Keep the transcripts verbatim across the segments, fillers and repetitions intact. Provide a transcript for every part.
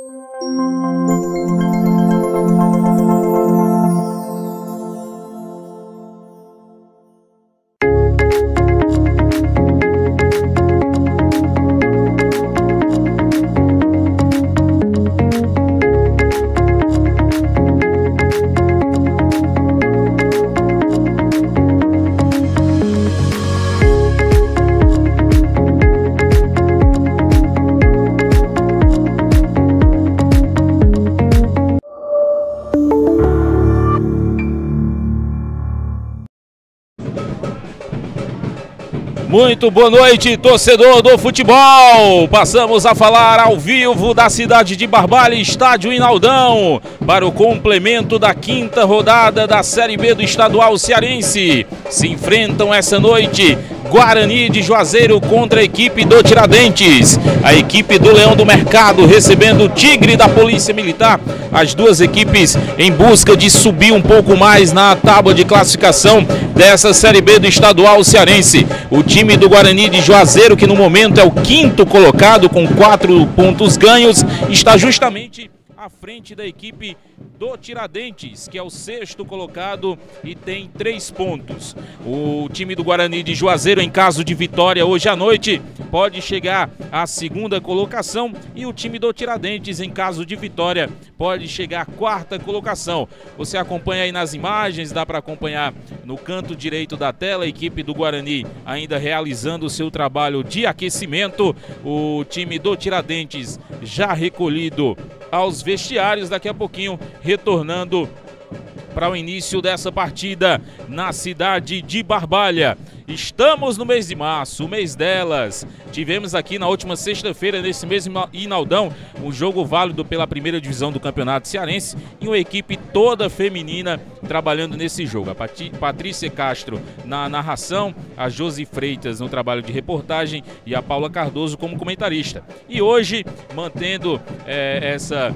Muito boa noite, torcedor do futebol! Passamos a falar ao vivo da cidade de Barbalha, estádio Inaldão, para o complemento da quinta rodada da Série B do estadual cearense. Se enfrentam essa noite Guarani de Juazeiro contra a equipe do Tiradentes. A equipe do Leão do Mercado recebendo o Tigre da Polícia Militar. As duas equipes em busca de subir um pouco mais na tábua de classificação dessa Série B do estadual cearense. O time do Guarani de Juazeiro, que no momento é o quinto colocado com quatro pontos ganhos, está justamente à frente da equipe do Tiradentes, que é o sexto colocado e tem três pontos. O time do Guarani de Juazeiro, em caso de vitória hoje à noite, pode chegar à segunda colocação, e o time do Tiradentes, em caso de vitória, pode chegar à quarta colocação. Você acompanha aí nas imagens, dá para acompanhar no canto direito da tela a equipe do Guarani ainda realizando o seu trabalho de aquecimento. O time do Tiradentes já recolhido aos vestiários, daqui a pouquinho retornando para o início dessa partida na cidade de Barbalha. Estamos no mês de março, o mês delas. Tivemos aqui na última sexta-feira, nesse mesmo Inaldão, um jogo válido pela primeira divisão do Campeonato Cearense e uma equipe toda feminina trabalhando nesse jogo. A Patrícia Castro na narração, a Josi Freitas no trabalho de reportagem e a Paula Cardoso como comentarista. E hoje, mantendo é, essa...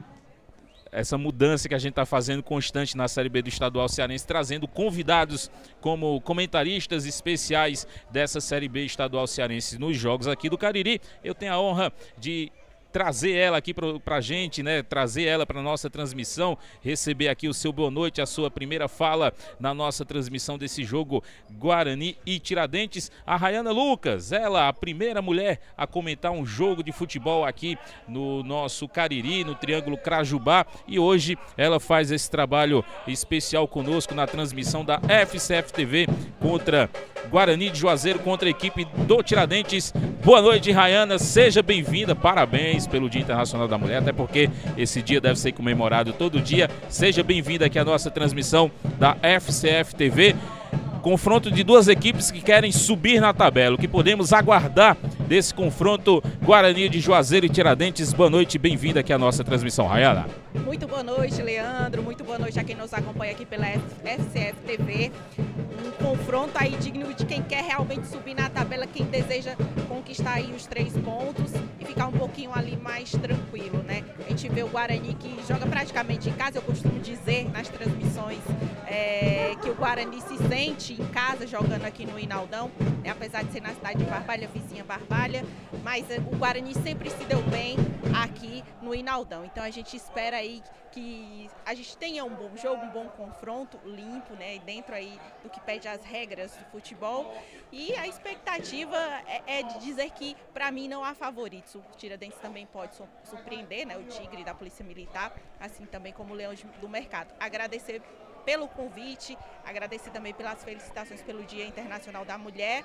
essa mudança que a gente está fazendo constante na Série B do Estadual Cearense, trazendo convidados como comentaristas especiais dessa Série B Estadual Cearense nos jogos aqui do Cariri. Eu tenho a honra de trazer ela aqui para a gente, né? Trazer ela para nossa transmissão, receber aqui o seu boa noite, a sua primeira fala na nossa transmissão desse jogo Guarani e Tiradentes. A Rayana Lucas, ela, a primeira mulher a comentar um jogo de futebol aqui no nosso Cariri, no Triângulo Crajubá, e hoje ela faz esse trabalho especial conosco na transmissão da F C F T V contra Guarani de Juazeiro, contra a equipe do Tiradentes. Boa noite, Rayana, seja bem-vinda, parabéns pelo Dia Internacional da Mulher, até porque esse dia deve ser comemorado todo dia. Seja bem-vinda aqui à nossa transmissão da F C F T V. Confronto de duas equipes que querem subir na tabela. O que podemos aguardar desse confronto Guarani de Juazeiro e Tiradentes? Boa noite, bem-vinda aqui à nossa transmissão, Rayana. Muito boa noite, Leandro. Muito boa noite a quem nos acompanha aqui pela F C F T V. Um confronto aí digno de quem quer realmente subir na tabela, quem deseja conquistar aí os três pontos e ficar um pouquinho ali mais tranquilo, né? A gente vê o Guarani que joga praticamente em casa. Eu costumo dizer nas transmissões é, que o Guarani se sente em casa jogando aqui no Inaldão, né? Apesar de ser na cidade de Barbalha, vizinha Barbalha, mas o Guarani sempre se deu bem aqui no Inaldão. Então a gente espera aí que a gente tenha um bom jogo, um bom confronto, limpo, né, dentro aí do que pede as regras do futebol. E a expectativa é, é de dizer que, para mim, não há favoritos. O Tiradentes também pode surpreender, né, o Tigre da Polícia Militar, assim também como o Leão do Mercado. Agradecer pelo convite, agradecer também pelas felicitações pelo Dia Internacional da Mulher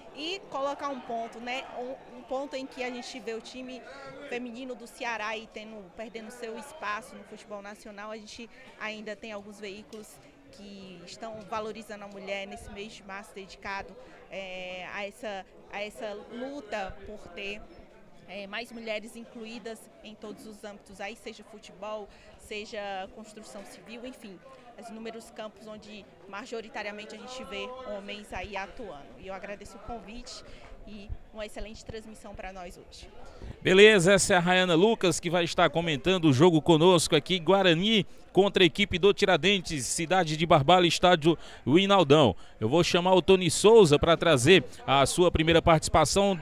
e colocar um ponto, né, um, um ponto em que a gente vê o time feminino do Ceará aí tendo, perdendo seu espaço no futebol nacional. A gente ainda tem alguns veículos que estão valorizando a mulher nesse mês de março dedicado é, a, essa, a essa luta por ter é, mais mulheres incluídas em todos os âmbitos, aí seja futebol, seja construção civil, enfim, os inúmeros campos onde majoritariamente a gente vê homens aí atuando. E eu agradeço o convite e uma excelente transmissão para nós hoje. Beleza, essa é a Rayana Lucas que vai estar comentando o jogo conosco aqui, Guarani contra a equipe do Tiradentes, cidade de Barbalha, estádio Inaldão. Eu vou chamar o Tony Souza para trazer a sua primeira participação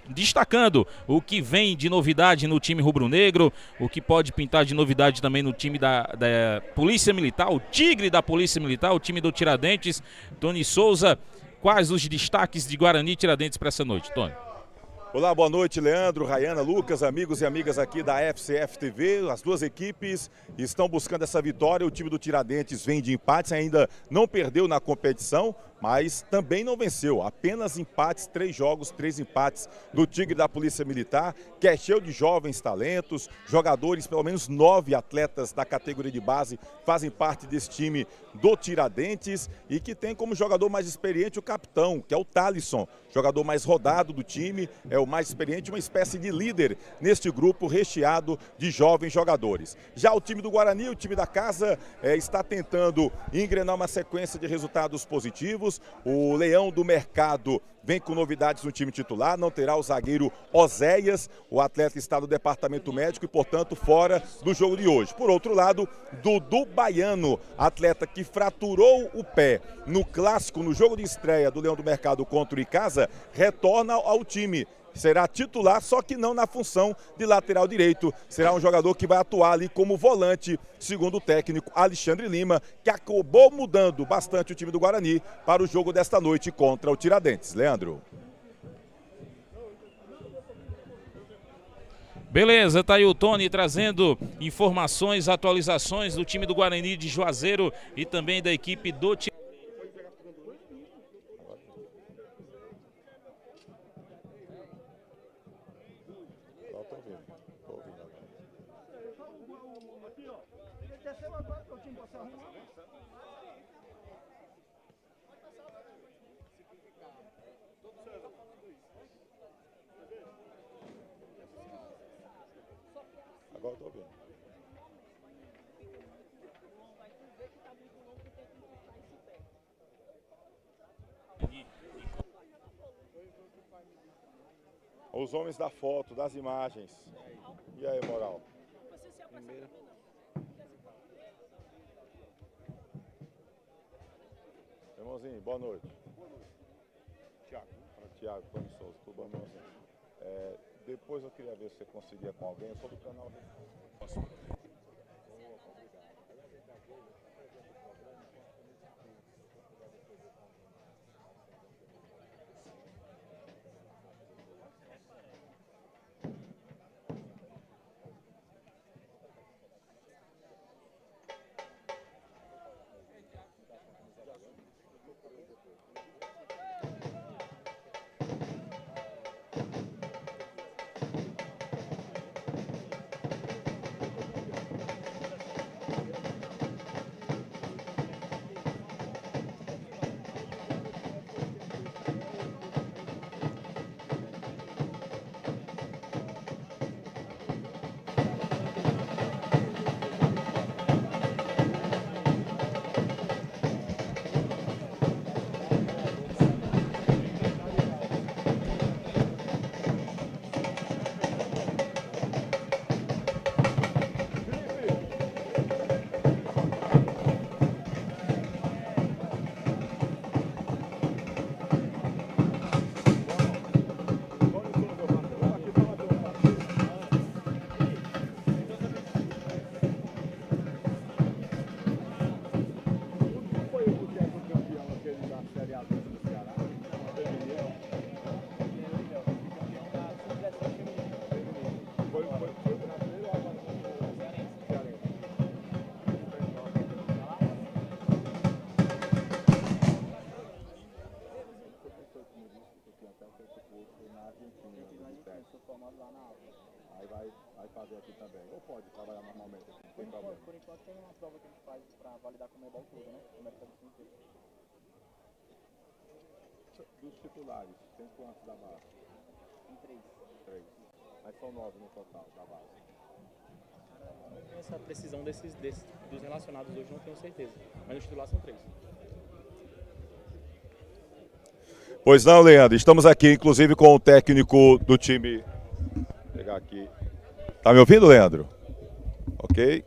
destacando o que vem de novidade no time rubro-negro, o que pode pintar de novidade também no time da, da Polícia Militar, o Tigre da Polícia Militar, o time do Tiradentes. Tony Souza, quais os destaques de Guarani e Tiradentes para essa noite, Tony? Olá, boa noite, Leandro, Rayana, Lucas, amigos e amigas aqui da F C F T V. As duas equipes estão buscando essa vitória. O time do Tiradentes vem de empates, ainda não perdeu na competição, mas também não venceu. Apenas empates, três jogos, três empates do Tigre da Polícia Militar, que é cheio de jovens talentos, jogadores, pelo menos nove atletas da categoria de base fazem parte desse time do Tiradentes e que tem como jogador mais experiente o capitão, que é o Thalisson, jogador mais rodado do time, é o mais experiente, uma espécie de líder neste grupo recheado de jovens jogadores. Já o time do Guarani, o time da casa, é, está tentando engrenar uma sequência de resultados positivos. O Leão do Mercado vem com novidades no time titular, não terá o zagueiro Oséias, o atleta está no departamento médico e, portanto, fora do jogo de hoje. Por outro lado, Dudu Baiano, atleta que fraturou o pé no clássico, no jogo de estreia do Leão do Mercado contra o Icasa, retorna ao time. Será titular, só que não na função de lateral direito. Será um jogador que vai atuar ali como volante, segundo o técnico Alexandre Lima, que acabou mudando bastante o time do Guarani para o jogo desta noite contra o Tiradentes. Leandro. Beleza, tá aí o Tony trazendo informações, atualizações do time do Guarani de Juazeiro e também da equipe do Tiradentes. Agora eu tô vendo. Os homens da foto, das imagens. E aí, moral? Primeiro. Irmãozinho, boa noite. Boa noite. Tiago. Tiago, Tony Souza, tudo bom, irmãozinho? É, depois eu queria ver se você conseguia com alguém, eu sou do canal. Posso? Aí vai, vai fazer aqui também. Ou pode trabalhar normalmente? Por enquanto, por enquanto tem uma prova que a gente faz para validar como é bom tudo, né? Como é que tá inteiro. Dos titulares, tem quantos da base? Tem três. Três. Aí são nove no total da base. Não tenho essa precisão desses, desses, dos relacionados hoje, não tenho certeza. Mas os titulares são três. Pois não, Leandro. Estamos aqui, inclusive, com o técnico do time. Vou pegar aqui. Tá me ouvindo, Leandro? Ok.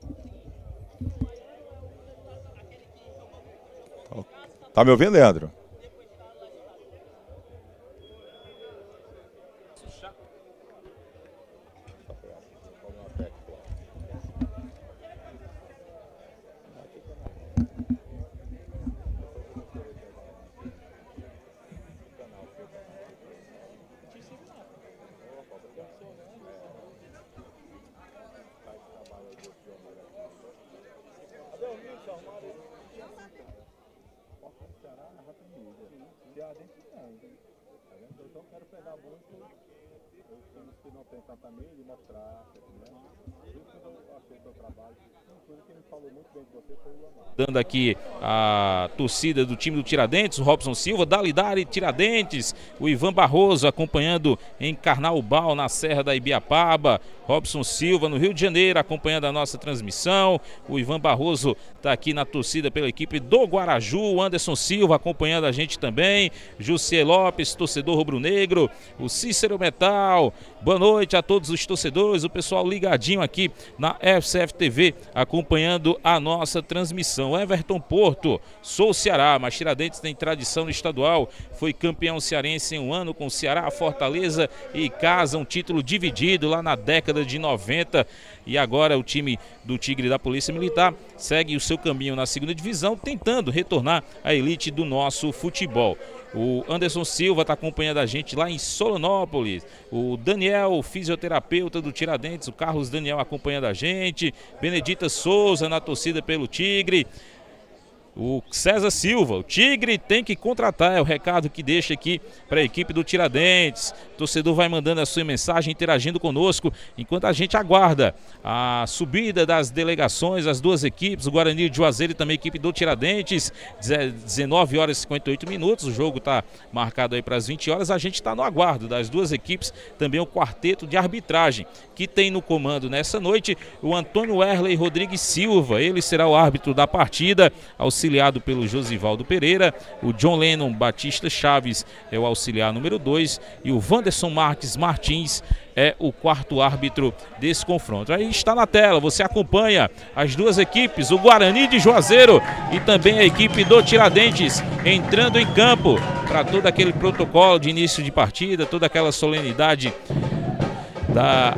Tá me ouvindo, Leandro? Então quero pegar muito os times que não tem tanta mídia e mostrar, né? Isso que eu achei seu trabalho. Tudo que me falou muito bem de você foi o Amaro. Dando aqui a torcida do time do Tiradentes, o Robson Silva, Dalidari Tiradentes, o Ivan Barroso acompanhando em Carnaubal, na Serra da Ibiapaba, Robson Silva no Rio de Janeiro acompanhando a nossa transmissão, o Ivan Barroso está aqui na torcida pela equipe do Guaraju, o Anderson Silva acompanhando a gente também, Jussier Lopes, torcedor rubro-negro, o Cícero Metal, boa noite a todos os torcedores, o pessoal ligadinho aqui na F C F T V, acompanhando a nossa transmissão. Everton Porto, sou Ceará, mas Tiradentes tem tradição no estadual, foi campeão cearense em um ano com Ceará, Fortaleza e Casa, um título dividido lá na década de noventa, e agora o time do Tigre da Polícia Militar segue o seu caminho na segunda divisão, tentando retornar à elite do nosso futebol. O Anderson Silva está acompanhando a gente lá em Solanópolis. O Daniel, fisioterapeuta do Tiradentes, o Carlos Daniel acompanhando a gente. Benedita Souza na torcida pelo Tigre. O César Silva, o Tigre tem que contratar, é o recado que deixa aqui para a equipe do Tiradentes. O torcedor vai mandando a sua mensagem, interagindo conosco, enquanto a gente aguarda a subida das delegações, as duas equipes, o Guarani de Juazeiro e também a equipe do Tiradentes, dezenove horas e cinquenta e oito minutos, o jogo está marcado aí para as vinte horas, a gente está no aguardo das duas equipes, também o quarteto de arbitragem, que tem no comando nessa noite o Antônio Erley Rodrigues Silva, ele será o árbitro da partida, auxiliado pelo Josivaldo Pereira, o John Lennon Batista Chaves é o auxiliar número dois e o Wanderson Marques Martins é o quarto árbitro desse confronto. Aí está na tela, você acompanha as duas equipes, o Guarani de Juazeiro e também a equipe do Tiradentes entrando em campo para todo aquele protocolo de início de partida, toda aquela solenidade da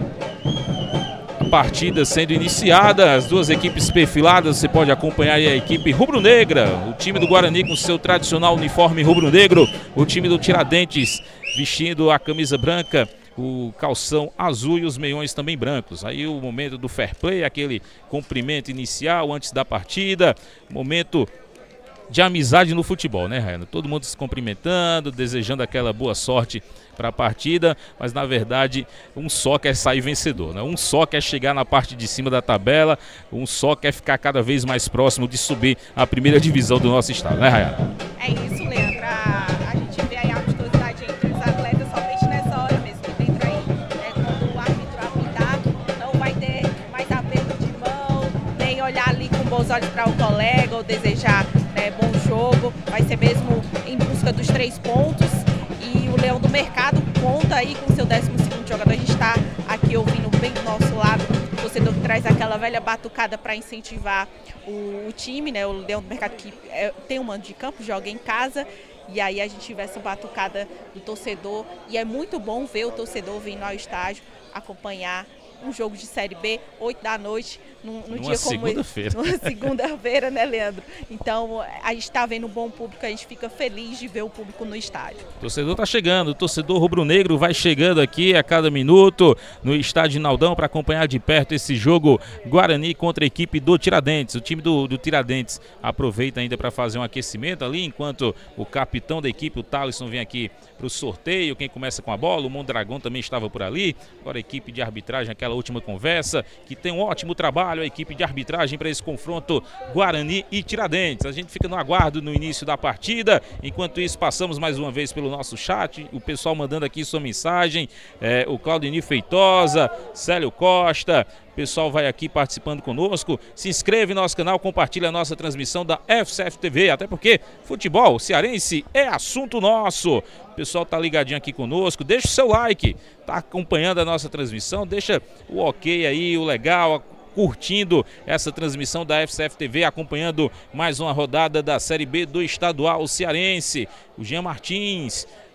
partida sendo iniciada, as duas equipes perfiladas, você pode acompanhar aí a equipe rubro-negra, o time do Guarani com seu tradicional uniforme rubro-negro, o time do Tiradentes vestindo a camisa branca, o calção azul e os meiões também brancos. Aí o momento do fair play, aquele cumprimento inicial antes da partida, momento de amizade no futebol, né, Raiana? Todo mundo se cumprimentando, desejando aquela boa sorte para a partida, mas na verdade um só quer sair vencedor, né? Um só quer chegar na parte de cima da tabela, um só quer ficar cada vez mais próximo de subir a primeira divisão do nosso estado, né, Raiana? É isso, Leandro. A, a gente vê aí a amistosidade entre os atletas somente nessa hora mesmo, que dentro aí, né, quando o árbitro apitar, não vai ter mais aperto de mão, nem olhar ali com bons olhos para o colega ou desejar, né, bom jogo, vai ser mesmo em busca dos três pontos. E o Leão do Mercado conta aí com o seu décimo segundo jogador. A gente está aqui ouvindo bem do nosso lado o torcedor que traz aquela velha batucada para incentivar o, o time, né? O Leão do Mercado que é, tem um mando de campo, joga em casa. E aí a gente vê essa batucada do torcedor. E é muito bom ver o torcedor vindo ao estádio acompanhar um jogo de Série B, oito da noite, num, num dia como esse. Numa segunda-feira, né, Leandro? Então, a gente está vendo um bom público, a gente fica feliz de ver o público no estádio. O torcedor está chegando, o torcedor rubro-negro vai chegando aqui a cada minuto no estádio Naldão para acompanhar de perto esse jogo Guarani contra a equipe do Tiradentes. O time do, do Tiradentes aproveita ainda para fazer um aquecimento ali, enquanto o capitão da equipe, o Thalisson, vem aqui para o sorteio, quem começa com a bola, o Mondragão também estava por ali, agora a equipe de arbitragem, aquela última conversa, que tem um ótimo trabalho, a equipe de arbitragem para esse confronto Guarani e Tiradentes. A gente fica no aguardo no início da partida, enquanto isso passamos mais uma vez pelo nosso chat, o pessoal mandando aqui sua mensagem, é, o Claudinei Feitosa, Célio Costa, o pessoal vai aqui participando conosco, se inscreve no nosso canal, compartilha a nossa transmissão da F C F T V, até porque futebol cearense é assunto nosso. O pessoal tá ligadinho aqui conosco, deixa o seu like, tá acompanhando a nossa transmissão, deixa o ok aí, o legal, curtindo essa transmissão da F C F T V, acompanhando mais uma rodada da Série B do estadual cearense. O Jean Martins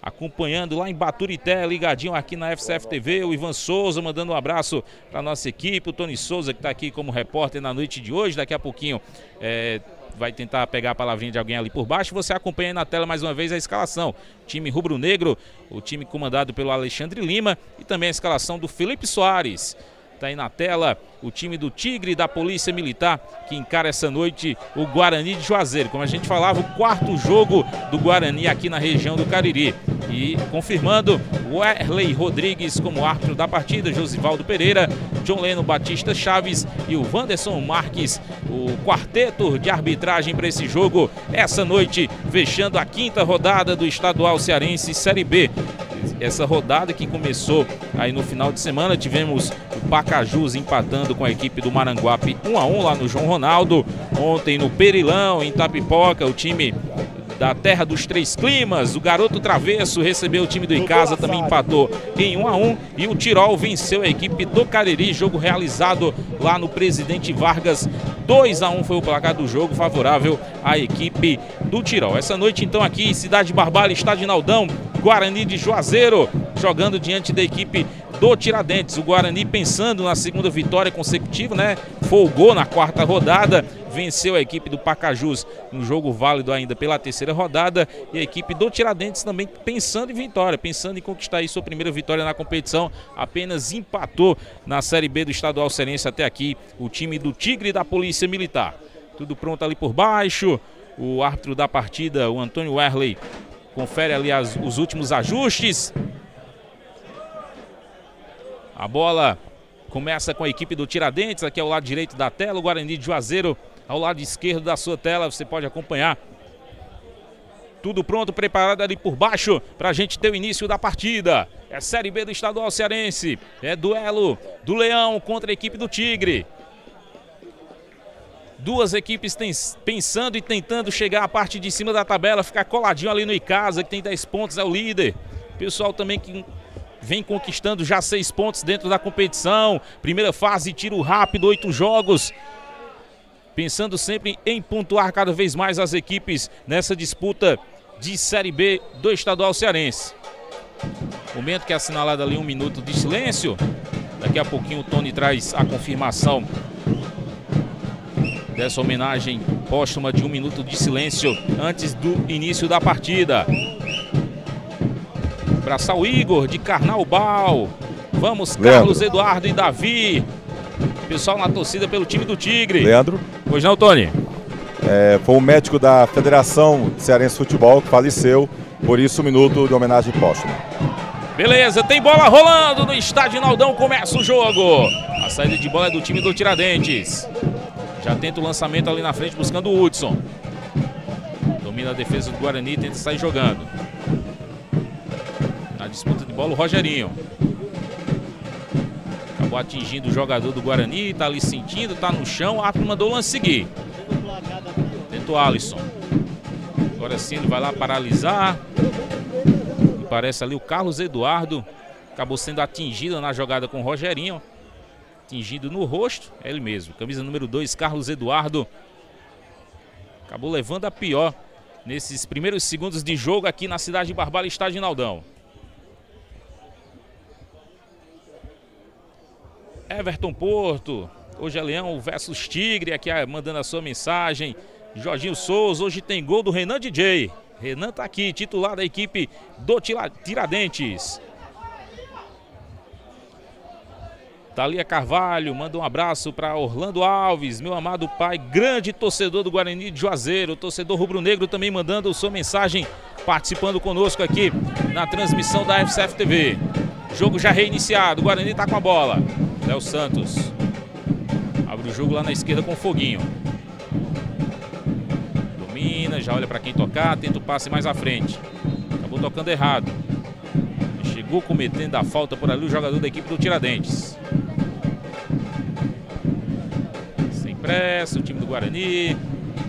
acompanhando lá em Baturité, ligadinho aqui na F C F T V. O Ivan Souza mandando um abraço para nossa equipe. O Tony Souza, que está aqui como repórter na noite de hoje. Daqui a pouquinho é, vai tentar pegar a palavrinha de alguém ali por baixo. Você acompanha aí na tela mais uma vez a escalação. Time rubro-negro, o time comandado pelo Alexandre Lima, e também a escalação do Felipe Soares. Está aí na tela o time do Tigre da Polícia Militar, que encara essa noite o Guarani de Juazeiro. Como a gente falava, o quarto jogo do Guarani aqui na região do Cariri. E confirmando, o Werley Rodrigues como árbitro da partida, Josivaldo Pereira, John Leno Batista Chaves e o Wanderson Marques, o quarteto de arbitragem para esse jogo. Essa noite, fechando a quinta rodada do Estadual Cearense Série B. Essa rodada que começou aí no final de semana, tivemos o Pacajus empatando com a equipe do Maranguape um a um lá no João Ronaldo. Ontem no Perilão, em Tapipoca, o time da Terra dos Três Climas, o Garoto Travesso, recebeu o time do Icasa, também empatou em um a um. E o Tirol venceu a equipe do Cariri, jogo realizado lá no Presidente Vargas. dois a um foi o placar do jogo, favorável à equipe do Tirol. Essa noite então aqui, Cidade Barbalha, Estádio Naldão, Guarani de Juazeiro, jogando diante da equipe do Tiradentes. O Guarani pensando na segunda vitória consecutiva, né? Folgou na quarta rodada, venceu a equipe do Pacajus no jogo válido ainda pela terceira rodada. E a equipe do Tiradentes também pensando em vitória, pensando em conquistar aí sua primeira vitória na competição. Apenas empatou na Série B do Estadual Cearense até aqui o time do Tigre da Polícia Militar. Tudo pronto ali por baixo. O árbitro da partida, o Antônio Werley, confere ali as, os últimos ajustes. A bola começa com a equipe do Tiradentes, aqui ao lado direito da tela, o Guarani de Juazeiro ao lado esquerdo da sua tela, você pode acompanhar. Tudo pronto, preparado ali por baixo para a gente ter o início da partida. É Série B do Estadual Cearense, é duelo do Leão contra a equipe do Tigre. Duas equipes tem, pensando e tentando chegar à parte de cima da tabela, ficar coladinho ali no Icasa, que tem dez pontos, é o líder. Pessoal também que vem conquistando já seis pontos dentro da competição. Primeira fase, tiro rápido, oito jogos. Pensando sempre em pontuar cada vez mais as equipes nessa disputa de Série B do Estadual Cearense. Momento que é assinalado ali um minuto de silêncio. Daqui a pouquinho o Tony traz a confirmação dessa homenagem póstuma de um minuto de silêncio antes do início da partida. Abraçar o Igor de Carnaubal. Vamos, Carlos, Leandro, Eduardo e Davi. Pessoal na torcida pelo time do Tigre. Leandro. Pois não, Tony? É, foi um médico da Federação Cearense de Futebol que faleceu, por isso um minuto de homenagem póstuma. Beleza, tem bola rolando no Estádio Naldão, começa o jogo. A saída de bola é do time do Tiradentes. Já tenta o lançamento ali na frente buscando o Hudson. Domina a defesa do Guarani, tenta sair jogando. Na disputa de bola o Rogerinho. Acabou atingindo o jogador do Guarani, tá ali sentindo, tá no chão, o árbitro mandou o lance seguir. Tenta o Alisson. Agora sim ele vai lá paralisar. E parece ali o Carlos Eduardo. Acabou sendo atingido na jogada com o Rogerinho. Atingido no rosto, é ele mesmo. Camisa número dois, Carlos Eduardo. Acabou levando a pior nesses primeiros segundos de jogo aqui na cidade de Barbalha, Estádio Naldão. Everton Porto, hoje é Leão versus Tigre, aqui mandando a sua mensagem. Jorginho Souza, hoje tem gol do Renan D J. Renan tá aqui, titular da equipe do Tiradentes. Thalia Carvalho, manda um abraço para Orlando Alves, meu amado pai, grande torcedor do Guarani de Juazeiro. O torcedor rubro-negro também mandando sua mensagem, participando conosco aqui na transmissão da F C F T V. Jogo já reiniciado, o Guarani tá com a bola. Léo Santos abre o jogo lá na esquerda com o Foguinho. Domina, já olha para quem tocar, tenta o passe mais à frente. Acabou tocando errado. Chegou cometendo a falta por ali o jogador da equipe do Tiradentes. Sem pressa, o time do Guarani.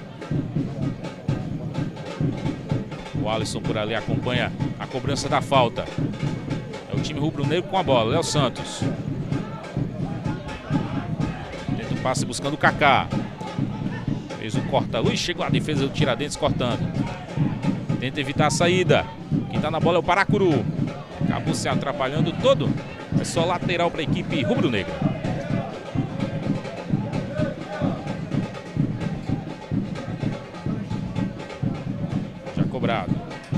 O Alisson por ali acompanha a cobrança da falta. É o time rubro-negro com a bola, Léo Santos. Tenta o passe buscando o Kaká. Fez o corta-luz, chegou a defesa do Tiradentes cortando. Tenta evitar a saída. Quem tá na bola é o Paracuru. Acabou se atrapalhando todo. É só lateral para a equipe rubro-negra. Já cobrado.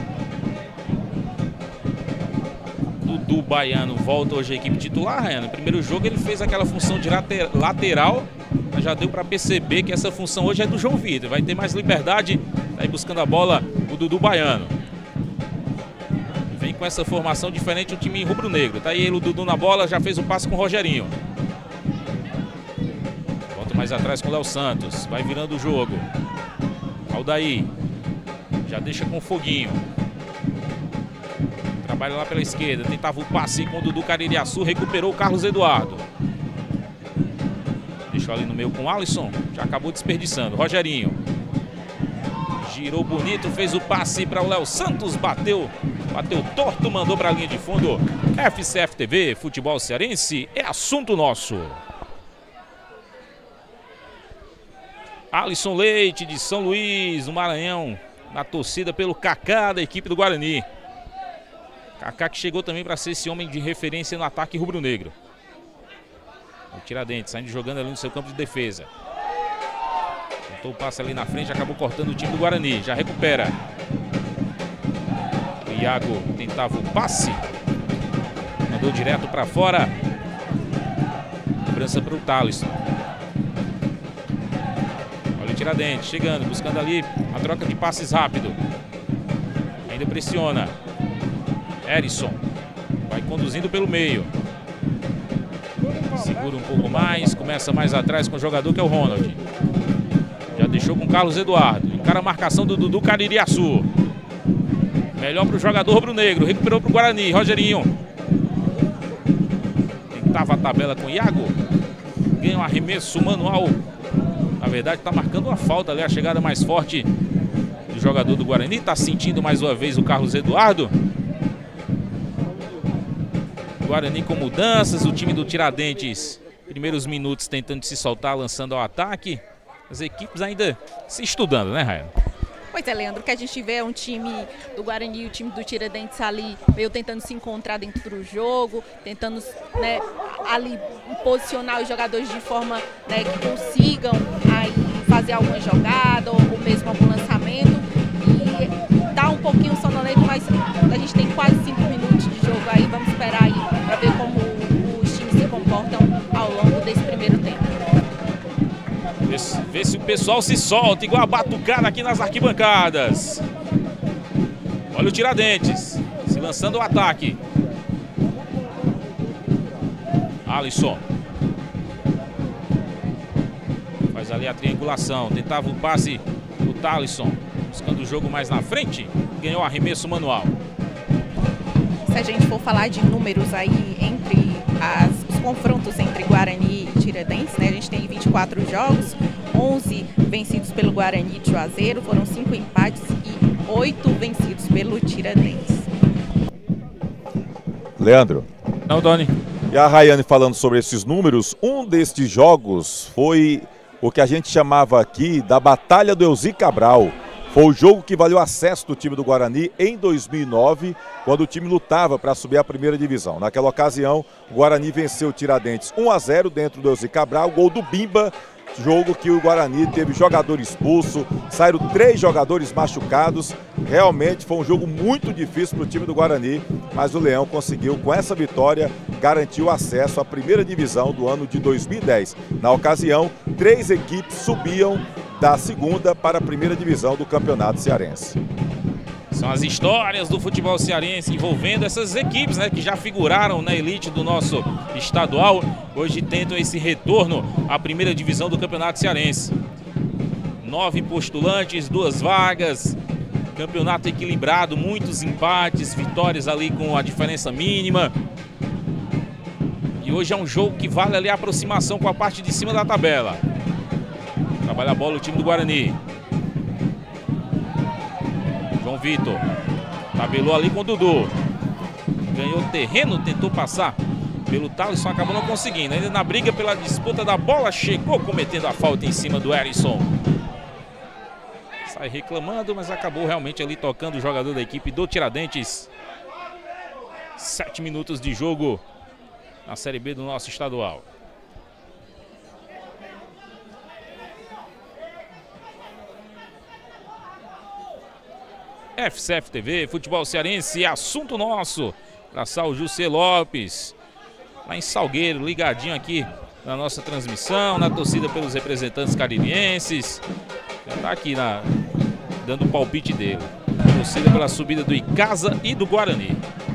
Dudu Baiano volta hoje a equipe titular, Raiano. No primeiro jogo ele fez aquela função de lateral, mas já deu para perceber que essa função hoje é do João Vitor. Vai ter mais liberdade, tá aí buscando a bola o Dudu Baiano. Vem com essa formação diferente o time rubro-negro. Tá aí ele, o Dudu na bola, já fez o passe com o Rogerinho. Volta mais atrás com o Léo Santos. Vai virando o jogo. Aldair. Já deixa com o Foguinho. Trabalha lá pela esquerda. Tentava o passe com o Dudu Caririaçu. Recuperou o Carlos Eduardo. Deixou ali no meio com o Alisson. Já acabou desperdiçando. Rogerinho. Girou bonito. Fez o passe para o Léo Santos. Bateu. Bateu torto. Mandou para a linha de fundo. F C F T V. Futebol cearense é assunto nosso. Alisson Leite de São Luís, no Maranhão. Na torcida pelo Kaká da equipe do Guarani. Kaká que chegou também para ser esse homem de referência no ataque rubro-negro. O Tiradentes saindo jogando ali no seu campo de defesa. Tentou o passe ali na frente, acabou cortando o time do Guarani. Já recupera. O Iago tentava o passe. Mandou direto para fora. Cobrança para o Thalisson. Olha o Tiradentes chegando, buscando ali a troca de passes rápido. Ainda pressiona. Erisson vai conduzindo pelo meio. Segura um pouco mais, começa mais atrás com o jogador que é o Ronald. Já deixou com o Carlos Eduardo. Encara a marcação do Dudu Caririaçu. Melhor para o jogador rubro-negro. Recuperou para o Guarani. Rogerinho. Tentava a tabela com o Iago. Ganha um arremesso manual. Na verdade está marcando uma falta ali. A chegada mais forte do jogador do Guarani. Está sentindo mais uma vez o Carlos Eduardo. Guarani com mudanças, o time do Tiradentes, primeiros minutos tentando se soltar, lançando ao ataque. As equipes ainda se estudando, né, Raia? Pois é, Leandro, o que a gente vê é um time do Guarani e o time do Tiradentes ali meio tentando se encontrar dentro do jogo, tentando, né, ali posicionar os jogadores de forma, né, que consigam aí fazer alguma jogada ou, ou mesmo algum lançamento. E dá um pouquinho sonolento, mas a gente tem quase cinco minutos de jogo aí, vamos esperar aí para ver como os times se comportam ao longo desse primeiro tempo. Vê se, vê se o pessoal se solta, igual a batucada aqui nas arquibancadas. Olha o Tiradentes, se lançando o ataque. Alisson. Faz ali a triangulação, tentava o passe do Thalisson, buscando o jogo mais na frente, ganhou arremesso manual. Se a gente for falar de números aí entre as, os confrontos entre Guarani e Tiradentes, né? A gente tem vinte e quatro jogos, onze vencidos pelo Guarani de Juazeiro, foram cinco empates e oito vencidos pelo Tiradentes. Leandro. Não, Doni. E a Rayane falando sobre esses números, um destes jogos foi o que a gente chamava aqui da Batalha do Elzi Cabral. Foi o jogo que valeu acesso do time do Guarani em dois mil e nove, quando o time lutava para subir à primeira divisão. Naquela ocasião, o Guarani venceu o Tiradentes um a zero dentro do Elzi Cabral, gol do Bimba, jogo que o Guarani teve jogador expulso, saíram três jogadores machucados. Realmente foi um jogo muito difícil para o time do Guarani, mas o Leão conseguiu, com essa vitória, garantir o acesso à primeira divisão do ano de dois mil e dez. Na ocasião, três equipes subiam da segunda para a primeira divisão do campeonato cearense. São as histórias do futebol cearense envolvendo essas equipes, né, que já figuraram na elite do nosso estadual. Hoje tentam esse retorno à primeira divisão do campeonato cearense. Nove postulantes, duas vagas, campeonato equilibrado, muitos empates, vitórias ali com a diferença mínima. E hoje é um jogo que vale ali a aproximação com a parte de cima da tabela. Trabalha a bola o time do Guarani. João Vitor tabelou ali com o Dudu. Ganhou terreno, tentou passar pelo Thalisson, acabou não conseguindo. Ainda na briga pela disputa da bola, chegou cometendo a falta em cima do Erisson. Sai reclamando, mas acabou realmente ali tocando o jogador da equipe do Tiradentes. Sete minutos de jogo na Série B do nosso estadual. F C F T V, futebol cearense, assunto nosso. Abraçar o José Lopes, lá em Salgueiro, ligadinho aqui na nossa transmissão, na torcida pelos representantes caririenses. Já tá aqui na, dando o palpite dele. Torcida pela subida do Icasa e do Guarani.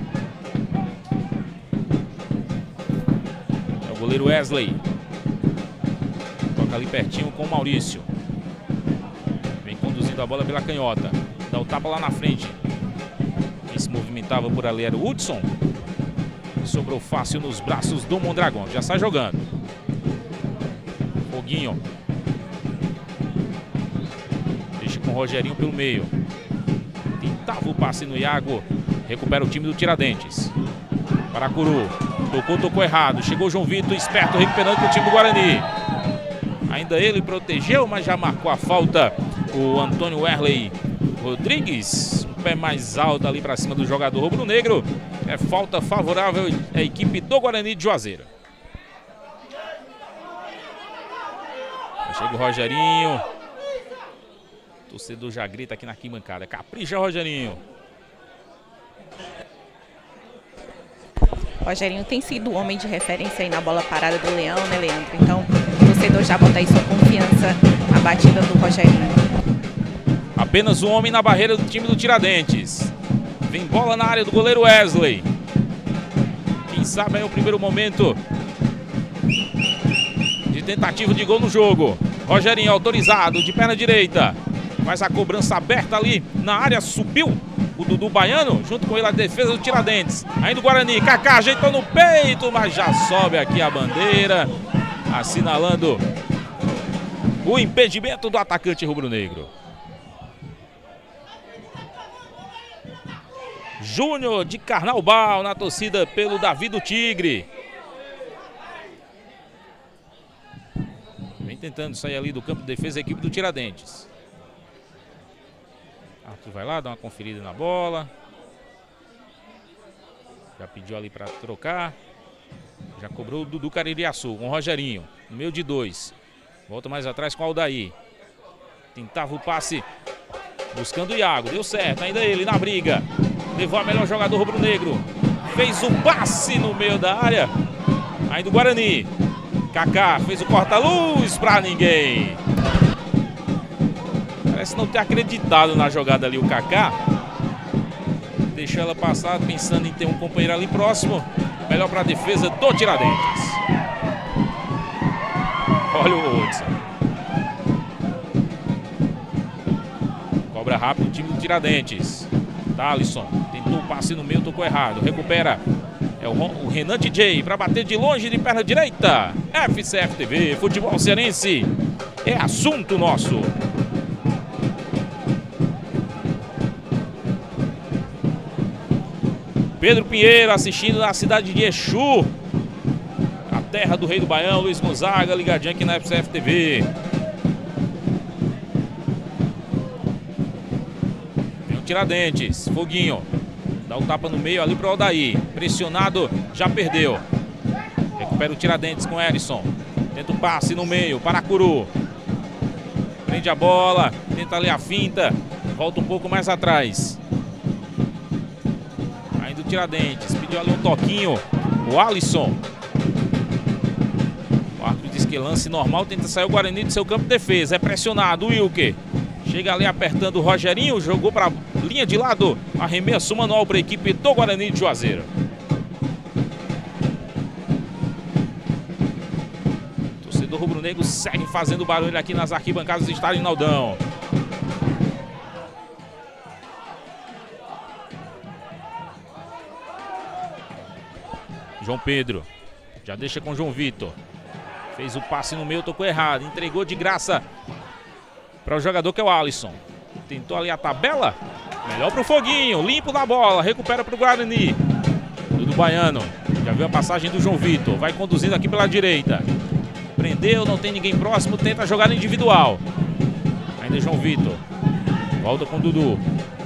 É o goleiro Wesley. Toca ali pertinho com o Maurício. Vem conduzindo a bola pela canhota. Dá o tapa lá na frente. Quem se movimentava por ali era o Hudson. Sobrou fácil nos braços do Mondragão. Já sai jogando. Foguinho. Deixa com o Rogerinho pelo meio. Tentava o passe no Iago. Recupera o time do Tiradentes. Paracuru. Tocou, tocou errado. Chegou o João Vitor, esperto, recuperando para o time do Guarani. Ainda ele protegeu, mas já marcou a falta. O Antônio Werley Rodrigues. Um pé mais alto ali para cima do jogador rubro-negro. É falta favorável à equipe do Guarani de Juazeiro. Chega o Rogerinho. O torcedor já grita aqui na arquibancada. Capricha, Rogerinho. Rogerinho tem sido o homem de referência aí na bola parada do Leão, né, Leandro? Então, o torcedor já bota aí sua confiança na batida do Rogerinho. Apenas um homem na barreira do time do Tiradentes. Vem bola na área do goleiro Wesley. Quem sabe é o primeiro momento de tentativa de gol no jogo. Rogerinho autorizado de perna direita. Faz a cobrança aberta ali na área. Subiu o Dudu Baiano. Junto com ele a defesa do Tiradentes. Ainda o Guarani. Kaká ajeitou no peito, mas já sobe aqui a bandeira. Assinalando o impedimento do atacante rubro-negro. Júnior de Carnaubal na torcida pelo Davi do Tigre. Vem tentando sair ali do campo de defesa a equipe do Tiradentes. Arthur vai lá, dá uma conferida na bola. Já pediu ali para trocar. Já cobrou o Dudu Caririaçu com o Rogerinho. No meio de dois. Volta mais atrás com o Aldair. Tentava o passe buscando o Iago. Deu certo, ainda ele na briga. Levou a melhor jogador rubro-negro. Fez o passe no meio da área. Ainda o Guarani. Kaká fez o corta-luz para ninguém. Parece não ter acreditado na jogada ali o Kaká. Deixou ela passar pensando em ter um companheiro ali próximo. Melhor para a defesa do Tiradentes. Olha o Hudson. Cobra rápido o time do Tiradentes. Thalisson tentou o passe no meio, tocou errado. Recupera. É o, o Renan D J para bater de longe de perna direita. F C F T V, futebol cearense. É assunto nosso. Pedro Pinheiro assistindo na cidade de Exu. A terra do Rei do Baião, Luiz Gonzaga, ligadinho aqui na F C F T V. Tiradentes, Foguinho, dá o tapa no meio ali para o Aldair, pressionado, já perdeu. Recupera o Tiradentes com Erison, tenta o passe no meio, Paracuru. Prende a bola, tenta ali a finta, volta um pouco mais atrás. Ainda o Tiradentes, pediu ali um toquinho, o Alisson. O árbitro diz que lance normal, tenta sair o Guarani do seu campo de defesa, é pressionado, o Wilker. Chega ali apertando o Rogerinho, jogou para a linha de lado, arremesso manual para a equipe do Guarani de Juazeiro. O torcedor rubro-negro segue fazendo barulho aqui nas arquibancadas do estádio Naldão. João Pedro, já deixa com João Vitor. Fez o passe no meio, tocou errado, entregou de graça para o jogador que é o Alisson. Tentou ali a tabela. Melhor para o Foguinho. Limpo da bola. Recupera para o Guarani. Dudu Baiano. Já viu a passagem do João Vitor. Vai conduzindo aqui pela direita. Prendeu. Não tem ninguém próximo. Tenta jogar individual. Ainda João Vitor. Volta com o Dudu.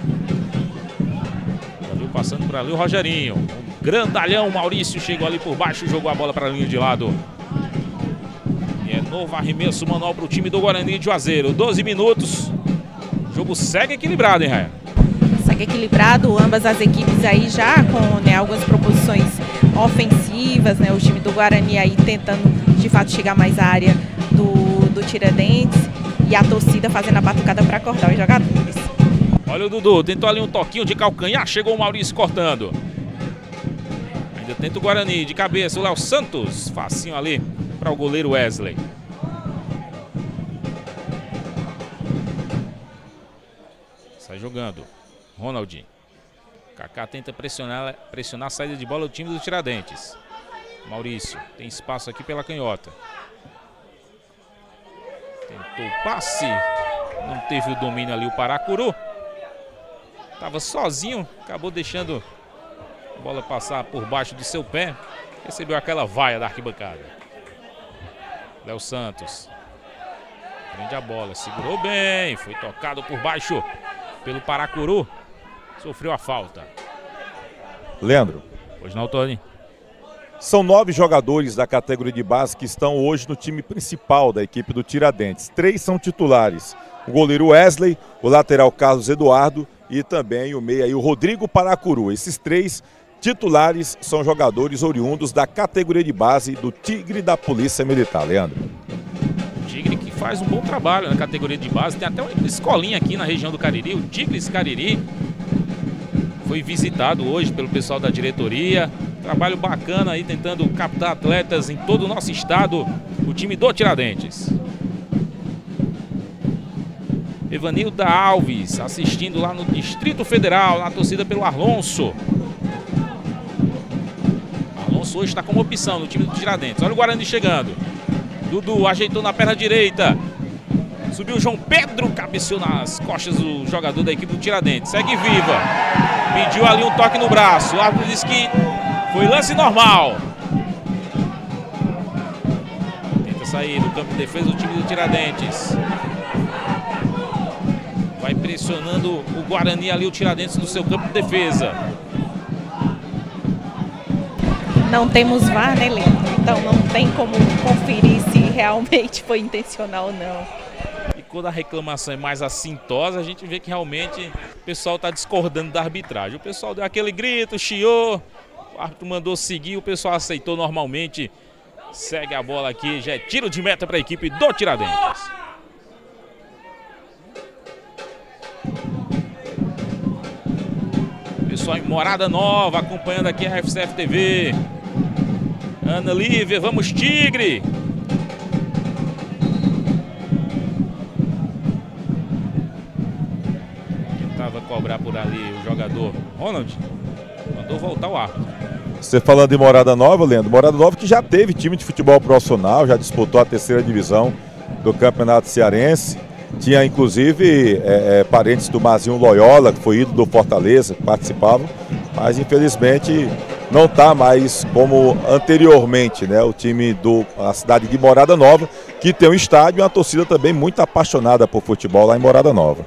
Já viu passando por ali o Rogerinho. Um grandalhão, Maurício chegou ali por baixo e jogou a bola para a linha de lado. E é novo arremesso manual para o time do Guarani de Juazeiro. doze minutos. O jogo segue equilibrado, hein, Raia? Segue equilibrado, ambas as equipes aí já com, né, algumas proposições ofensivas, né? O time do Guarani aí tentando de fato chegar mais à área do, do Tiradentes e a torcida fazendo a batucada para acordar os jogadores. Olha o Dudu, tentou ali um toquinho de calcanhar, chegou o Maurício cortando. Ainda tenta o Guarani de cabeça, o Léo Santos, facinho ali para o goleiro Wesley. Sai jogando. Ronaldinho. Kaká tenta pressionar, pressionar a saída de bola do time do Tiradentes. Maurício tem espaço aqui pela canhota. Tentou o passe. Não teve o domínio ali o Paracuru. Estava sozinho. Acabou deixando a bola passar por baixo do seu pé. Recebeu aquela vaia da arquibancada. Léo Santos. Prende a bola. Segurou bem. Foi tocado por baixo pelo Paracuru. Sofreu a falta. Leandro. Hoje não, Tony. São nove jogadores da categoria de base que estão hoje no time principal da equipe do Tiradentes. Três são titulares. O goleiro Wesley, o lateral Carlos Eduardo e também o meia aí, o Rodrigo Paracuru. Esses três titulares são jogadores oriundos da categoria de base do Tigre da Polícia Militar. Leandro. Tigre que faz um bom trabalho na categoria de base. Tem até uma escolinha aqui na região do Cariri, o Tigres Cariri. Foi visitado hoje pelo pessoal da diretoria. Trabalho bacana aí, tentando captar atletas em todo o nosso estado. O time do Tiradentes. Evanilda Alves assistindo lá no Distrito Federal, na torcida pelo Alonso. Alonso hoje está como opção no time do Tiradentes. Olha o Guarani chegando. Dudu ajeitou na perna direita. Subiu o João Pedro, cabeceou nas costas do jogador da equipe do Tiradentes. Segue viva. Pediu ali um toque no braço. O árbitro disse que foi lance normal. Tenta sair do campo de defesa do time do Tiradentes. Vai pressionando o Guarani ali, o Tiradentes no seu campo de defesa. Não temos V A R, né, Leandro? Então não tem como conferir se realmente foi intencional ou não. E quando a reclamação é mais assintosa, a gente vê que realmente o pessoal está discordando da arbitragem. O pessoal deu aquele grito, chiou, o árbitro mandou seguir, o pessoal aceitou normalmente. Segue a bola aqui, já é tiro de meta para a equipe do Tiradentes. Pessoal em Morada Nova, acompanhando aqui a F C F T V. Ana Lívia, vamos Tigre! Tentava cobrar por ali o jogador Ronald. Mandou voltar o árbitro. Você falando de Morada Nova, Leandro. Morada Nova que já teve time de futebol profissional, já disputou a terceira divisão do Campeonato Cearense. Tinha inclusive é, é, parentes do Mazinho Loyola, que foi ídolo do Fortaleza, que participavam. Mas infelizmente não está mais como anteriormente, né? O time da cidade de Morada Nova, que tem um estádio e uma torcida também muito apaixonada por futebol lá em Morada Nova.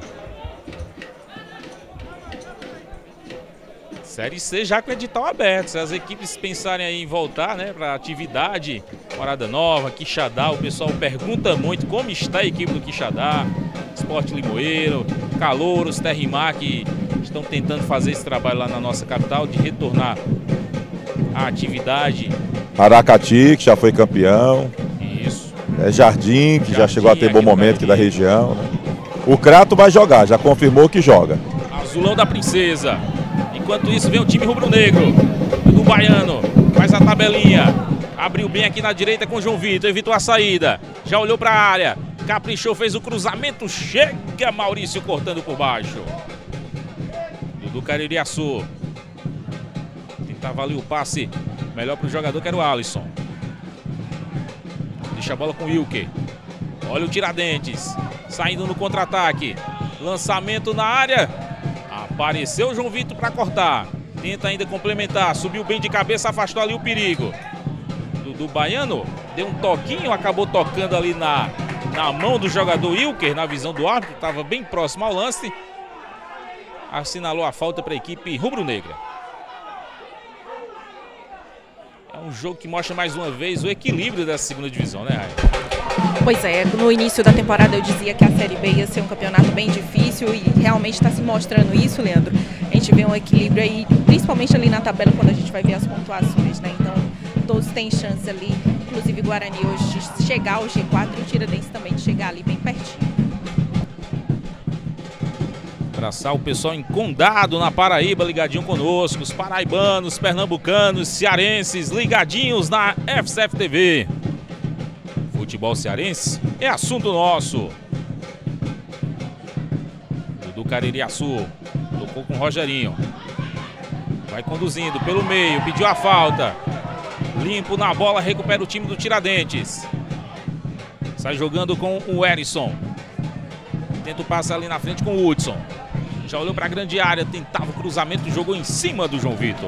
Série C já com o edital aberto. Se as equipes pensarem aí em voltar, né, para atividade, Morada Nova, Quixadá, o pessoal pergunta muito como está a equipe do Quixadá, Esporte Limoeiro, Calouros, Terrimar, que estão tentando fazer esse trabalho lá na nossa capital, de retornar à atividade. Aracati, que já foi campeão. Isso. É Jardim, que Jardim, já chegou a ter bom momento aqui da região. Né? O Crato vai jogar, já confirmou que joga. Azulão da Princesa. Enquanto isso vem o time rubro-negro do Baiano, faz a tabelinha, abriu bem aqui na direita com o João Vitor, evitou a saída, já olhou para a área, caprichou, fez o cruzamento, chega Maurício cortando por baixo. Do Caririaçu, tentava ali o passe melhor para o jogador que era o Alisson. Deixa a bola com o Wilker, olha o Tiradentes, saindo no contra-ataque, lançamento na área. Apareceu o João Vitor para cortar. Tenta ainda complementar. Subiu bem de cabeça, afastou ali o perigo. Do, do Baiano. Deu um toquinho, acabou tocando ali na, na mão do jogador Wilker, na visão do árbitro. Estava bem próximo ao lance. assinalou a falta para a equipe rubro-negra. É um jogo que mostra mais uma vez o equilíbrio dessa segunda divisão, né, Raia? Pois é, no início da temporada eu dizia que a Série B ia ser um campeonato bem difícil e realmente está se mostrando isso, Leandro. A gente vê um equilíbrio aí, principalmente ali na tabela, quando a gente vai ver as pontuações, né? Então, todos têm chance ali, inclusive Guarani hoje de chegar ao G quatro e o Tiradentes também de chegar ali bem pertinho. Abraçar o pessoal em Condado, na Paraíba, ligadinho conosco. Os paraibanos, pernambucanos, cearenses, ligadinhos na F C F T V. Futebol cearense é assunto nosso. Dudu Caririaçu tocou com o Rogerinho. Vai conduzindo pelo meio, pediu a falta. Limpo na bola, recupera o time do Tiradentes. Sai jogando com o Erisson. Tenta o passe ali na frente com o Hudson. Já olhou para a grande área, tentava o cruzamento, jogou em cima do João Vitor.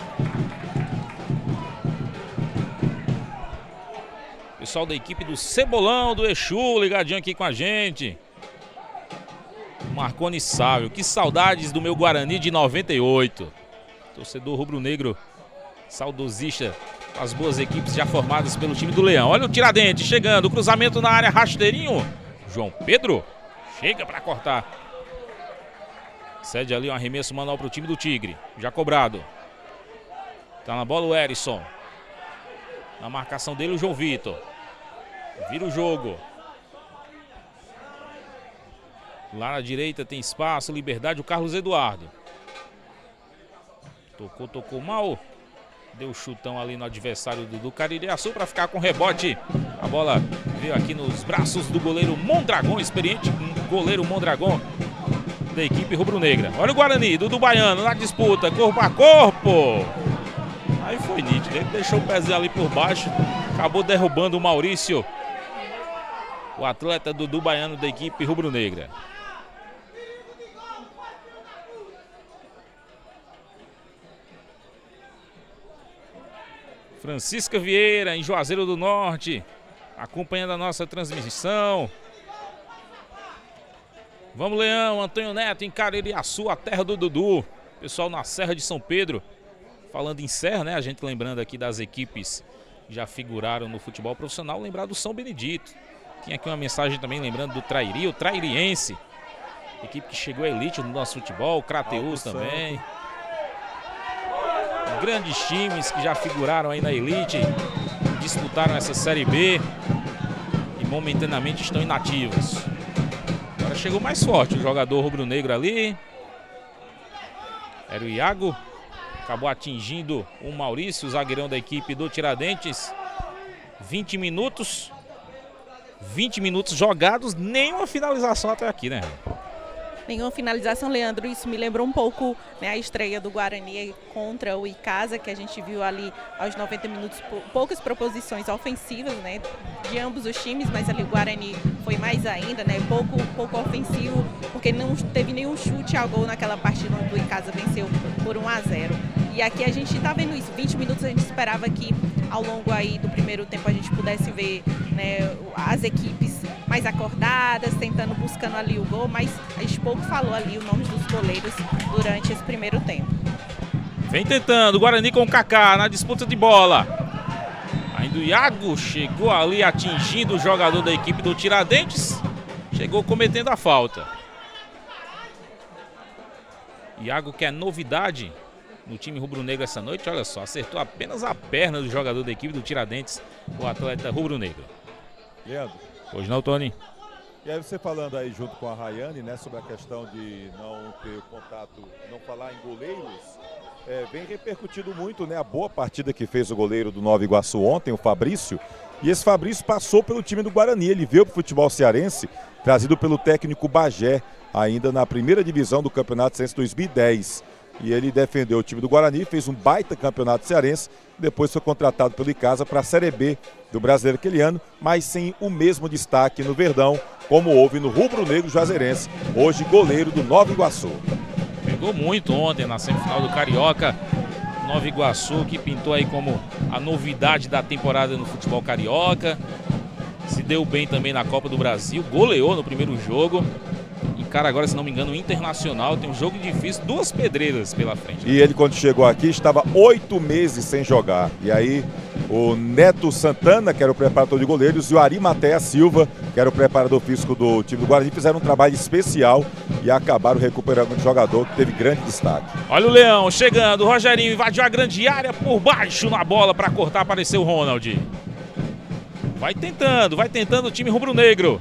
Pessoal da equipe do Cebolão, do Exu, ligadinho aqui com a gente. Marconi Sávio, que saudades do meu Guarani de noventa e oito. Torcedor rubro-negro, saudosista, as boas equipes já formadas pelo time do Leão. Olha o Tiradentes chegando, cruzamento na área, rasteirinho. João Pedro chega para cortar. Cede ali um arremesso manual para o time do Tigre. Já cobrado. Tá na bola o Erisson. Na marcação dele o João Vitor. Vira o jogo. Lá na direita tem espaço, liberdade, o Carlos Eduardo. Tocou, tocou mal. Deu chutão ali no adversário do, do Caririaçu para ficar com rebote. A bola veio aqui nos braços do goleiro Mondragon, experiente goleiro Mondragon da equipe rubro-negra. Olha o Guarani, Dudu Baiano na disputa, corpo a corpo. Aí foi nítido, ele deixou o pezinho ali por baixo, acabou derrubando o Maurício, o atleta Dudu Baiano da equipe rubro-negra. Francisca Vieira, em Juazeiro do Norte, acompanhando a nossa transmissão. Vamos, Leão, Antônio Neto em Caririaçu, a terra do Dudu. Pessoal na Serra de São Pedro. Falando em Serra, né? A gente lembrando aqui das equipes que já figuraram no futebol profissional, lembrar do São Benedito. Tinha aqui uma mensagem também lembrando do Trairi, o Trairiense. Equipe que chegou à elite no nosso futebol, o Crateus também. Grandes times que já figuraram aí na elite, disputaram essa Série B e momentaneamente estão inativos. Agora chegou mais forte o jogador rubro-negro ali. Era o Iago. Acabou atingindo o Maurício, o zagueirão da equipe do Tiradentes. vinte minutos. vinte minutos jogados, nenhuma finalização até aqui, né? Nenhuma finalização, Leandro. Isso me lembrou um pouco, né, a estreia do Guarani contra o Icasa, que a gente viu ali aos noventa minutos, poucas proposições ofensivas, né, de ambos os times, mas ali o Guarani foi mais ainda, né, pouco, pouco ofensivo, porque não teve nenhum chute ao gol naquela partida onde o Icasa venceu por um a zero. E aqui a gente está vendo isso, vinte minutos a gente esperava que ao longo aí do primeiro tempo a gente pudesse ver, né, as equipes mais acordadas, tentando, buscando ali o gol, mas a gente pouco falou ali o nome dos goleiros durante esse primeiro tempo. Vem tentando, Guarani com o Kaká na disputa de bola. Ainda o Iago chegou ali atingindo o jogador da equipe do Tiradentes, chegou cometendo a falta. Iago, que é novidade no time rubro-negro essa noite, olha só, acertou apenas a perna do jogador da equipe do Tiradentes, o atleta rubro-negro. Leandro. Hoje não, Tony. E aí você falando aí junto com a Rayane, né, sobre a questão de não ter o contato, não falar em goleiros, é, vem repercutindo muito, né, a boa partida que fez o goleiro do Nova Iguaçu ontem, o Fabrício, e esse Fabrício passou pelo time do Guarani, ele veio para o futebol cearense, trazido pelo técnico Bagé, ainda na primeira divisão do Campeonato Cearense dois mil e dez. E ele defendeu o time do Guarani, fez um baita campeonato cearense, depois foi contratado pelo Icasa para a Série B do Brasileiro aquele ano, mas sem o mesmo destaque no Verdão, como houve no rubro-negro juazeirense, hoje goleiro do Nova Iguaçu. Pegou muito ontem na semifinal do Carioca, Nova Iguaçu, que pintou aí como a novidade da temporada no futebol carioca, se deu bem também na Copa do Brasil, goleou no primeiro jogo, encara agora, se não me engano, o Internacional. Tem um jogo difícil, duas pedreiras pela frente. E ele, quando chegou aqui, estava oito meses sem jogar. E aí, o Neto Santana, que era o preparador de goleiros, e o Arimatea Silva, que era o preparador físico do time do Guarani, fizeram um trabalho especial e acabaram recuperando um jogador que teve grande destaque. Olha o Leão chegando, o Rogerinho invadiu a grande área por baixo na bola para cortar, apareceu o Ronald. Vai tentando, vai tentando o time rubro-negro.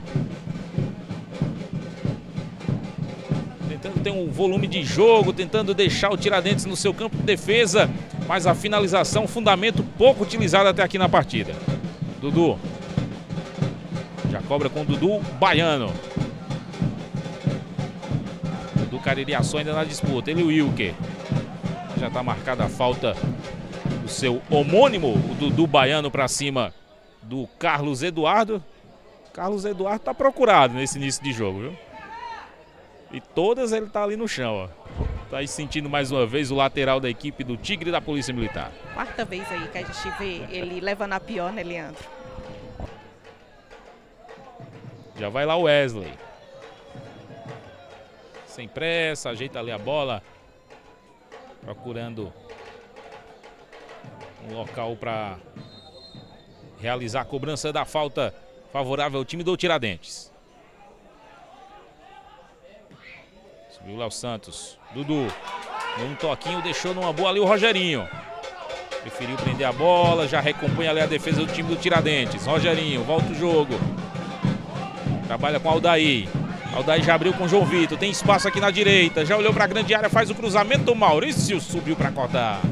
Tentando ter um volume de jogo, tentando deixar o Tiradentes no seu campo de defesa, mas a finalização, fundamento pouco utilizado até aqui na partida. Dudu. Já cobra com o Dudu Baiano. Dudu Caririaçu ainda na disputa. Ele e o Wilker. Já está marcada a falta do seu homônimo, o Dudu Baiano, para cima do Carlos Eduardo. Carlos Eduardo está procurado nesse início de jogo, viu? E todas ele tá ali no chão, ó. Tá aí sentindo mais uma vez o lateral da equipe do Tigre da Polícia Militar. Quarta vez aí que a gente vê ele levando a pior, né, Leandro? Já vai lá o Wesley. Sem pressa, ajeita ali a bola. Procurando um local para realizar a cobrança da falta favorável ao time do Tiradentes. Subiu o Léo Santos. Dudu. Um toquinho, deixou numa boa ali o Rogerinho. Preferiu prender a bola, já recompõe ali a defesa do time do Tiradentes. Rogerinho, volta o jogo. Trabalha com Aldair. Aldair já abriu com o João Vitor. Tem espaço aqui na direita. Já olhou para a grande área, faz o cruzamento. O Maurício subiu para cortar.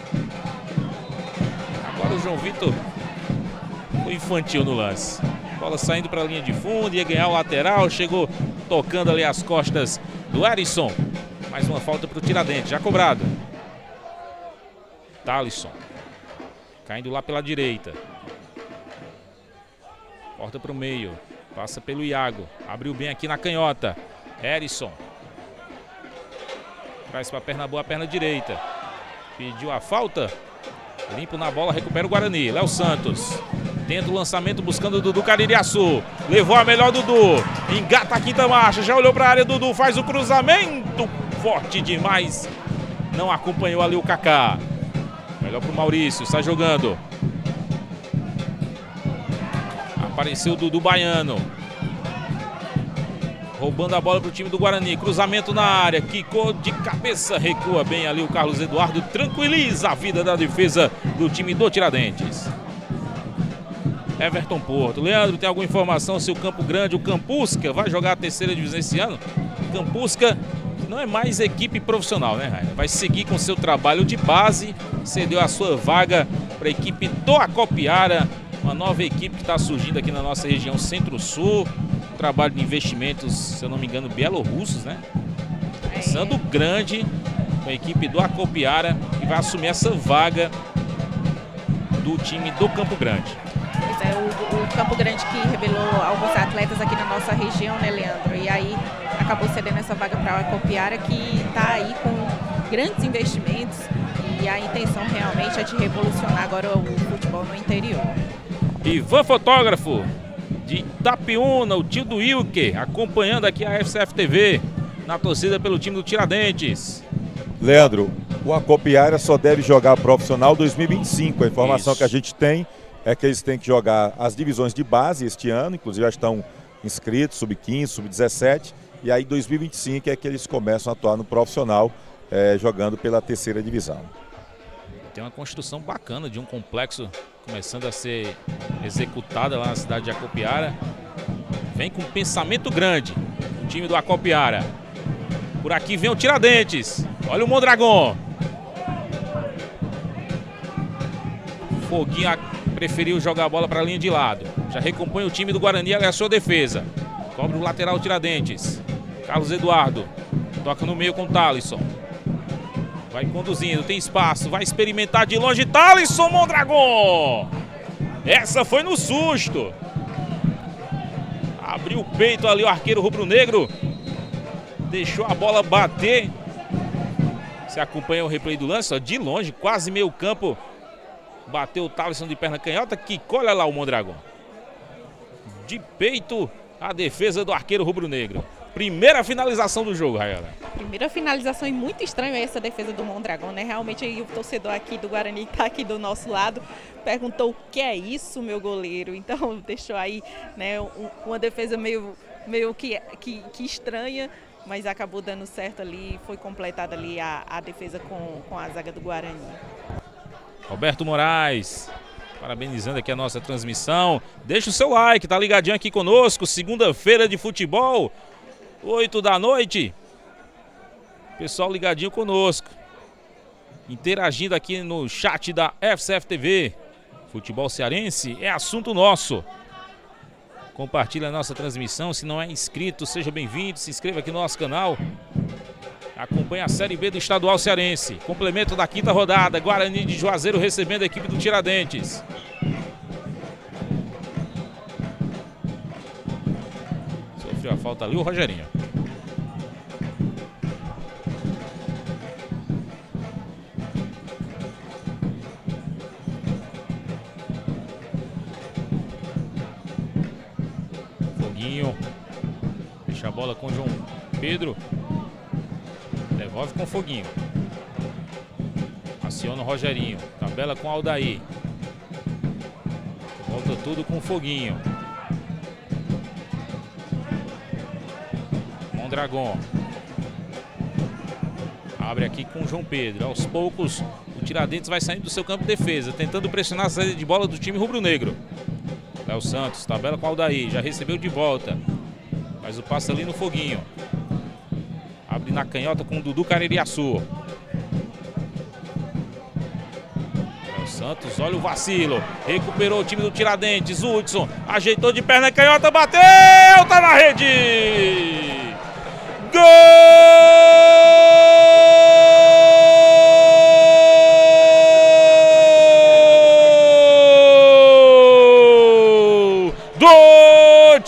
Agora o João Vitor foi infantil no lance. Bola saindo para a linha de fundo, ia ganhar o lateral. Chegou tocando ali as costas do Erisson. Mais uma falta para o Tiradentes, já cobrado. Thalisson. Caindo lá pela direita. Corta para o meio. Passa pelo Iago. Abriu bem aqui na canhota. Erisson. Traz para a perna boa, a perna direita. Pediu a falta. Limpo na bola, recupera o Guarani. Léo Santos. Tenta o lançamento buscando o Dudu Caririaçu. Levou a melhor Dudu. Engata a quinta marcha. Já olhou para a área. Dudu faz o cruzamento. Forte demais. Não acompanhou ali o Kaká. Melhor para o Maurício. Está jogando. Apareceu o Dudu Baiano. Roubando a bola para o time do Guarani. Cruzamento na área. Quicou de cabeça. Recua bem ali o Carlos Eduardo. Tranquiliza a vida da defesa do time do Tiradentes. Everton Porto. Leandro, tem alguma informação se o Campo Grande, o Campusca, vai jogar a terceira divisão esse ano? Campusca não é mais equipe profissional, né, Rainer? Vai seguir com seu trabalho de base. Cedeu a sua vaga para a equipe do Acopiara. Uma nova equipe que está surgindo aqui na nossa região Centro-Sul. Trabalho de investimentos, se eu não me engano, bielorrussos, né? Começando grande com a equipe do Acopiara, que vai assumir essa vaga do time do Campo Grande. Pois é, o, o Campo Grande que revelou alguns atletas aqui na nossa região, né, Leandro? E aí acabou cedendo essa vaga para o Acopiara, que está aí com grandes investimentos. E a intenção realmente é de revolucionar agora o futebol no interior. Ivan Fotógrafo de Itapiúna, o tio do Wilker, acompanhando aqui a F C F T V na torcida pelo time do Tiradentes. Leandro, o Acopiara só deve jogar profissional dois mil e vinte e cinco. A informação Isso. que a gente tem é que eles têm que jogar as divisões de base este ano, inclusive já estão inscritos, sub quinze, sub dezessete, e aí dois mil e vinte e cinco é que eles começam a atuar no profissional, é, jogando pela terceira divisão. Tem uma construção bacana de um complexo começando a ser executada lá na cidade de Acopiara. Vem com um pensamento grande o time do Acopiara. Por aqui vem o Tiradentes. Olha o Mondragon. Foguinho preferiu jogar a bola para a linha de lado. Já recompõe o time do Guarani, ali é a sua defesa. Cobra o lateral Tiradentes. Carlos Eduardo. Toca no meio com o Thalisson. Vai conduzindo, tem espaço, vai experimentar de longe. Thalisson Mondragon! Essa foi no susto. Abriu o peito ali o arqueiro rubro-negro. Deixou a bola bater. Você acompanha o replay do lance, ó, de longe, quase meio campo. Bateu o Thalisson de perna canhota, que olha lá o Mondragon. De peito, a defesa do arqueiro rubro-negro. Primeira finalização do jogo, Rayana. Primeira finalização e muito estranho essa defesa do Mondragão, né? Realmente aí o torcedor aqui do Guarani que tá aqui do nosso lado perguntou o que é isso, meu goleiro. Então deixou aí, né, um, uma defesa meio, meio que, que, que estranha, mas acabou dando certo ali, foi completada ali a, a defesa com, com a zaga do Guarani. Roberto Moraes, parabenizando aqui a nossa transmissão. Deixa o seu like, tá ligadinho aqui conosco, segunda-feira de futebol, oito da noite. Pessoal ligadinho conosco, interagindo aqui no chat da F C F T V. Futebol cearense é assunto nosso. Compartilhe a nossa transmissão, se não é inscrito, seja bem-vindo, se inscreva aqui no nosso canal. Acompanhe a Série B do Estadual Cearense. Complemento da quinta rodada, Guarani de Juazeiro recebendo a equipe do Tiradentes. Sofreu a falta ali o Rogerinho. Deixa a bola com o João Pedro. Devolve com o Foguinho. Aciona o Rogerinho. Tabela com o Aldair. Volta tudo com o Foguinho. Mondragão. Abre aqui com o João Pedro. Aos poucos o Tiradentes vai saindo do seu campo de defesa, tentando pressionar a saída de bola do time rubro-negro. Léo Santos, tabela com o Aldair, já recebeu de volta. Faz o passe ali no Foguinho. Abre na canhota com o Dudu Caririaçu. Léo Santos, olha o vacilo. Recuperou o time do Tiradentes. Hudson ajeitou de perna canhota, bateu! Tá na rede! Gol do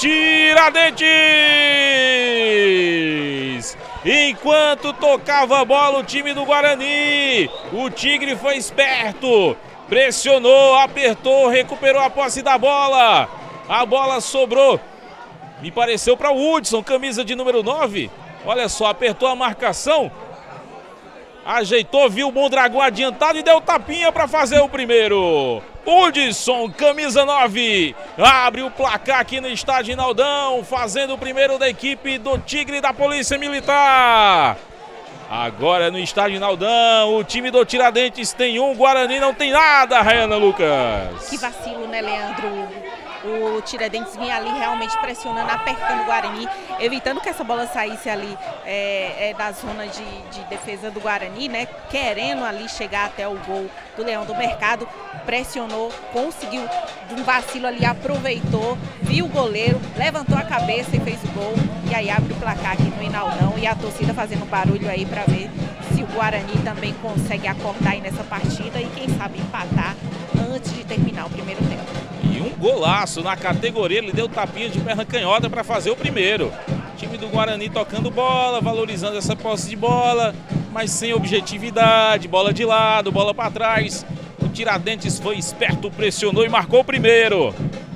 Tiradentes! Enquanto tocava a bola o time do Guarani, o Tigre foi esperto, pressionou, apertou, recuperou a posse da bola. A bola sobrou, me pareceu para o Hudson, camisa de número nove. Olha só, apertou a marcação, ajeitou, viu o Mondragão adiantado e deu tapinha para fazer o primeiro. Hudson, camisa nove, abre o placar aqui no estádio Inaldão, fazendo o primeiro da equipe do Tigre da Polícia Militar. Agora no estádio Inaldão, o time do Tiradentes tem um, Guarani não tem nada, Rayana Lucas. Que vacilo, né, Leandro? O Tiradentes vinha ali realmente pressionando, apertando o Guarani, evitando que essa bola saísse ali é, é, da zona de, de defesa do Guarani, né? Querendo ali chegar até o gol do Leão do Mercado, pressionou, conseguiu um vacilo ali, aproveitou, viu o goleiro, levantou a cabeça e fez o gol. E aí abre o placar aqui no Inaldão e a torcida fazendo barulho aí para ver se o Guarani também consegue acordar aí nessa partida e quem sabe empatar antes de terminar o primeiro tempo. E um golaço na categoria, ele deu tapinha de perna canhota para fazer o primeiro. O time do Guarani tocando bola, valorizando essa posse de bola, mas sem objetividade, bola de lado, bola para trás. O Tiradentes foi esperto, pressionou e marcou o primeiro.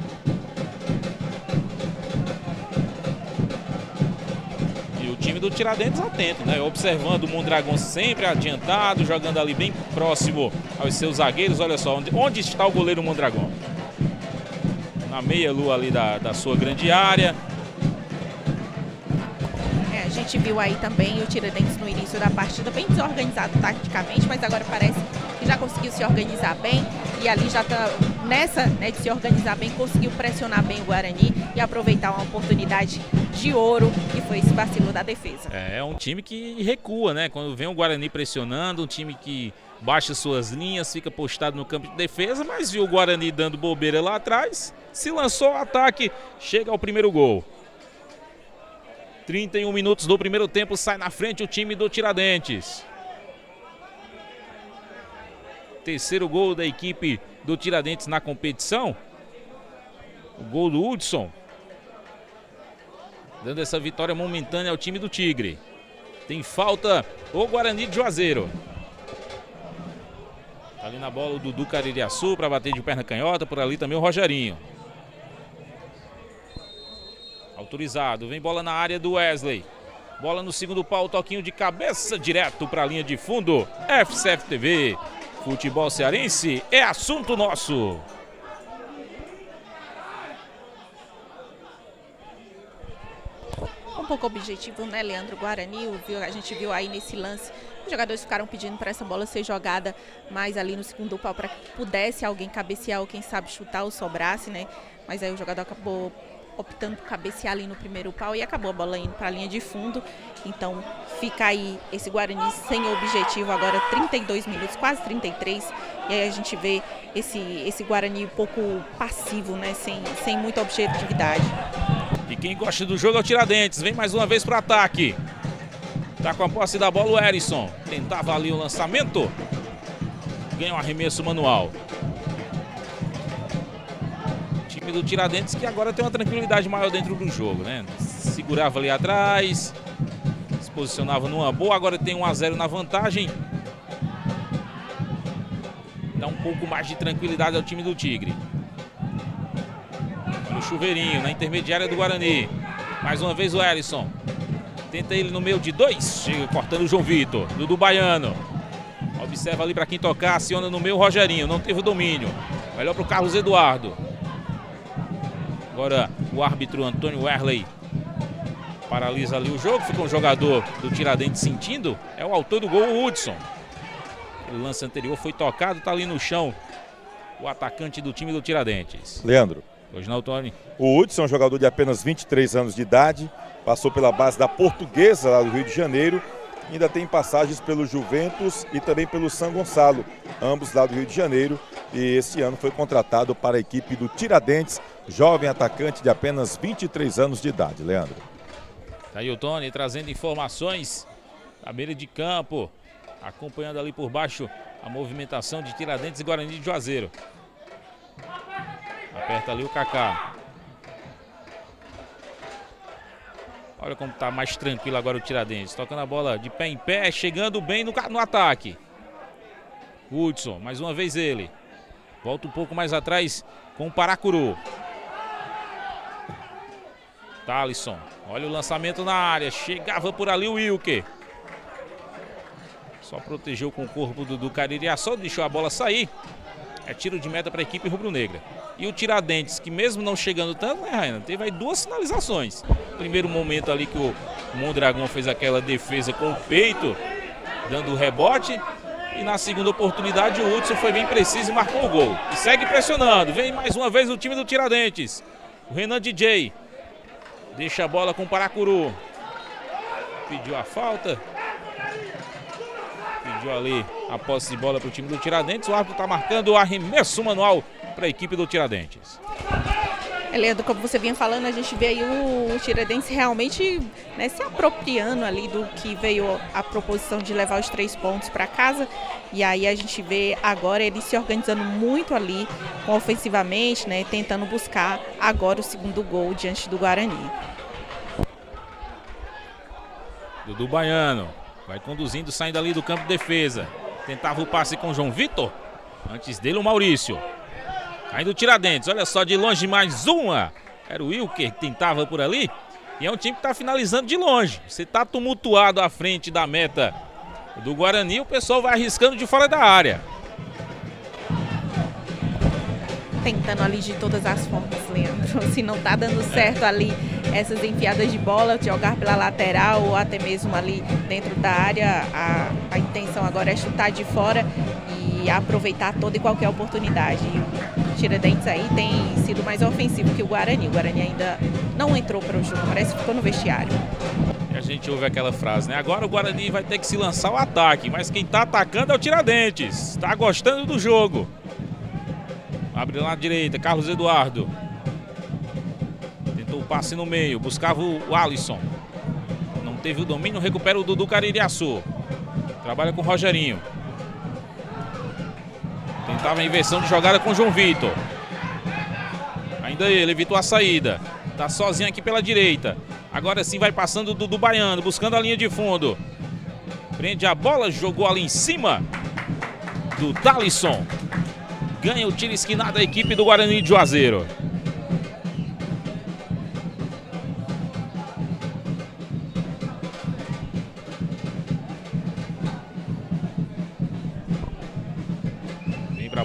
E o time do Tiradentes atento, né? Observando o Mondragão sempre adiantado, jogando ali bem próximo aos seus zagueiros. Olha só, onde, onde está o goleiro Mondragão? Na meia-lua ali da, da sua grande área. É, a gente viu aí também o Tiradentes no início da partida bem desorganizado taticamente, mas agora parece que já conseguiu se organizar bem e ali já está nessa, né, de se organizar bem, conseguiu pressionar bem o Guarani e aproveitar uma oportunidade de ouro que foi esse vacilo da defesa. É, é um time que recua, né? Quando vem o Guarani pressionando, um time que baixa suas linhas, fica postado no campo de defesa, mas viu o Guarani dando bobeira lá atrás, se lançou ao ataque, chega ao primeiro gol. trinta e um minutos do primeiro tempo, sai na frente o time do Tiradentes. Terceiro gol da equipe do Tiradentes na competição. O gol do Hudson, dando essa vitória momentânea ao time do Tigre. Tem falta o Guarani de Juazeiro. Ali na bola o Dudu Caririaçu para bater de perna canhota, por ali também o Rogerinho. Autorizado, vem bola na área do Wesley. Bola no segundo pau, toquinho de cabeça direto para a linha de fundo. F C F T V, futebol cearense é assunto nosso. Um pouco objetivo, né, Leandro? Guarani, viu, a gente viu aí nesse lance, os jogadores ficaram pedindo para essa bola ser jogada mais ali no segundo pau, para que pudesse alguém cabecear ou quem sabe chutar ou sobrasse, né? Mas aí o jogador acabou optando por cabecear ali no primeiro pau e acabou a bola indo para a linha de fundo. Então fica aí esse Guarani sem objetivo agora, trinta e dois minutos, quase trinta e três. E aí a gente vê esse, esse Guarani um pouco passivo, né? Sem, sem muita objetividade. E quem gosta do jogo é o Tiradentes. Vem mais uma vez para o ataque. Tá com a posse da bola o Erisson. Tentava ali o lançamento. Ganha um arremesso manual. Time do Tiradentes que agora tem uma tranquilidade maior dentro do jogo, né? Segurava ali atrás. Se posicionava numa boa. Agora tem um a zero na vantagem. Dá um pouco mais de tranquilidade ao time do Tigre. Olha o chuveirinho na intermediária do Guarani. Mais uma vez o Erisson. Tenta ele no meio de dois. Chega cortando o João Vitor. Dudu Baiano. Observa ali para quem tocar. Aciona no meio o Rogerinho. Não teve o domínio. Melhor para o Carlos Eduardo. Agora o árbitro Antônio Werley paralisa ali o jogo. Fica um jogador do Tiradentes sentindo. É o autor do gol, o Hudson. O lance anterior foi tocado. Está ali no chão o atacante do time do Tiradentes. Leandro. Hoje não, Tony. O Hudson é um jogador de apenas vinte e três anos de idade. Passou pela base da Portuguesa, lá do Rio de Janeiro. Ainda tem passagens pelo Juventus e também pelo São Gonçalo, ambos lá do Rio de Janeiro. E esse ano foi contratado para a equipe do Tiradentes, jovem atacante de apenas vinte e três anos de idade, Leandro. Tá aí o Tony trazendo informações da beira de campo, acompanhando ali por baixo a movimentação de Tiradentes e Guarani de Juazeiro. Aperta ali o Kaká. Olha como está mais tranquilo agora o Tiradentes. Tocando a bola de pé em pé, chegando bem no, no ataque. Hudson, mais uma vez ele. Volta um pouco mais atrás com o Paracuru. Thalisson, olha o lançamento na área. Chegava por ali o Wilker. Só protegeu com o corpo do, do Caririaçu, deixou a bola sair. É tiro de meta para a equipe rubro-negra. E o Tiradentes, que mesmo não chegando tanto, né, Raina, teve aí duas finalizações. Primeiro momento ali que o Mondragão fez aquela defesa com o peito, dando o rebote. E na segunda oportunidade o Hudson foi bem preciso e marcou o gol. E segue pressionando. Vem mais uma vez o time do Tiradentes. O Renan D J deixa a bola com o Paracuru. Pediu a falta. Pediu ali a posse de bola para o time do Tiradentes. O árbitro está marcando o arremesso manual para a equipe do Tiradentes. É, Leandro, como você vinha falando, a gente vê aí o, o Tiradentes realmente, né, se apropriando ali do que veio a proposição de levar os três pontos para casa. E aí a gente vê agora ele se organizando muito ali, ofensivamente, né, tentando buscar agora o segundo gol diante do Guarani. Dudu Baiano vai conduzindo, saindo ali do campo de defesa. Tentava o passe com o João Vitor. Antes dele o Maurício. Ainda o Tiradentes, olha só, de longe mais uma. Era o Wilker que tentava por ali. E é um time que está finalizando de longe. Você está tumultuado à frente da meta do Guarani, o pessoal vai arriscando de fora da área. Tentando ali de todas as formas, Leandro. Se não está dando certo ali essas enfiadas de bola, jogar pela lateral ou até mesmo ali dentro da área, a, a intenção agora é chutar de fora e aproveitar toda e qualquer oportunidade. O Tiradentes aí tem sido mais ofensivo que o Guarani. O Guarani ainda não entrou para o jogo, parece que ficou no vestiário. E a gente ouve aquela frase, né? Agora o Guarani vai ter que se lançar ao ataque, mas quem está atacando é o Tiradentes. Está gostando do jogo. Abre lá à direita, Carlos Eduardo. Tentou o passe no meio, buscava o Alisson. Não teve o domínio, recupera o Dudu Caririaçu. Trabalha com o Rogerinho. Tentava a inversão de jogada com o João Vitor. Ainda ele, evitou a saída. Tá sozinho aqui pela direita. Agora sim vai passando o Dudu Baiano, buscando a linha de fundo. Prende a bola, jogou ali em cima do Thalisson. Ganha o tiro esquinado da equipe do Guarani de Juazeiro.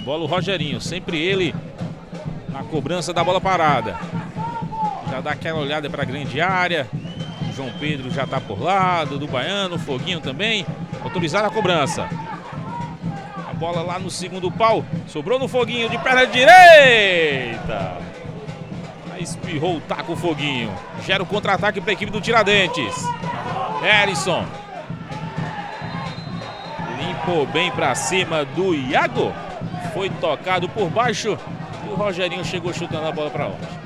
bola o Rogerinho, sempre ele na cobrança da bola parada. Já dá aquela olhada para a grande área. O João Pedro já está por lá, do Baiano, o Foguinho também. Autorizar a cobrança. A bola lá no segundo pau. Sobrou no Foguinho de perna direita. Aí espirrou o taco o Foguinho. Gera o contra-ataque para a equipe do Tiradentes. Erison. Limpou bem para cima do Iago. Foi tocado por baixo. E o Rogerinho chegou chutando a bola para longe.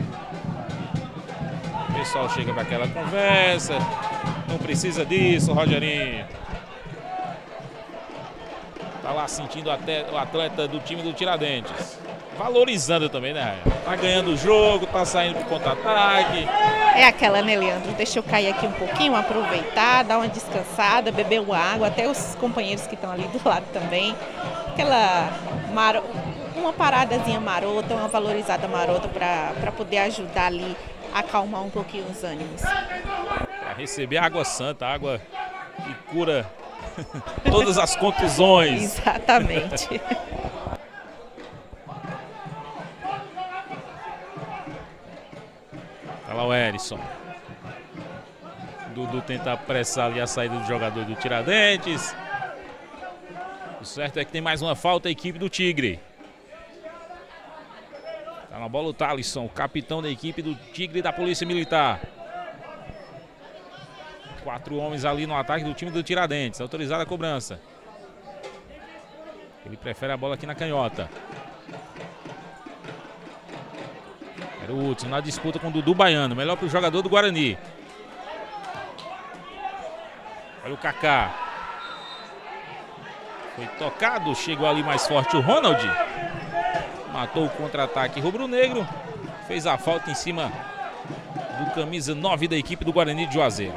O pessoal chega para aquela conversa. Não precisa disso, Rogerinho. Tá lá sentindo até o atleta do time do Tiradentes. Valorizando também, né? Tá ganhando o jogo, tá saindo pro contra-ataque. É aquela, né, Leandro? Deixa eu cair aqui um pouquinho, aproveitar, dar uma descansada, beber uma água, até os companheiros que estão ali do lado também. Aquela maro... uma paradazinha marota, uma valorizada marota para poder ajudar ali a acalmar um pouquinho os ânimos. Para receber água santa, água que cura todas as contusões. Exatamente. Tá lá o Erison. Dudu tenta apressar ali a saída do jogador do Tiradentes. O certo é que tem mais uma falta a equipe do Tigre. Tá na bola o Thalisson, o capitão da equipe do Tigre da Polícia Militar. Quatro homens ali no ataque do time do Tiradentes. Autorizada a cobrança. Ele prefere a bola aqui na canhota. Era o Hudson na disputa com o Dudu Baiano. Melhor para o jogador do Guarani. Olha o Kaká. Foi tocado. Chegou ali mais forte o Ronald. Matou o contra-ataque rubro-negro. Fez a falta em cima do camisa nove da equipe do Guarani de Juazeiro.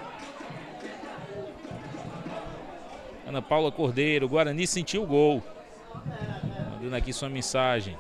Ana Paula Cordeiro. O Guarani sentiu o gol. Mandando aqui sua mensagem.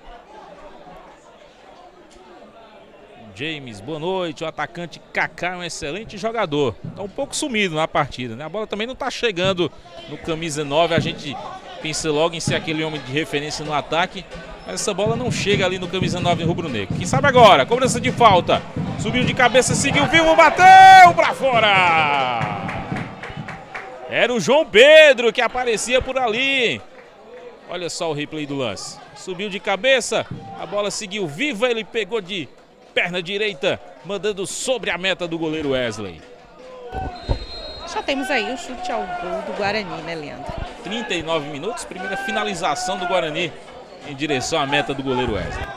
James, boa noite. O atacante Kaká é um excelente jogador. Está um pouco sumido na partida, né? A bola também não está chegando no camisa nove. A gente pensa logo em ser aquele homem de referência no ataque. Mas essa bola não chega ali no camisa nove rubro-negro. Quem sabe agora? Cobrança de falta. Subiu de cabeça, seguiu vivo, bateu para fora. Era o João Pedro que aparecia por ali. Olha só o replay do lance. Subiu de cabeça, a bola seguiu viva, ele pegou de perna direita, mandando sobre a meta do goleiro Wesley. Já temos aí o chute ao gol do Guarani, né, Leandro? trinta e nove minutos, primeira finalização do Guarani em direção à meta do goleiro Wesley.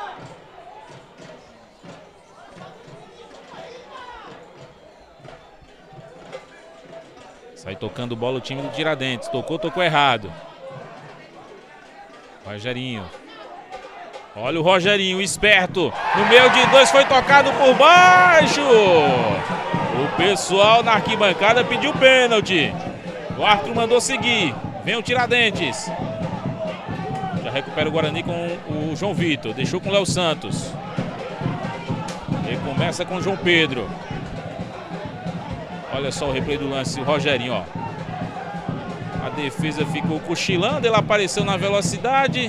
Sai tocando bola o time do Tiradentes. Tocou, tocou errado. Rogerinho. Olha o Rogerinho, esperto. No meio de dois, foi tocado por baixo. O pessoal na arquibancada pediu pênalti. O árbitro mandou seguir. Vem o Tiradentes. Já recupera o Guarani com o João Vitor. Deixou com o Léo Santos. Ele começa com o João Pedro. Olha só o replay do lance, o Rogerinho, ó. A defesa ficou cochilando, ele apareceu na velocidade.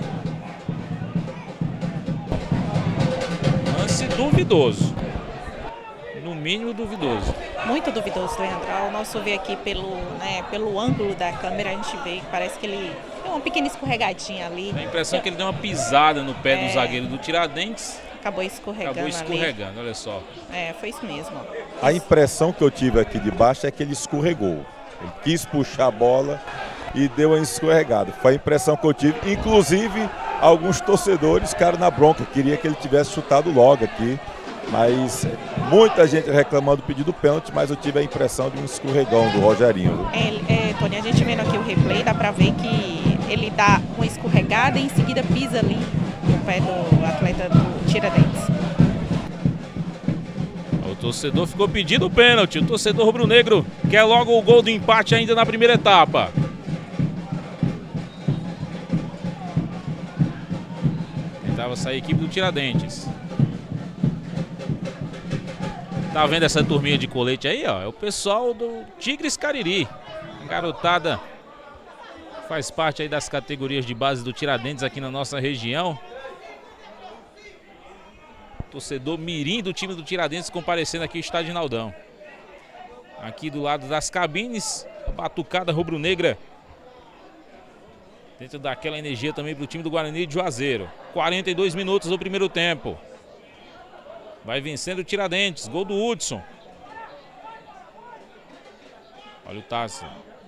Lance duvidoso. No mínimo duvidoso. Muito duvidoso, Leandro. Ao nosso ver aqui pelo, né, pelo ângulo da câmera, a gente vê que parece que ele deu uma pequena escorregadinha ali. A impressão é que ele deu uma pisada no pé é... do zagueiro do Tiradentes. Acabou escorregando. Acabou escorregando, ali. Olha só. É, foi isso mesmo. A impressão que eu tive aqui de baixo é que ele escorregou. Ele quis puxar a bola e deu uma escorregada. Foi a impressão que eu tive. Inclusive, alguns torcedores ficaram na bronca. Queria que ele tivesse chutado logo aqui. Mas muita gente reclamando do pedido pênalti, mas eu tive a impressão de um escorregão do Rogerinho. É, é, Tony, a gente vendo aqui o replay, dá pra ver que ele dá uma escorregada e em seguida pisa ali no pé do atleta do Tiradentes. O torcedor ficou pedindo o pênalti. O torcedor rubro-negro quer logo o gol do empate ainda na primeira etapa. Tentava sair a equipe do Tiradentes. Tá vendo essa turminha de colete aí, ó? É o pessoal do Tigres Cariri. A garotada Faz parte aí das categorias de base do Tiradentes aqui na nossa região. Torcedor mirim do time do Tiradentes comparecendo aqui ao Estádio Inaldão. Aqui do lado das cabines, a batucada rubro-negra. Tenta dar aquela energia também para o time do Guarani de Juazeiro. quarenta e dois minutos do primeiro tempo. Vai vencendo o Tiradentes. Gol do Hudson. Olha o Tássio.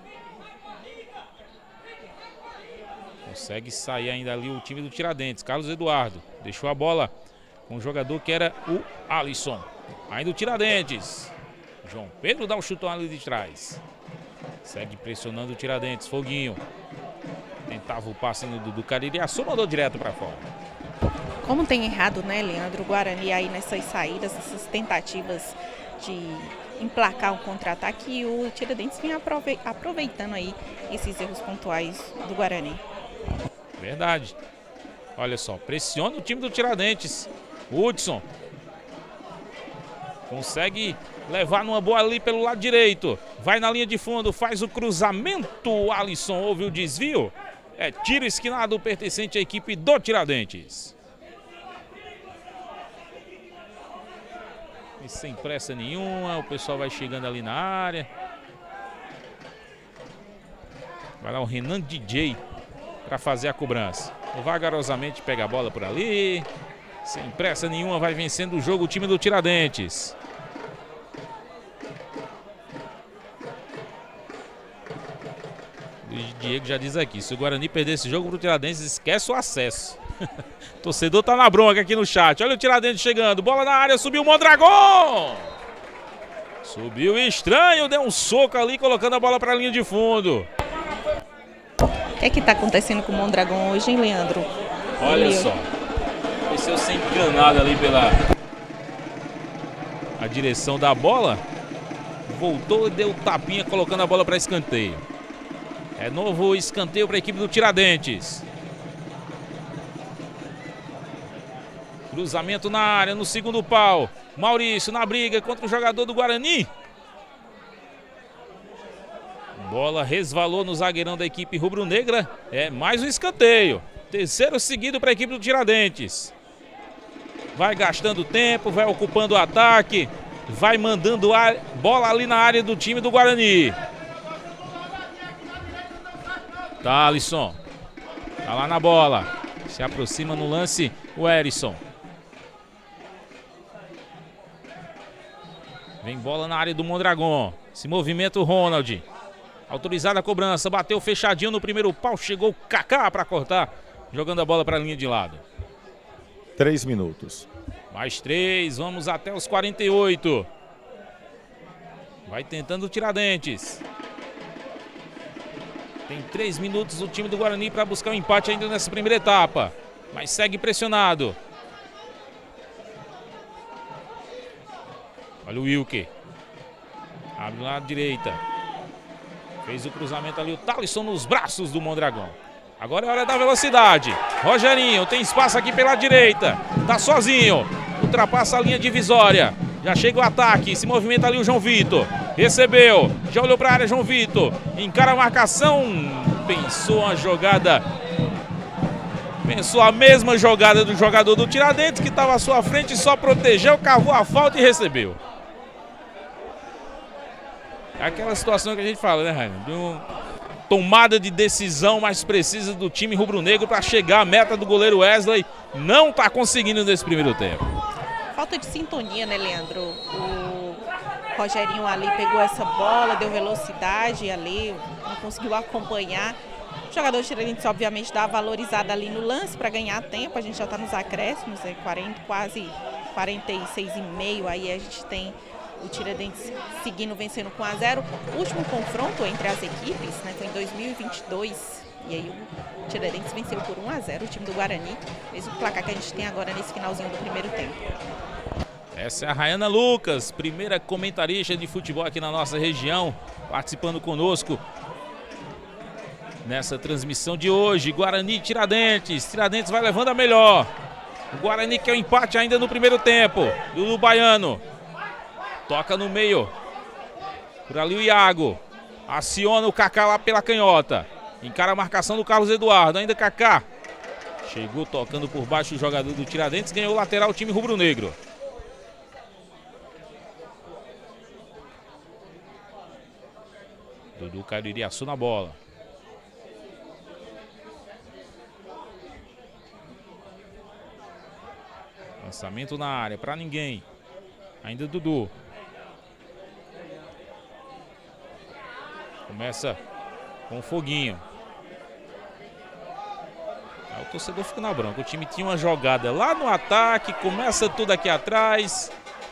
Consegue sair ainda ali o time do Tiradentes. Carlos Eduardo. Deixou a bola com o jogador que era o Alisson. Ainda o Tiradentes. João Pedro dá o chutão ali de trás. Segue pressionando o Tiradentes. Foguinho. Tentava o passe do, do Cariri. A soma mandou direto para fora. Como tem errado, né, Leandro? O Guarani aí nessas saídas, essas tentativas de emplacar um contra-ataque, e o Tiradentes vinha aproveitando aí esses erros pontuais do Guarani. Verdade. Olha só, pressiona o time do Tiradentes. Hudson consegue levar numa boa ali pelo lado direito. Vai na linha de fundo, faz o cruzamento. O Alisson houve o desvio. É tiro esquinado pertencente à equipe do Tiradentes. E sem pressa nenhuma, o pessoal vai chegando ali na área. Vai lá o Renan D J para fazer a cobrança. Vagarosamente pega a bola por ali. Sem pressa nenhuma, vai vencendo o jogo o time do Tiradentes. O Diego já diz aqui, se o Guarani perder esse jogo pro Tiradentes, esquece o acesso. O torcedor tá na bronca aqui no chat. Olha o Tiradentes chegando, bola na área, subiu o Mondragon. Subiu estranho, deu um soco ali, colocando a bola para a linha de fundo. O que é que tá acontecendo com o Mondragon hoje, hein, Leandro? Olha Ele... só. Desceu sem enganado ali pela a direção da bola. Voltou e deu tapinha, colocando a bola para escanteio. É novo escanteio para a equipe do Tiradentes. Cruzamento na área, no segundo pau. Maurício na briga contra o jogador do Guarani. Bola resvalou no zagueirão da equipe rubro-negra. É mais um escanteio. Terceiro seguido para a equipe do Tiradentes. Vai gastando tempo, vai ocupando o ataque. Vai mandando a bola ali na área do time do Guarani. Tá, Alisson. Tá lá na bola. Se aproxima no lance o Erisson. Vem bola na área do Mondragon. Se movimenta o Ronald. Autorizada a cobrança. Bateu fechadinho no primeiro pau. Chegou o Kaká para cortar. Jogando a bola para a linha de lado. Três minutos. Mais três. Vamos até os quarenta e oito. Vai tentando o Tiradentes. Tem três minutos o time do Guarani para buscar um empate ainda nessa primeira etapa. Mas segue pressionado. Olha o Wilker. Abre do lado direita. Fez o cruzamento ali o Thalisson nos braços do Mondragon. Agora é hora da velocidade. Rogerinho tem espaço aqui pela direita. Tá sozinho. Ultrapassa a linha divisória. Já chega o ataque. Se movimenta ali o João Vitor. Recebeu. Já olhou para a área João Vitor. Encara a marcação. Pensou a jogada. Pensou a mesma jogada do jogador do Tiradentes, que estava à sua frente, só protegeu, cavou a falta e recebeu. É aquela situação que a gente fala, né, Rainer? De uma tomada de decisão mais precisa do time rubro-negro para chegar à meta do goleiro Wesley. Não está conseguindo nesse primeiro tempo. Falta de sintonia, né, Leandro? O Rogerinho ali pegou essa bola, deu velocidade ali, não conseguiu acompanhar. O jogador de Tiradentes, obviamente, dá a valorizada ali no lance para ganhar tempo. A gente já está nos acréscimos, é quarenta, quase quarenta e seis e meio. Aí a gente tem o Tiradentes seguindo, vencendo com um a zero. O último confronto entre as equipes, né, foi em dois mil e vinte e dois. E aí o Tiradentes venceu por um a zero o time do Guarani. Esse é o placar que a gente tem agora nesse finalzinho do primeiro tempo. Essa é a Rayana Lucas, primeira comentarista de futebol aqui na nossa região, participando conosco nessa transmissão de hoje. Guarani e Tiradentes. Tiradentes vai levando a melhor. O Guarani quer o empate ainda no primeiro tempo. Do Baiano. Toca no meio. Por ali o Iago. Aciona o Kaká lá pela canhota. Encara a marcação do Carlos Eduardo, ainda Kaká. Chegou tocando por baixo o jogador do Tiradentes, ganhou o lateral o time rubro-negro. Dudu Caririaçu na bola. Lançamento na área, para ninguém. Ainda Dudu. Começa com o foguinho. Aí o torcedor fica na bronca. O time tinha uma jogada lá no ataque. Começa tudo aqui atrás.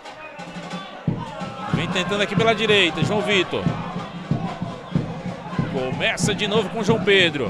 Vem tentando aqui pela direita. João Vitor. Começa de novo com o João Pedro.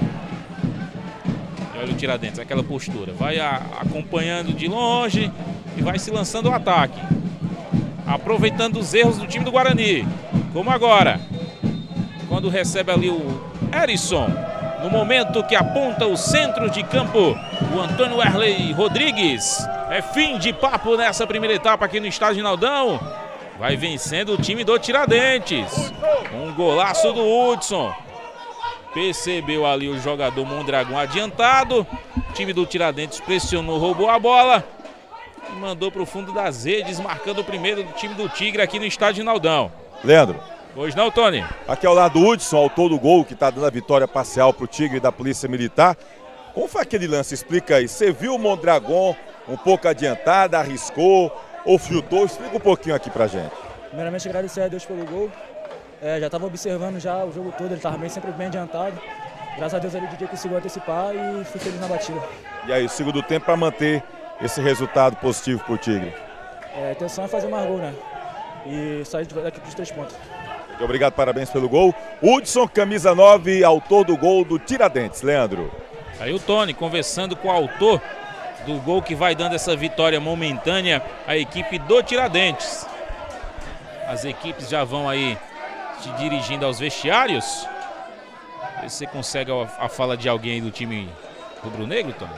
E olha o Tiradentes, aquela postura. Vai a, acompanhando de longe e vai se lançando ao ataque. Aproveitando os erros do time do Guarani. Como agora. Quando recebe ali o Erisson. No momento que aponta o centro de campo, o Antônio Erley Rodrigues. É fim de papo nessa primeira etapa aqui no estádio Rinaldão. Vai vencendo o time do Tiradentes. Um golaço do Hudson. Percebeu ali o jogador Mondragão adiantado. O time do Tiradentes pressionou, roubou a bola. E mandou para o fundo das redes, marcando o primeiro do time do Tigre aqui no estádio Rinaldão. Leandro. Pois não, Tony? Aqui ao lado do Hudson, autor do gol, que está dando a vitória parcial para o Tigre da Polícia Militar. Como foi aquele lance? Explica aí. Você viu o Mondragão um pouco adiantado, arriscou ou filtrou? Explica um pouquinho aqui pra gente. Primeiramente, agradecer a Deus pelo gol. É, já estava observando já o jogo todo, ele estava bem, sempre bem adiantado. Graças a Deus ali o D J conseguiu antecipar e fui feliz na batida. E aí, o segundo tempo para manter esse resultado positivo para o Tigre? É, a intenção é fazer mais gol, né? E sair daqui dos três pontos. Muito obrigado, parabéns pelo gol. Hudson, camisa nove, autor do gol do Tiradentes. Leandro. Aí o Tony conversando com o autor do gol que vai dando essa vitória momentânea à equipe do Tiradentes. As equipes já vão aí se dirigindo aos vestiários. Vê se você consegue a, a fala de alguém aí do time rubro-negro, Tony.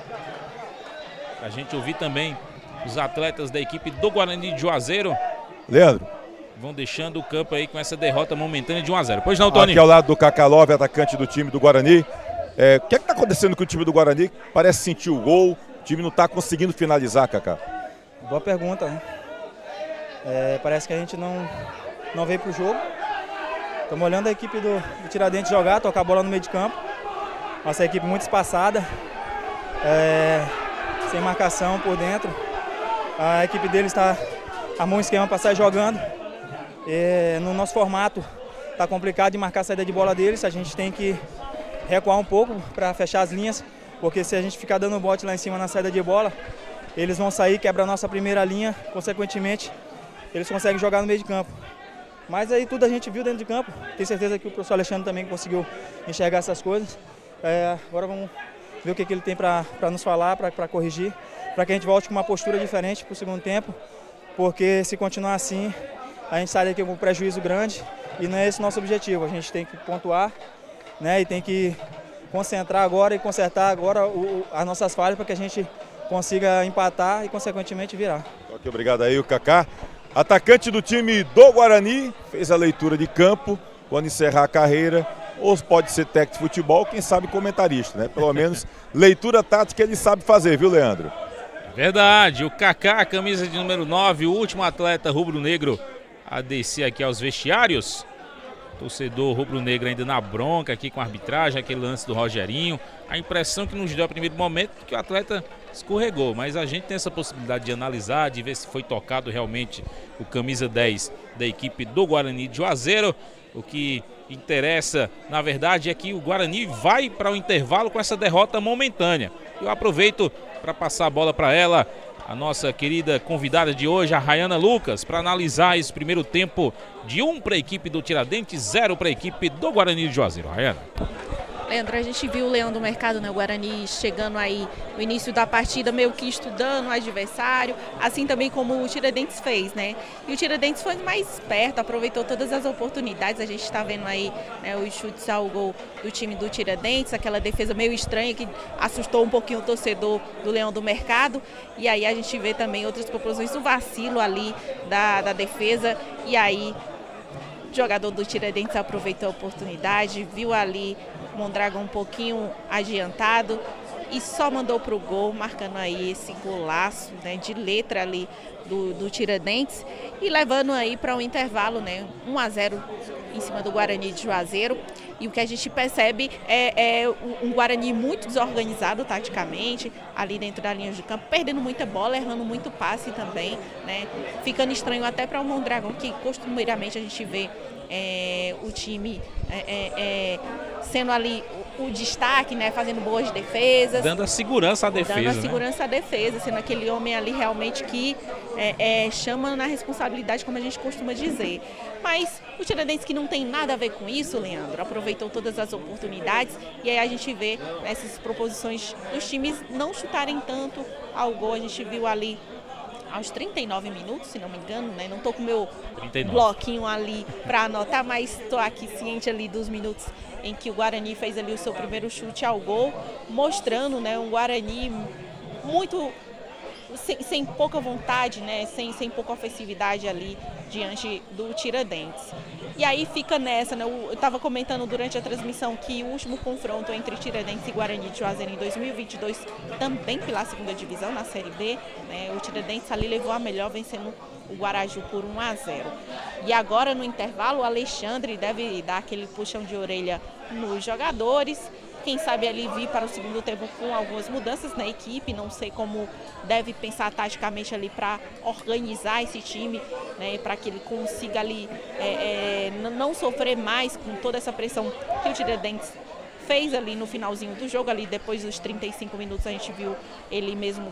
A gente ouvir também os atletas da equipe do Guarani de Juazeiro. Leandro. Vão deixando o campo aí com essa derrota momentânea de um a zero. Pois não, Tony? Aqui ao lado do Kaká Love, atacante do time do Guarani. É, o que é que está acontecendo com o time do Guarani? Parece sentir o gol. O time não está conseguindo finalizar, Kaká. Boa pergunta, né? É, parece que a gente não, não veio para o jogo. Estamos olhando a equipe do, do Tiradentes jogar, tocar a bola no meio de campo. Nossa equipe muito espaçada. É, sem marcação por dentro. A equipe deles está armou um esquema para sair jogando. É, no nosso formato está complicado de marcar a saída de bola deles. A gente tem que recuar um pouco para fechar as linhas, porque se a gente ficar dando bote lá em cima na saída de bola, eles vão sair, quebra a nossa primeira linha, consequentemente eles conseguem jogar no meio de campo. Mas aí tudo a gente viu dentro de campo. Tenho certeza que o professor Alexandre também conseguiu enxergar essas coisas. É, agora vamos ver o que, que ele tem para nos falar, para corrigir, para que a gente volte com uma postura diferente para o segundo tempo, porque se continuar assim, a gente sai daqui com um prejuízo grande e não é esse o nosso objetivo. A gente tem que pontuar, né, e tem que concentrar agora e consertar agora o, as nossas falhas para que a gente consiga empatar e, consequentemente, virar. Ok, obrigado aí, o Kaká. Atacante do time do Guarani, fez a leitura de campo, quando encerrar a carreira, ou pode ser técnico de futebol, quem sabe comentarista, né? Pelo menos leitura tática ele sabe fazer, viu, Leandro? Verdade, o Kaká, camisa de número nove, o último atleta rubro-negro a descer aqui aos vestiários. Torcedor rubro-negro ainda na bronca aqui com a arbitragem, aquele lance do Rogerinho. A impressão que nos deu a primeiro momento é que o atleta escorregou, mas a gente tem essa possibilidade de analisar, de ver se foi tocado realmente o camisa dez da equipe do Guarani de Juazeiro. O que interessa, na verdade, é que o Guarani vai para o intervalo com essa derrota momentânea. Eu aproveito para passar a bola para ela, a nossa querida convidada de hoje, a Rayana Lucas, para analisar esse primeiro tempo de um para a equipe do Tiradentes, zero para a equipe do Guarani de Juazeiro. Rayana. Leandro, a gente viu o Leão do Mercado, né, o Guarani, chegando aí no início da partida, meio que estudando o adversário, assim também como o Tiradentes fez, né? E o Tiradentes foi mais esperto, aproveitou todas as oportunidades. A gente está vendo aí, né, os chutes ao gol do time do Tiradentes, aquela defesa meio estranha que assustou um pouquinho o torcedor do Leão do Mercado. E aí a gente vê também outras proposições, o vacilo ali da, da defesa, e aí jogador do Tiradentes aproveitou a oportunidade, viu ali o Mondragão um pouquinho adiantado e só mandou para o gol, marcando aí esse golaço, né, de letra ali do, do Tiradentes e levando aí para um intervalo, né, um a zero em cima do Guarani de Juazeiro. E o que a gente percebe é, é um Guarani muito desorganizado taticamente, ali dentro da linha de campo, perdendo muita bola, errando muito passe também, né? Ficando estranho até para o Mondragão, que costumeiramente a gente vê é, o time é, é, é, sendo ali o, o destaque, né? Fazendo boas defesas. Dando a segurança à defesa. Dando a né? segurança à defesa, sendo aquele homem ali realmente que é, é, chama na responsabilidade, como a gente costuma dizer. Mas o Tiradentes, que não tem nada a ver com isso, Leandro, aproveitou todas as oportunidades e aí a gente vê essas proposições dos times não chutarem tanto ao gol. A gente viu ali aos trinta e nove minutos, se não me engano, né? Não estou com o meu trinta e nove bloquinho ali para anotar, mas estou aqui ciente ali dos minutos em que o Guarani fez ali o seu primeiro chute ao gol, mostrando, né, um Guarani muito sem, sem pouca vontade, né, sem, sem pouca ofensividade ali diante do Tiradentes. E aí fica nessa, né, eu estava comentando durante a transmissão que o último confronto entre Tiradentes e Guarani de Juazeiro em dois mil e vinte e dois, também pela segunda divisão, na Série B, né, o Tiradentes ali levou a melhor, vencendo o Guaraju por um a zero. E agora no intervalo o Alexandre deve dar aquele puxão de orelha nos jogadores, quem sabe ali vir para o segundo tempo com algumas mudanças na equipe, não sei como deve pensar taticamente ali para organizar esse time, né, para que ele consiga ali é, é, não sofrer mais com toda essa pressão que o Tiradentes fez ali no finalzinho do jogo, ali depois dos trinta e cinco minutos a gente viu ele mesmo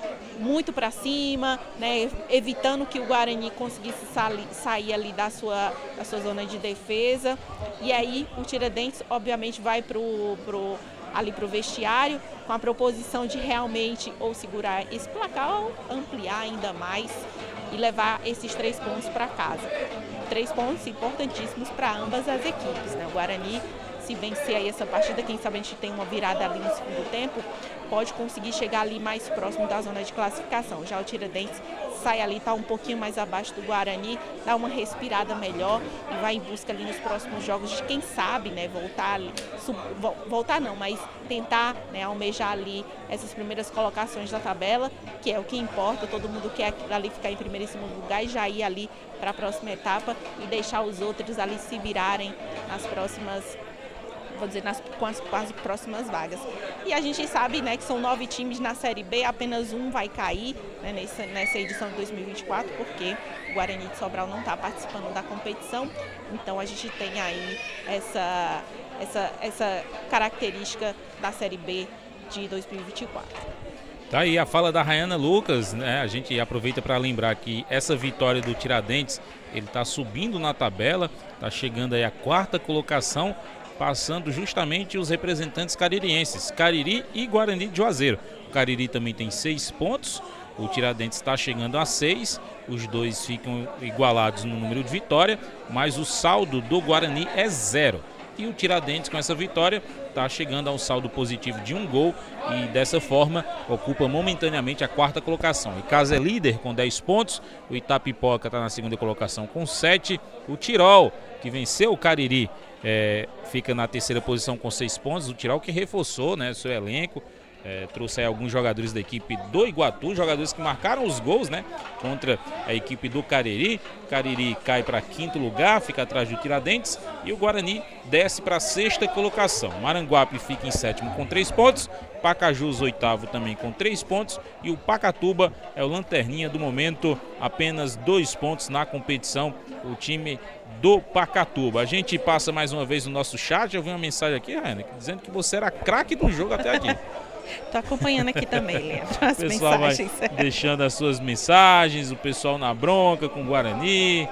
muito para cima, né, evitando que o Guarani conseguisse sair ali da sua, da sua zona de defesa. E aí o Tiradentes obviamente vai pro, pro, ali para o vestiário com a proposição de realmente ou segurar esse placar ou ampliar ainda mais e levar esses três pontos para casa. Três pontos importantíssimos para ambas as equipes, né? O Guarani, se vencer aí essa partida, quem sabe a gente tem uma virada ali no segundo tempo, pode conseguir chegar ali mais próximo da zona de classificação. Já o Tiradentes sai ali, está um pouquinho mais abaixo do Guarani, dá uma respirada melhor e vai em busca ali nos próximos jogos de, quem sabe, né, voltar ali, sub, voltar não, mas tentar, né, almejar ali essas primeiras colocações da tabela, que é o que importa. Todo mundo quer ali ficar em primeiríssimo lugar e já ir ali para a próxima etapa e deixar os outros ali se virarem nas próximas, vou dizer, nas, com, as, com as próximas vagas. E a gente sabe, né, que são nove times na Série B, apenas um vai cair, né, nessa, nessa edição de dois mil e vinte e quatro, porque o Guarani de Sobral não está participando da competição. Então a gente tem aí essa, essa, essa característica da Série B de dois mil e vinte e quatro. Tá aí a fala da Rayana Lucas, né? A gente aproveita para lembrar que essa vitória do Tiradentes, ele está subindo na tabela, está chegando aí à quarta colocação, passando justamente os representantes caririenses, Cariri e Guarani de Juazeiro. O Cariri também tem seis pontos, o Tiradentes está chegando a seis, os dois ficam igualados no número de vitória, mas o saldo do Guarani é zero. E o Tiradentes, com essa vitória, está chegando a um saldo positivo de um gol e dessa forma ocupa momentaneamente a quarta colocação. E Casa é líder com dez pontos, o Itapipoca está na segunda colocação com sete, o Tirol, que venceu o Cariri, É, fica na terceira posição com seis pontos. O Tirol que reforçou, né, seu elenco, é, trouxe aí alguns jogadores da equipe do Iguatu, jogadores que marcaram os gols, né, contra a equipe do Cariri. O Cariri cai para quinto lugar, fica atrás do Tiradentes, e o Guarani desce para a sexta colocação. Maranguape fica em sétimo com três pontos, Pacajus oitavo também com três pontos, e o Pacatuba é o lanterninha do momento, apenas dois pontos na competição, o time do Pacatuba. A gente passa mais uma vez no nosso chat. Eu vi uma mensagem aqui, Raina, dizendo que você era craque do jogo até aqui. Tô acompanhando aqui também, Leandro, as o pessoal mensagens. Vai deixando as suas mensagens, o pessoal na bronca com o Guarani.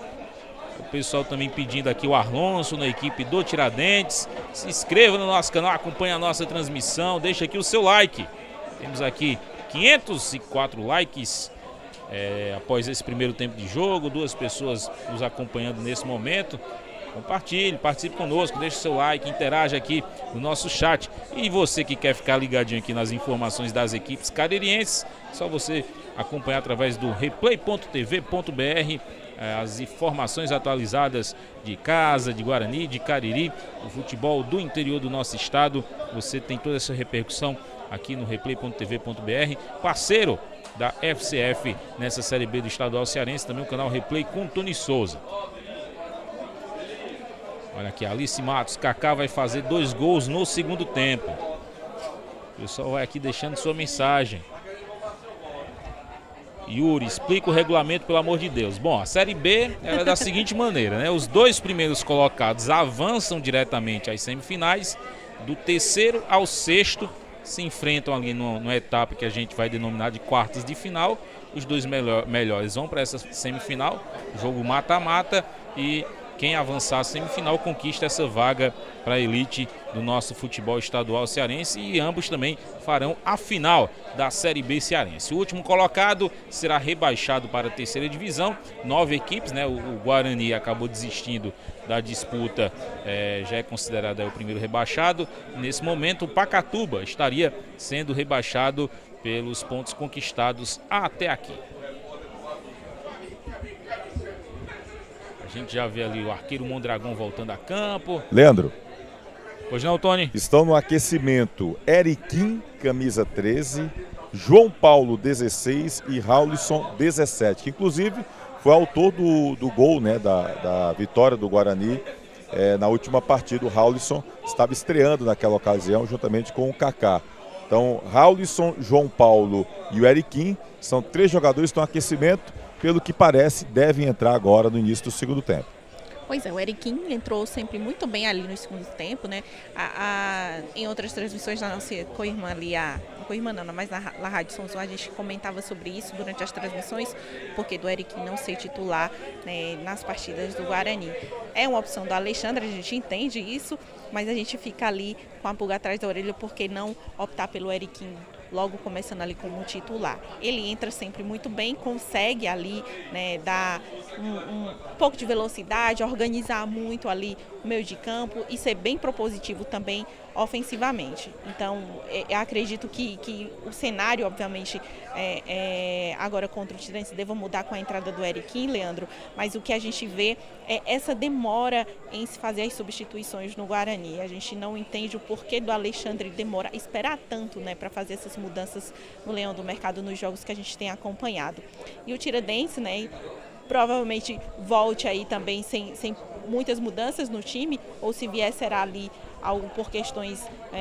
O pessoal também pedindo aqui o Arlonso na equipe do Tiradentes. Se inscreva no nosso canal, acompanhe a nossa transmissão, deixa aqui o seu like. Temos aqui quinhentos e quatro likes é, após esse primeiro tempo de jogo, duas pessoas nos acompanhando nesse momento. Compartilhe, participe conosco, deixe seu like, interaja aqui no nosso chat. E você que quer ficar ligadinho aqui nas informações das equipes caririenses, só você acompanhar através do replay ponto tv ponto br as informações atualizadas de casa, de Guarani, de Cariri, o futebol do interior do nosso estado. Você tem toda essa repercussão aqui no replay ponto tv ponto br, parceiro da F C F nessa Série B do Estadual Cearense, também o canal Replay com Tony Souza. Olha aqui, Alice Matos, Kaká vai fazer dois gols no segundo tempo. O pessoal vai aqui deixando sua mensagem. Yuri, explica o regulamento, pelo amor de Deus. Bom, a Série B é da seguinte maneira, né? Os dois primeiros colocados avançam diretamente às semifinais. Do terceiro ao sexto se enfrentam ali no, numa etapa que a gente vai denominar de quartas de final. Os dois melhor, melhores vão para essa semifinal, jogo mata-mata, e quem avançar a semifinal conquista essa vaga para a elite do nosso futebol estadual cearense, e ambos também farão a final da Série B cearense. O último colocado será rebaixado para a terceira divisão, nove equipes, né? O, o Guarani acabou desistindo da disputa, é, já é considerado é, o primeiro rebaixado. Nesse momento o Pacatuba estaria sendo rebaixado pelos pontos conquistados até aqui. A gente já vê ali o arqueiro Mondragão voltando a campo. Leandro. Pois não, Tony? Estão no aquecimento Eriquim, camisa treze, João Paulo, dezesseis e Raulisson, dezessete, que inclusive foi autor do, do gol, né, da, da vitória do Guarani é, na última partida. O Raulisson estava estreando naquela ocasião juntamente com o Kaká. Então, Raulisson, João Paulo e o Eriquim são três jogadores que estão em aquecimento. Pelo que parece, devem entrar agora no início do segundo tempo. Pois é, o Eriquim entrou sempre muito bem ali no segundo tempo, né? A, a, em outras transmissões da nossa co-irmã ali, a co-irmã não, mas na, na Rádio São João, a gente comentava sobre isso durante as transmissões, porque do Eriquim não ser titular, né, nas partidas do Guarani. É uma opção do Alexandre, a gente entende isso, mas a gente fica ali com a pulga atrás da orelha, porque não optar pelo Eriquim logo começando ali como titular. Ele entra sempre muito bem, consegue ali, né, dar um, um pouco de velocidade, organizar muito ali o meio de campo e ser bem propositivo também ofensivamente. Então, eu acredito que, que o cenário, obviamente, é, é, agora contra o Tiradentes deva mudar com a entrada do Eriquim, Leandro, mas o que a gente vê é essa demora em se fazer as substituições no Guarani. A gente não entende o porquê do Alexandre demorar, esperar tanto, né, para fazer essas mudanças no Leão do Mercado nos jogos que a gente tem acompanhado. E o Tiradentes, né, provavelmente volte aí também sem, sem muitas mudanças no time, ou se vier será ali algo por questões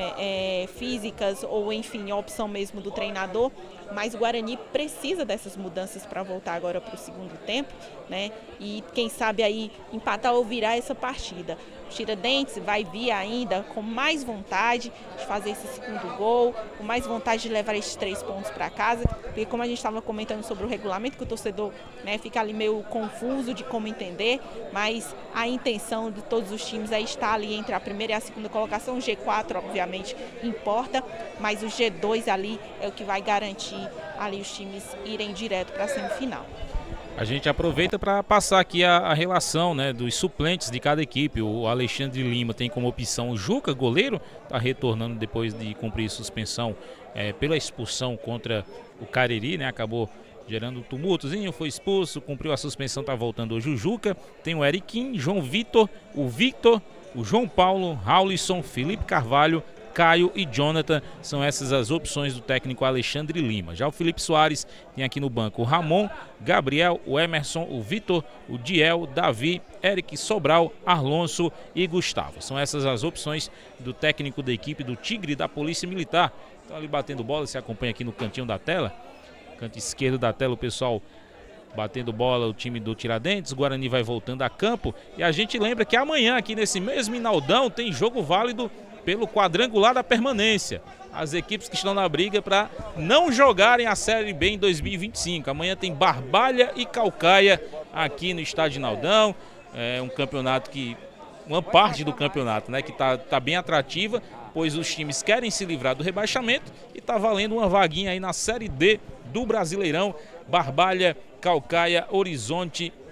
é, é, físicas ou enfim, a opção mesmo do treinador, mas o Guarani precisa dessas mudanças para voltar agora para o segundo tempo, né? E quem sabe aí empatar ou virar essa partida. O Tiradentes vai vir ainda com mais vontade de fazer esse segundo gol, com mais vontade de levar esses três pontos para casa, porque como a gente estava comentando sobre o regulamento, que o torcedor, né, fica ali meio confuso de como entender, mas a intenção de todos os times é estar ali entre a primeira e a segunda colocação. O G quatro obviamente importa, mas o G dois ali é o que vai garantir ali os times irem direto para a semifinal. A gente aproveita para passar aqui a, a relação, né, dos suplentes de cada equipe. O Alexandre Lima tem como opção o Juca, goleiro, está retornando depois de cumprir suspensão é, pela expulsão contra o Cariri, né, acabou gerando um tumultozinho, foi expulso, cumpriu a suspensão, está voltando hoje o Juca. Tem o Eriquim, João Vitor, o Victor, o João Paulo, Raulisson, Felipe Carvalho, Caio e Jonathan, são essas as opções do técnico Alexandre Lima. Já o Felipe Soares tem aqui no banco o Ramon, Gabriel, o Emerson, o Vitor, o Diel, Davi, Eric Sobral, Arlonso e Gustavo. São essas as opções do técnico da equipe do Tigre da Polícia Militar. Estão ali batendo bola, você acompanha aqui no cantinho da tela, canto esquerdo da tela, o pessoal batendo bola, o time do Tiradentes. O Guarani vai voltando a campo e a gente lembra que amanhã aqui nesse mesmo Inaldão tem jogo válido pelo quadrangular da permanência. As equipes que estão na briga para não jogarem a Série B em dois mil e vinte e cinco. Amanhã tem Barbalha e Caucaia aqui no estádio Inaldão. É um campeonato que, uma parte do campeonato, né, que está tá bem atrativa, pois os times querem se livrar do rebaixamento e está valendo uma vaguinha aí na Série D do Brasileirão. Barbalha, Caucaia, Horizonte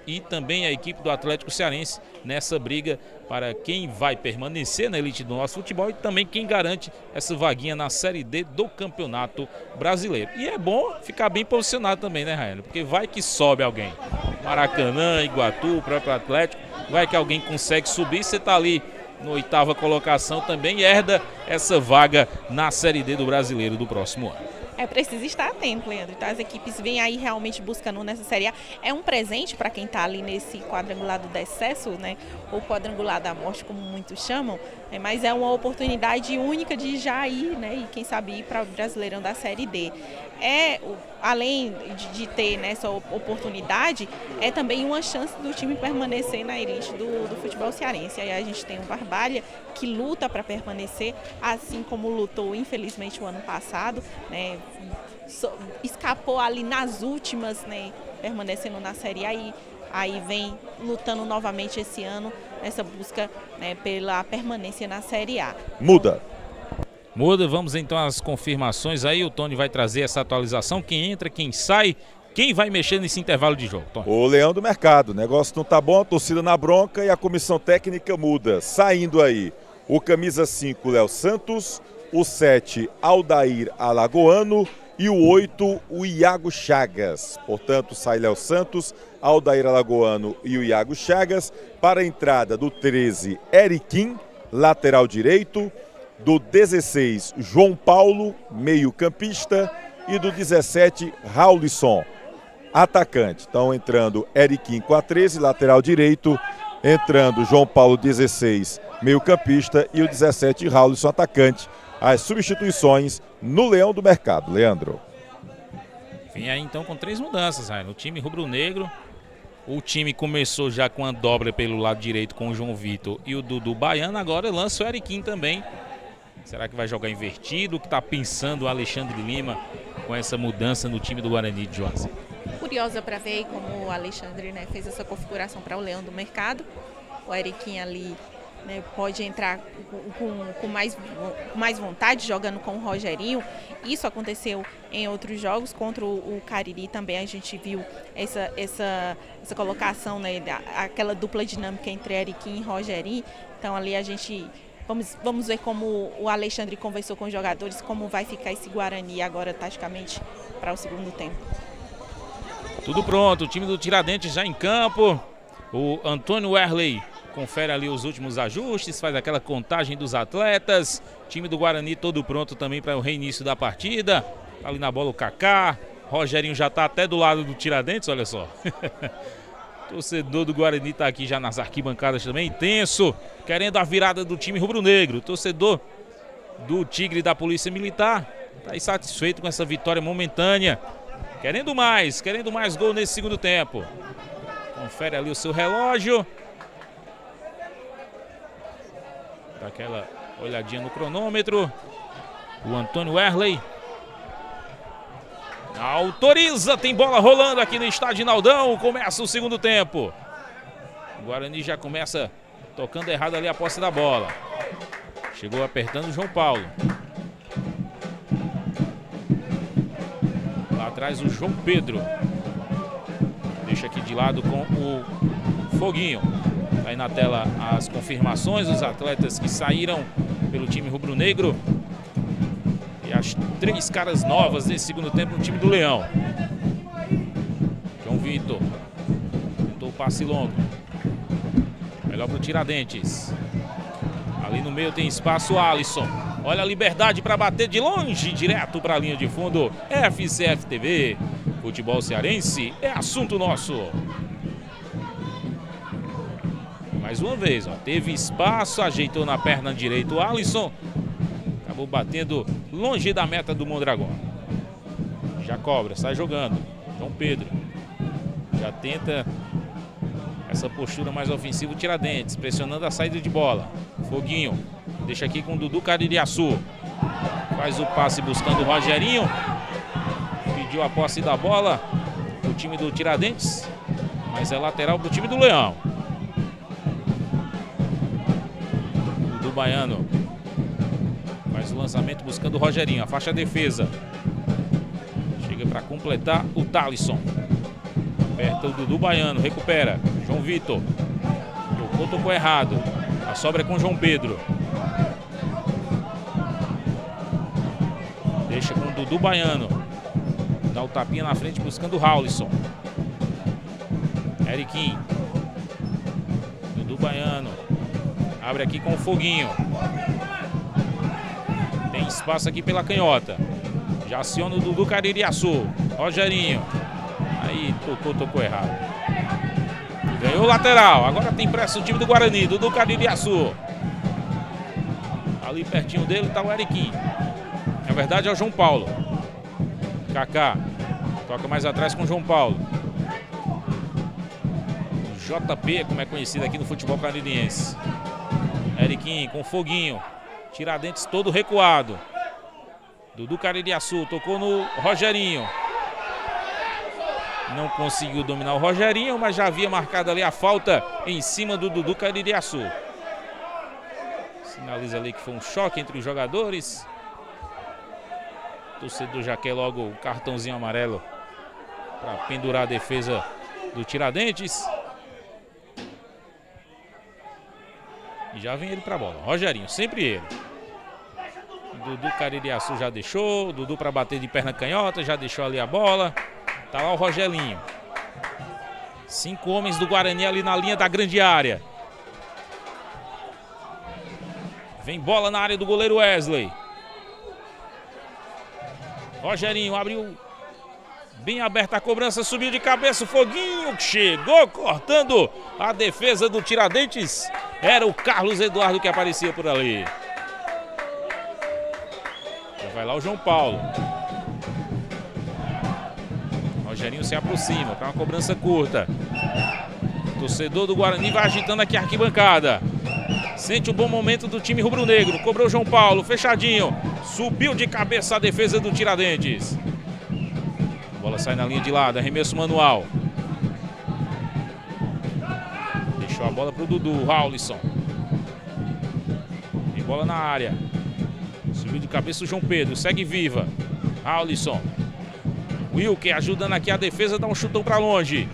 e também a equipe do Atlético Cearense nessa briga para quem vai permanecer na elite do nosso futebol e também quem garante essa vaguinha na Série D do Campeonato Brasileiro. E é bom ficar bem posicionado também, né, Raiane? Porque vai que sobe alguém. Maracanã, Iguatu, o próprio Atlético, vai que alguém consegue subir, você está ali na oitava colocação também e herda essa vaga na Série D do Brasileiro do próximo ano. É preciso estar atento, Leandro. Então as equipes vêm aí realmente buscando nessa Série A. É um presente para quem está ali nesse quadrangular do decesso, né? Ou quadrangular da morte, como muitos chamam. É, mas é uma oportunidade única de já ir, né? E quem sabe ir para o Brasileirão da Série D. É, além de, de ter né, essa oportunidade, é também uma chance do time permanecer na elite do, do futebol cearense. Aí a gente tem o Barbalha, que luta para permanecer, assim como lutou, infelizmente, o ano passado, né? So, escapou ali nas últimas, né? Permanecendo na Série A e aí vem lutando novamente esse ano nessa busca né, pela permanência na Série A. Muda. Muda, vamos então às confirmações aí, o Tony vai trazer essa atualização, quem entra, quem sai, quem vai mexer nesse intervalo de jogo, Tony? O Leão do Mercado, o negócio não tá bom, a torcida na bronca e a comissão técnica muda. Saindo aí, o camisa cinco, Léo Santos, o sete, Aldair Alagoano e o oito, o Iago Chagas. Portanto, sai Léo Santos, Aldair Alagoano e o Iago Chagas. Para a entrada do treze, Eriquim, lateral direito. Do dezesseis, João Paulo, meio campista. E do dezessete, Raulisson, atacante. Então entrando Eriquim com a treze, lateral direito. Entrando João Paulo, dezesseis, meio campista. E o dezessete, Raulisson, atacante. As substituições no Leão do Mercado. Leandro. Vem aí então com três mudanças, aí, no time rubro-negro. O time começou já com a dobra pelo lado direito com o João Vitor e o Dudu Baiano. Agora lança o Eriquim também. Será que vai jogar invertido? O que está pensando o Alexandre Lima com essa mudança no time do Guarani de Juazeiro? Curiosa para ver como o Alexandre né, fez essa configuração para o Leão do Mercado. O Eriquim ali né, pode entrar com, com, com, mais, com mais vontade, jogando com o Rogerinho. Isso aconteceu em outros jogos, contra o, o Cariri também a gente viu essa, essa, essa colocação, né, aquela dupla dinâmica entre Eriquim e Rogerinho. Então ali a gente... Vamos, vamos ver como o Alexandre conversou com os jogadores, como vai ficar esse Guarani agora, taticamente, para o segundo tempo. Tudo pronto, o time do Tiradentes já em campo. O Antônio Werley confere ali os últimos ajustes, faz aquela contagem dos atletas. Time do Guarani todo pronto também para o reinício da partida. Ali na bola o Kaká. Rogerinho já está até do lado do Tiradentes, olha só. Torcedor do Guarani está aqui já nas arquibancadas também, tenso, querendo a virada do time rubro-negro. Torcedor do Tigre da Polícia Militar está insatisfeito com essa vitória momentânea. Querendo mais, querendo mais gol nesse segundo tempo. Confere ali o seu relógio. Dá aquela olhadinha no cronômetro. O Antônio Werley autoriza, tem bola rolando aqui no estádio Inaldão. Começa o segundo tempo. O Guarani já começa tocando errado ali a posse da bola. Chegou apertando o João Paulo. Lá atrás o João Pedro. Deixa aqui de lado com o Foguinho. Tá aí na tela as confirmações, os atletas que saíram pelo time rubro-negro. As três caras novas nesse segundo tempo no time do Leão. João Vitor tentou o passe longo. Melhor para o Tiradentes. Ali no meio tem espaço o Alisson. Olha a liberdade para bater de longe, direto para a linha de fundo. F C F T V. Futebol cearense é assunto nosso. Mais uma vez, ó, teve espaço, ajeitou na perna direita o Alisson. Acabou batendo longe da meta do Mondragão. Já cobra, sai jogando. João Pedro. Já tenta essa postura mais ofensiva, o Tiradentes, pressionando a saída de bola. Foguinho. Deixa aqui com o Dudu Caririaçu. Faz o passe buscando o Rogerinho. Pediu a posse da bola o time do Tiradentes. Mas é lateral para o time do Leão. Dudu Baiano. Faz o lançamento buscando o Rogerinho, afasta a defesa. Chega para completar o Thalisson. Aperta o Dudu Baiano, recupera. João Vitor. Tocou, tocou errado. A sobra é com João Pedro. Deixa com o Dudu Baiano. Dá o tapinha na frente buscando o Raulison. Eriquim. Dudu Baiano. Abre aqui com o Foguinho. Tem espaço aqui pela canhota. Já aciona o Dudu Caririaçu. Rogerinho. Aí tocou, tocou errado. Ganhou o lateral. Agora tem pressa o time do Guarani. Dudu Caririaçu. Ali pertinho dele está o Eriquim. Na verdade é o João Paulo. Kaká. Toca mais atrás com o João Paulo. O J P, como é conhecido aqui no futebol caririense. Eriquim com Foguinho. Tiradentes todo recuado. Dudu Caririaçu tocou no Rogerinho. Não conseguiu dominar o Rogerinho, mas já havia marcado ali a falta em cima do Dudu Caririaçu. Sinaliza ali que foi um choque entre os jogadores. O torcedor já quer logo o cartãozinho amarelo para pendurar a defesa do Tiradentes. E já vem ele para a bola. Rogerinho, sempre ele. Dudu Caririaçu já deixou. Dudu para bater de perna canhota, já deixou ali a bola. Tá lá o Rogelinho. Cinco homens do Guarani ali na linha da grande área. Vem bola na área do goleiro Wesley. Rogerinho abriu bem aberta a cobrança, subiu de cabeça o Foguinho. Chegou cortando a defesa do Tiradentes. Era o Carlos Eduardo que aparecia por ali. Já vai lá o João Paulo. Rogerinho se aproxima para uma cobrança curta. O torcedor do Guarani vai agitando aqui a arquibancada. Sente o bom momento do time rubro-negro. Cobrou João Paulo, fechadinho. Subiu de cabeça a defesa do Tiradentes. A bola sai na linha de lado, arremesso manual. Deixou a bola para o Dudu, Raulison. Tem bola na área. Subiu de cabeça o João Pedro, segue viva. Raulison. Wilker ajudando aqui a defesa, dá um chutão para longe.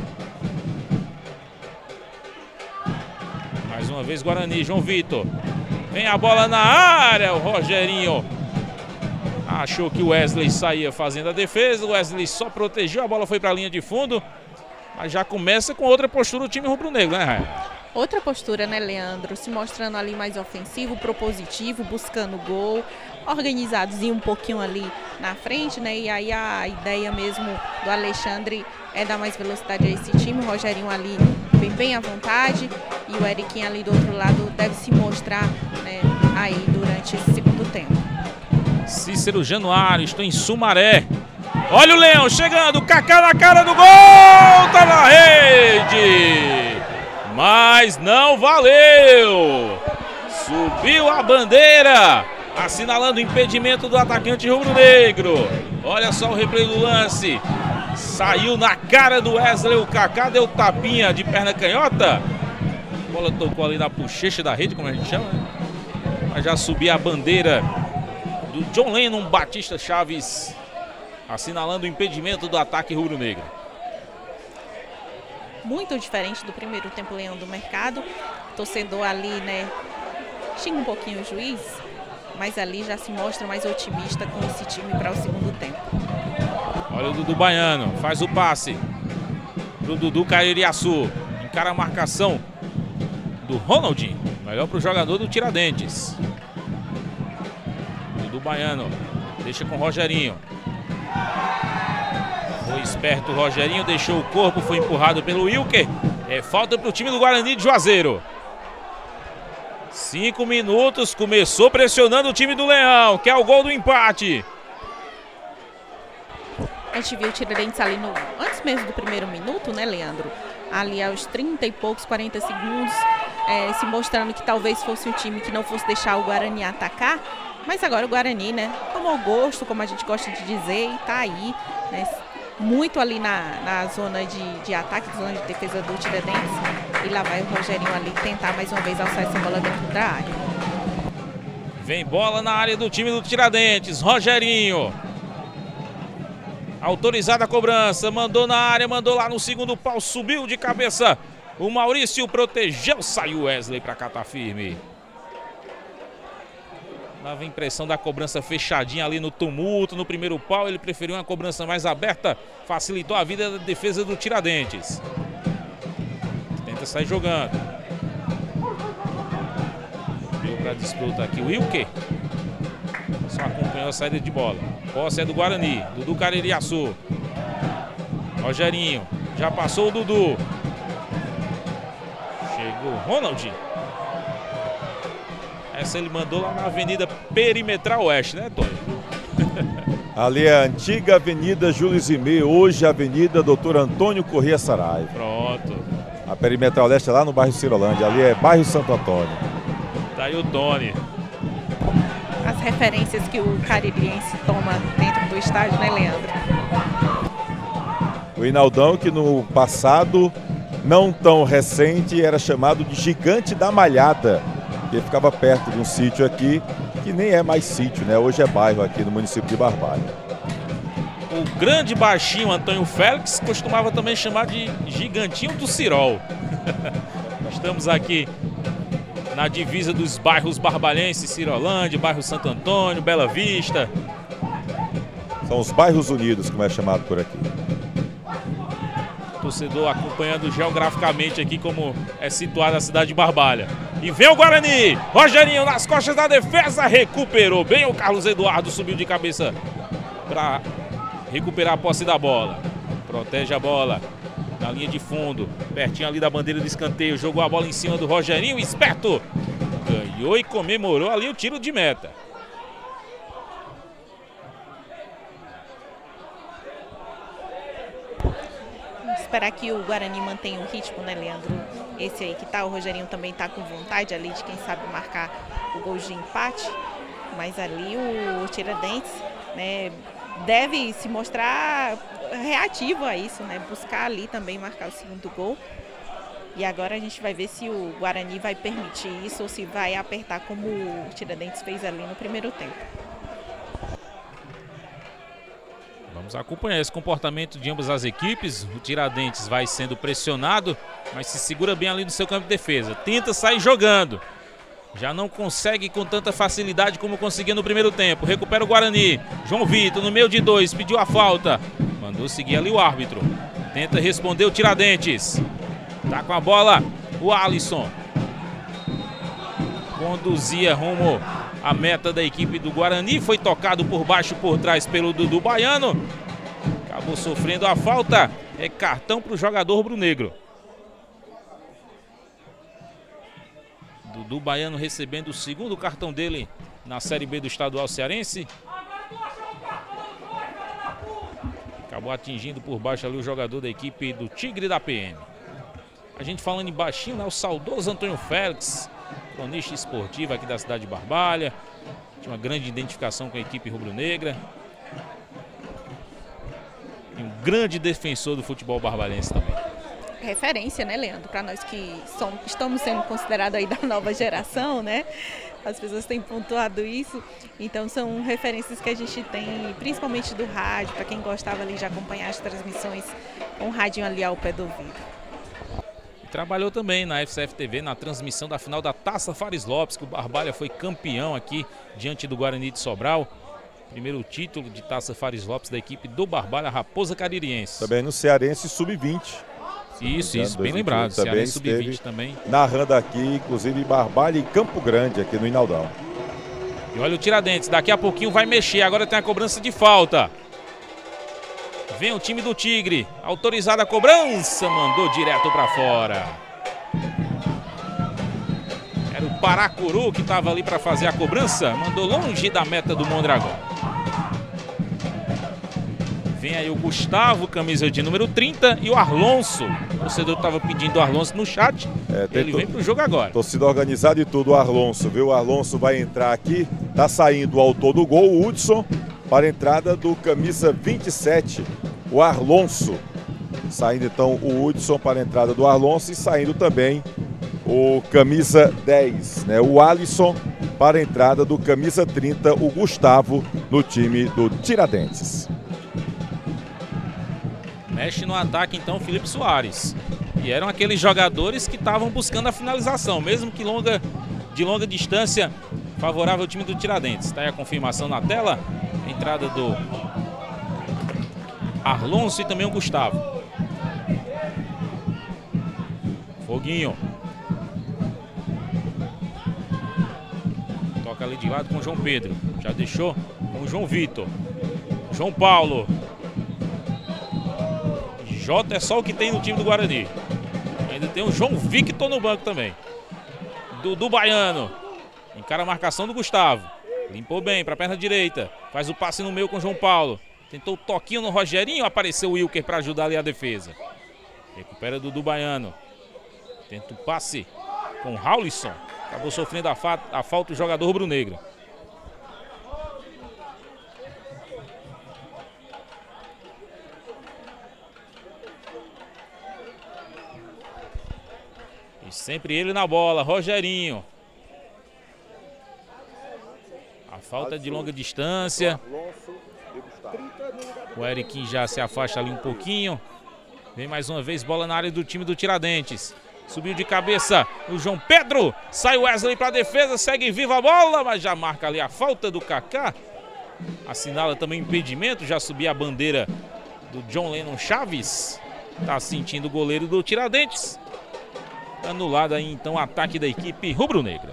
Mais uma vez Guarani, João Vitor. Vem a bola na área, o Rogerinho achou que o Wesley saía fazendo a defesa. O Wesley só protegeu, a bola foi para a linha de fundo. Mas já começa com outra postura o time rubro-negro, né, Raia? Outra postura, né, Leandro? Se mostrando ali mais ofensivo, propositivo, buscando gol, organizadozinho um pouquinho ali na frente, né? E aí a ideia mesmo do Alexandre é dar mais velocidade a esse time. O Rogerinho ali bem, bem à vontade e o Eriquinho ali do outro lado deve se mostrar, né, aí durante esse segundo tempo. Cícero Januário, estou em Sumaré. Olha o Leão chegando, Kaká na cara do gol, tá na rede, mas não valeu. Subiu a bandeira, assinalando o impedimento do atacante rubro-negro. Olha só o replay do lance, saiu na cara do Wesley, o Kaká deu tapinha de perna canhota. A bola tocou ali na bochecha da rede, como a gente chama, né? Mas já subiu a bandeira do John Lennon Batista Chaves, assinalando o impedimento do ataque rubro-negro. Muito diferente do primeiro tempo, Leão, do mercado. O torcedor ali, né, xinga um pouquinho o juiz, mas ali já se mostra mais otimista com esse time para o segundo tempo. Olha o Dudu Baiano, faz o passe pro Dudu Caririaçu. Encara a marcação do Ronaldinho. Melhor para o jogador do Tiradentes. Dudu Baiano deixa com o Rogerinho. Foi esperto o Rogerinho, deixou o corpo, foi empurrado pelo Wilker. É falta para o time do Guarani de Juazeiro. Cinco minutos, começou pressionando o time do Leão, que é o gol do empate. A gente viu o Tiradentes ali no, antes mesmo do primeiro minuto, né, Leandro? Ali aos trinta e poucos, quarenta segundos, é, se mostrando que talvez fosse um time que não fosse deixar o Guarani atacar. Mas agora o Guarani, né, tomou gosto, como a gente gosta de dizer, e tá aí, né, muito ali na, na zona de, de ataque, zona de defesa do Tiradentes. E lá vai o Rogerinho ali tentar mais uma vez alçar essa bola dentro da área. Vem bola na área do time do Tiradentes, Rogerinho. Autorizada a cobrança, mandou na área, mandou lá no segundo pau, subiu de cabeça. O Maurício protegeu, saiu Wesley para catar firme. Dava a impressão da cobrança fechadinha ali no tumulto, no primeiro pau. Ele preferiu uma cobrança mais aberta, facilitou a vida da defesa do Tiradentes. Tenta sair jogando. Veio para a disputa aqui o Wilker. Só acompanhou a saída de bola. Posse é do Guarani, Dudu Caririaçu. Rogerinho, já passou o Dudu. Chegou Ronald. Essa ele mandou lá na Avenida Perimetral Oeste, né, Tony? Ali é a antiga Avenida Júlio Zimê, hoje a Avenida Doutor Antônio Corrêa Saraiva. Pronto. A Perimetral Oeste é lá no bairro Cirolândia, ali é bairro Santo Antônio. Tá aí o Tony. As referências que o caririense toma dentro do estádio, né, Leandro? O Inaldão, que no passado, não tão recente, era chamado de Gigante da Malhada. Ele ficava perto de um sítio aqui, que nem é mais sítio, né? Hoje é bairro aqui no município de Barbalha. O grande baixinho Antônio Félix costumava também chamar de Gigantinho do Cirol. Estamos aqui na divisa dos bairros barbalenses, Cirolândia, bairro Santo Antônio, Bela Vista. São os bairros unidos, como é chamado por aqui. Torcedor acompanhando geograficamente aqui como é situada a cidade de Barbalha. E vem o Guarani, Rogerinho nas costas da defesa, recuperou bem o Carlos Eduardo, subiu de cabeça para recuperar a posse da bola. Protege a bola na linha de fundo, pertinho ali da bandeira de escanteio, jogou a bola em cima do Rogerinho, esperto, ganhou e comemorou ali o tiro de meta. Esperar que o Guarani mantenha o ritmo, né, Leandro? Esse aí que tá, o Rogerinho também tá com vontade ali de, quem sabe, marcar o gol de empate. Mas ali o Tiradentes, né, deve se mostrar reativo a isso, né? Buscar ali também marcar o segundo gol. E agora a gente vai ver se o Guarani vai permitir isso ou se vai apertar como o Tiradentes fez ali no primeiro tempo. Vamos acompanhar esse comportamento de ambas as equipes. O Tiradentes vai sendo pressionado, mas se segura bem ali no seu campo de defesa. Tenta sair jogando. Já não consegue com tanta facilidade como conseguia no primeiro tempo. Recupera o Guarani. João Vitor no meio de dois, pediu a falta. Mandou seguir ali o árbitro. Tenta responder o Tiradentes. Tá com a bola o Alisson. Conduzia rumo à meta da equipe do Guarani. Foi tocado por baixo, por trás pelo Dudu Baiano. Acabou sofrendo a falta. É cartão para o jogador rubro-negro. Dudu Baiano recebendo o segundo cartão dele na Série B do Estadual Cearense. Acabou atingindo por baixo ali o jogador da equipe do Tigre da P M. A gente falando em baixinho, né? O saudoso Antônio Félix, cronista esportivo aqui da cidade de Barbalha. Tinha uma grande identificação com a equipe rubro-negra. E um grande defensor do futebol barbalense também. Referência, né, Leandro? Para nós que somos, estamos sendo considerados aí da nova geração, né? As pessoas têm pontuado isso. Então são referências que a gente tem, principalmente do rádio, para quem gostava ali de acompanhar as transmissões com o rádio ali ao pé do ouvido. Trabalhou também na F C F T V na transmissão da final da Taça Fares Lopes, que o Barbalha foi campeão aqui diante do Guarani de Sobral. Primeiro título de Taça Fares Lopes da equipe do Barbalha, Raposa Caririense. Também no Cearense sub vinte. Isso, isso, bem lembrado. Cearense sub vinte também. Narrando aqui, inclusive, Barbalha e Campo Grande, aqui no Inaldão. E olha o Tiradentes, daqui a pouquinho vai mexer, agora tem a cobrança de falta. Vem o time do Tigre, autorizada a cobrança, mandou direto para fora. Era o Paracuru que estava ali para fazer a cobrança, mandou longe da meta do Mondragão. Vem aí o Gustavo, camisa de número trinta, e o Arlonso. O torcedor estava pedindo o Arlonso no chat, é, ele vem para o jogo agora. Torcida organizada e tudo, o Arlonso, viu? O Arlonso vai entrar aqui, tá saindo o autor do gol, o Hudson, para a entrada do camisa vinte e sete, o Arlonso. Saindo então o Hudson para a entrada do Arlonso e saindo também o camisa dez, né? O Alisson para a entrada do camisa trinta, o Gustavo, no time do Tiradentes. Mexe no ataque então Felipe Soares. E eram aqueles jogadores que estavam buscando a finalização, mesmo que longa, de longa distância, favorável ao time do Tiradentes. Está aí a confirmação na tela. Entrada do Arlonso e também o Gustavo. Foguinho. Toca ali de lado com o João Pedro. Já deixou com o João Vitor. João Paulo. Jota é só o que tem no time do Guarani. Ainda tem o João Victor no banco também. Dudu Baiano. Encara a marcação do Gustavo. Limpou bem para a perna direita. Faz o passe no meio com o João Paulo. Tentou o toquinho no Rogerinho. Apareceu o Wilker para ajudar ali a defesa. Recupera Dudu Baiano. Tenta o passe com o Raulisson. Acabou sofrendo a, fa a falta do jogador rubro-negro. E sempre ele na bola, Rogerinho. A falta de longa distância. O Eriquim já se afasta ali um pouquinho. Vem mais uma vez bola na área do time do Tiradentes. Subiu de cabeça o João Pedro. Sai o Wesley para a defesa, segue viva a bola, mas já marca ali a falta do Kaká. Assinala também impedimento, já subia a bandeira do John Lennon Chaves. Tá sentindo o goleiro do Tiradentes. Anulado aí então o ataque da equipe rubro-negra.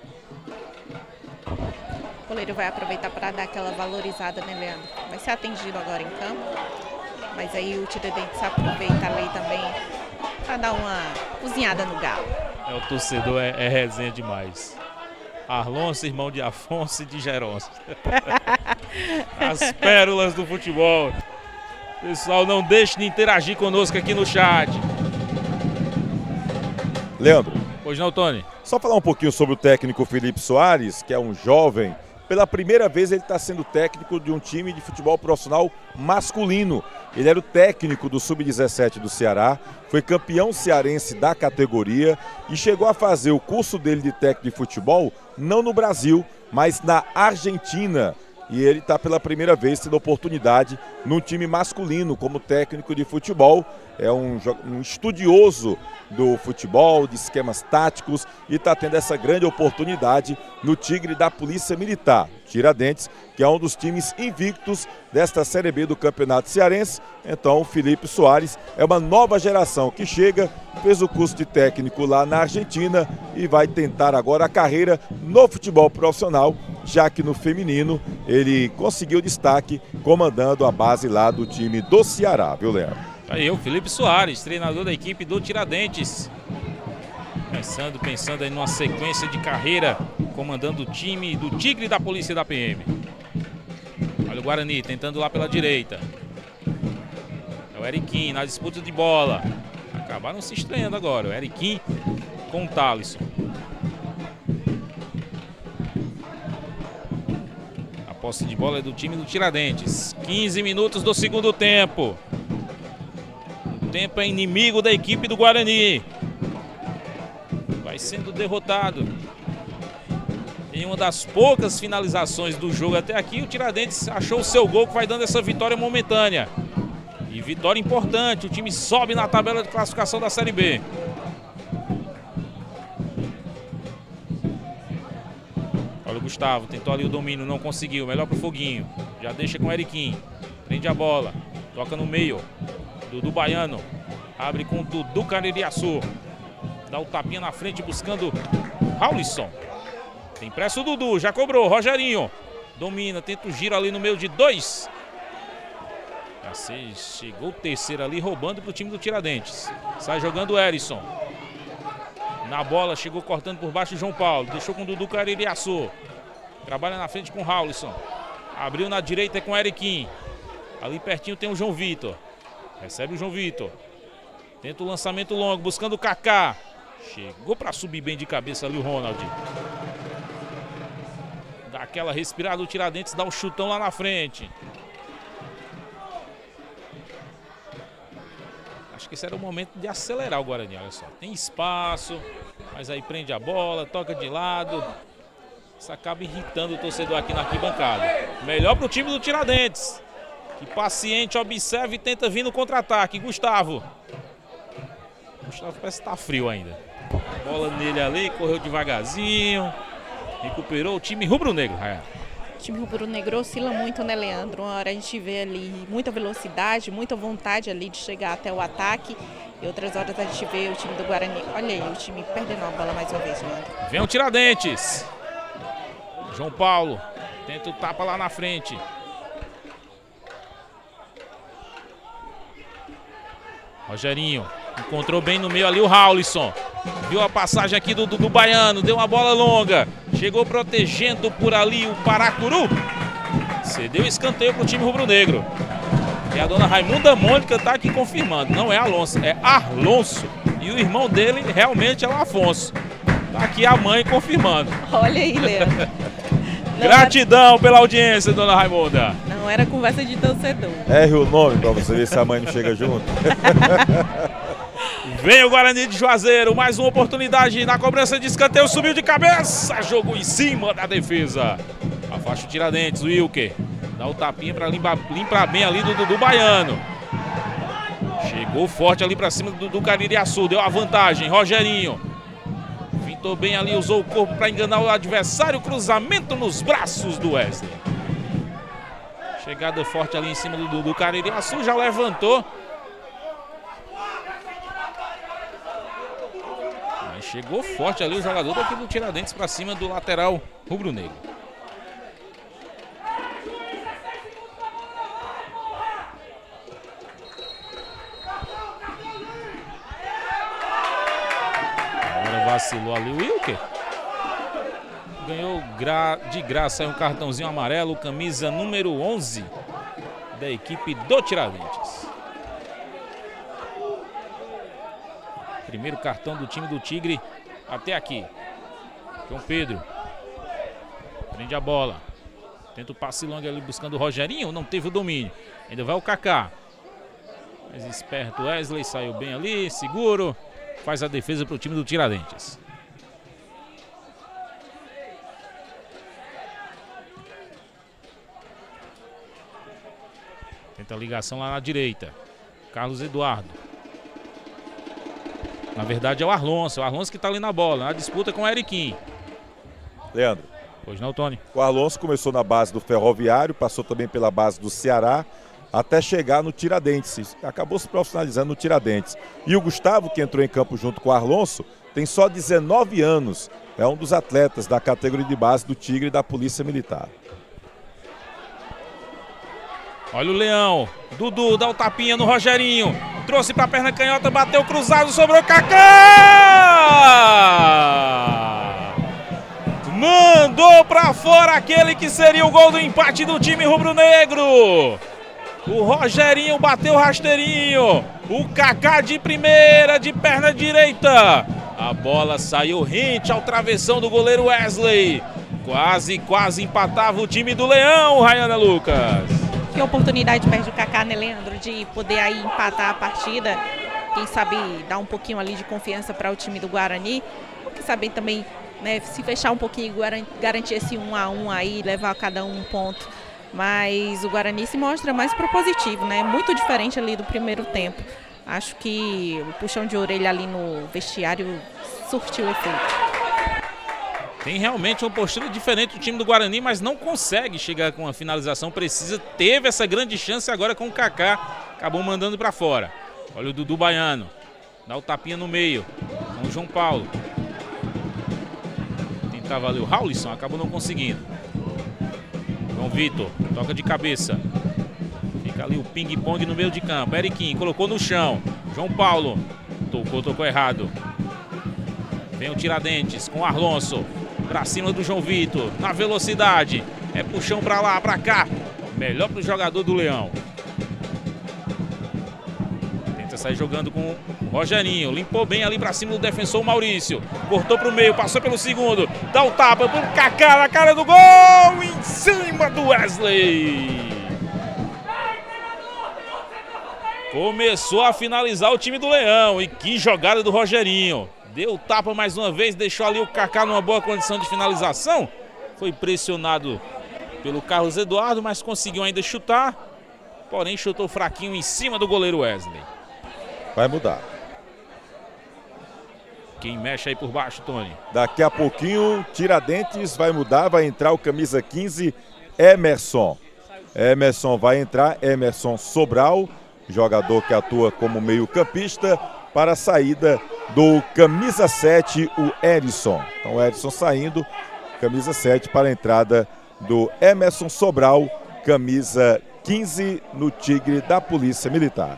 O goleiro vai aproveitar para dar aquela valorizada, né, Leandro? Vai ser atendido agora em campo. Mas aí o Tiradentes aproveita ali também para dar uma cozinhada no galo. É, o torcedor é, é resenha demais. Arlonso, irmão de Afonso e de Geronço. As pérolas do futebol. Pessoal, não deixe de interagir conosco aqui no chat. Leandro. Pois não, Tony? Só falar um pouquinho sobre o técnico Felipe Soares, que é um jovem. Pela primeira vez ele está sendo técnico de um time de futebol profissional masculino. Ele era o técnico do sub dezessete do Ceará, foi campeão cearense da categoria e chegou a fazer o curso dele de técnico de futebol, não no Brasil, mas na Argentina. E ele está pela primeira vez tendo oportunidade no time masculino como técnico de futebol. É um, um estudioso do futebol, de esquemas táticos e está tendo essa grande oportunidade no Tigre da Polícia Militar, Tiradentes, que é um dos times invictos desta Série B do Campeonato Cearense. Então o Felipe Soares é uma nova geração que chega, fez o curso de técnico lá na Argentina e vai tentar agora a carreira no futebol profissional, já que no feminino ele conseguiu destaque comandando a base lá do time do Ceará, viu, Leandro? Aí o Felipe Soares, treinador da equipe do Tiradentes. Pensando, pensando aí numa sequência de carreira, comandando o time do Tigre da Polícia da P M. Olha o Guarani tentando lá pela direita. É o Eriquim na disputa de bola. Acabaram se estranhando agora. O Eriquim com o Thalisson. A posse de bola é do time do Tiradentes. quinze minutos do segundo tempo. Tempo é inimigo da equipe do Guarani. Vai sendo derrotado. Em uma das poucas finalizações do jogo até aqui, o Tiradentes achou o seu gol que vai dando essa vitória momentânea. E vitória importante, o time sobe na tabela de classificação da Série B. Olha o Gustavo, tentou ali o domínio, não conseguiu. Melhor pro Foguinho. Já deixa com o Eriquim. Prende a bola, toca no meio. Dudu Baiano, abre com o Dudu Caririaçu. Dá o tapinha na frente buscando Raulisson. Tem pressa o Dudu, já cobrou, Rogerinho. Domina, tenta o giro ali no meio de dois. Já se, chegou o terceiro ali roubando para o time do Tiradentes. Sai jogando o Erisson. Na bola, chegou cortando por baixo o João Paulo. Deixou com o Dudu Caririaçu. Trabalha na frente com o Raulisson. Abriu na direita com o Eriquim. Ali pertinho tem o João Vitor. Recebe o João Vitor. Tenta o lançamento longo, buscando o Kaká. Chegou para subir bem de cabeça ali o Ronald. Dá aquela respirada, o Tiradentes dá um chutão lá na frente. Acho que esse era o momento de acelerar o Guarani, olha só. Tem espaço, mas aí prende a bola, toca de lado. Isso acaba irritando o torcedor aqui na arquibancada. Melhor para o time do Tiradentes, que paciente, observa e tenta vir no contra-ataque. Gustavo. Gustavo parece que tá frio ainda. Bola nele ali, correu devagarzinho. Recuperou o time rubro-negro. O time rubro-negro oscila muito, né, Leandro? Uma hora a gente vê ali muita velocidade, muita vontade ali de chegar até o ataque. E outras horas a gente vê o time do Guarani. Olha aí, o time perdendo a bola mais uma vez, Leandro. Vem o Tiradentes. João Paulo tenta o tapa lá na frente. Rogerinho encontrou bem no meio ali o Raulisson. Viu a passagem aqui do, do, do Baiano, deu uma bola longa. Chegou protegendo por ali o Paracuru. Cedeu escanteio para o time rubro-negro. E a dona Raimunda Mônica está aqui confirmando. Não é Alonso, é Arlonso. E o irmão dele realmente é o Afonso. Está aqui a mãe confirmando. Olha aí, Leandro. Gratidão pela audiência, dona Raimunda. Não era conversa de torcedor. Erre o nome para você ver se a mãe não chega junto. Vem o Guarani de Juazeiro, mais uma oportunidade na cobrança de escanteio, subiu de cabeça, jogou em cima da defesa. Afasta o Tiradentes, o Wilker. Dá o tapinha para limpar, limpar bem ali do, do, do Baiano. Chegou forte ali para cima do, do Caririaçu, deu a vantagem, Rogerinho. Fintou bem ali, usou o corpo para enganar o adversário, cruzamento nos braços do Wesley. Chegada forte ali em cima do, do, do Caririaçu, já levantou. Mas chegou forte ali o jogador daqui do Tiradentes para cima do lateral rubro-negro. Agora vacilou ali o Wilker. Ganhou gra de graça aí um cartãozinho amarelo, camisa número onze da equipe do Tiradentes. Primeiro cartão do time do Tigre até aqui. João Pedro. Prende a bola. Tenta o passe longo ali buscando o Rogerinho. Não teve o domínio. Ainda vai o Kaká. Mais esperto o Wesley. Saiu bem ali. Seguro. Faz a defesa para o time do Tiradentes. Tenta a ligação lá na direita. Carlos Eduardo. Na verdade é o Arlonso, o Arlonso que está ali na bola, na disputa com o Eriquim. Leandro. Pois não, Tony? O Arlonso começou na base do Ferroviário, passou também pela base do Ceará, até chegar no Tiradentes. Acabou se profissionalizando no Tiradentes. E o Gustavo, que entrou em campo junto com o Arlonso, tem só dezenove anos. É um dos atletas da categoria de base do Tigre e da Polícia Militar. Olha o Leão, Dudu dá o tapinha no Rogerinho, trouxe para a perna canhota, bateu cruzado, sobrou Kaká! Mandou para fora aquele que seria o gol do empate do time rubro-negro. O Rogerinho bateu rasteirinho, o Kaká de primeira, de perna direita. A bola saiu rente ao travessão do goleiro Wesley. Quase, quase empatava o time do Leão, Rayana Lucas. Que oportunidade perde o Kaká, né, Leandro, de poder aí empatar a partida. Quem sabe dar um pouquinho ali de confiança para o time do Guarani. Quem sabe também, né, se fechar um pouquinho, garantir esse um a um aí, levar cada um um ponto. Mas o Guarani se mostra mais propositivo, né? Muito diferente ali do primeiro tempo. Acho que o puxão de orelha ali no vestiário surtiu efeito. Tem realmente uma postura diferente do time do Guarani, mas não consegue chegar com a finalização precisa. Teve essa grande chance agora com o Kaká, acabou mandando para fora. Olha o Dudu Baiano, dá o tapinha no meio, com o João Paulo. Tentava ali o Raulisson, acabou não conseguindo. João Vitor, toca de cabeça. Fica ali o ping-pong no meio de campo. Eriquim colocou no chão. João Paulo, tocou, tocou errado. Vem o Tiradentes com o Arlonso. Pra cima do João Vitor, na velocidade. É puxão pra lá, pra cá. Melhor pro jogador do Leão. Tenta sair jogando com o Rogerinho. Limpou bem ali pra cima do defensor Maurício. Cortou pro meio, passou pelo segundo. Dá o tapa pro Kaká na cara do gol. Em cima do Wesley. Começou a finalizar o time do Leão. E que jogada do Rogerinho. Deu tapa mais uma vez, deixou ali o Kaká numa boa condição de finalização. Foi pressionado pelo Carlos Eduardo, mas conseguiu ainda chutar. porém chutou fraquinho em cima do goleiro Wesley. Vai mudar. Quem mexe aí por baixo, Tony? Daqui a pouquinho, Tiradentes vai mudar, vai entrar o camisa quinze, Emerson. Emerson vai entrar, Emerson Sobral, jogador que atua como meio-campista, para a saída do camisa sete, o Edson. Então, o Edson saindo, camisa sete para a entrada do Emerson Sobral, camisa quinze no Tigre da Polícia Militar.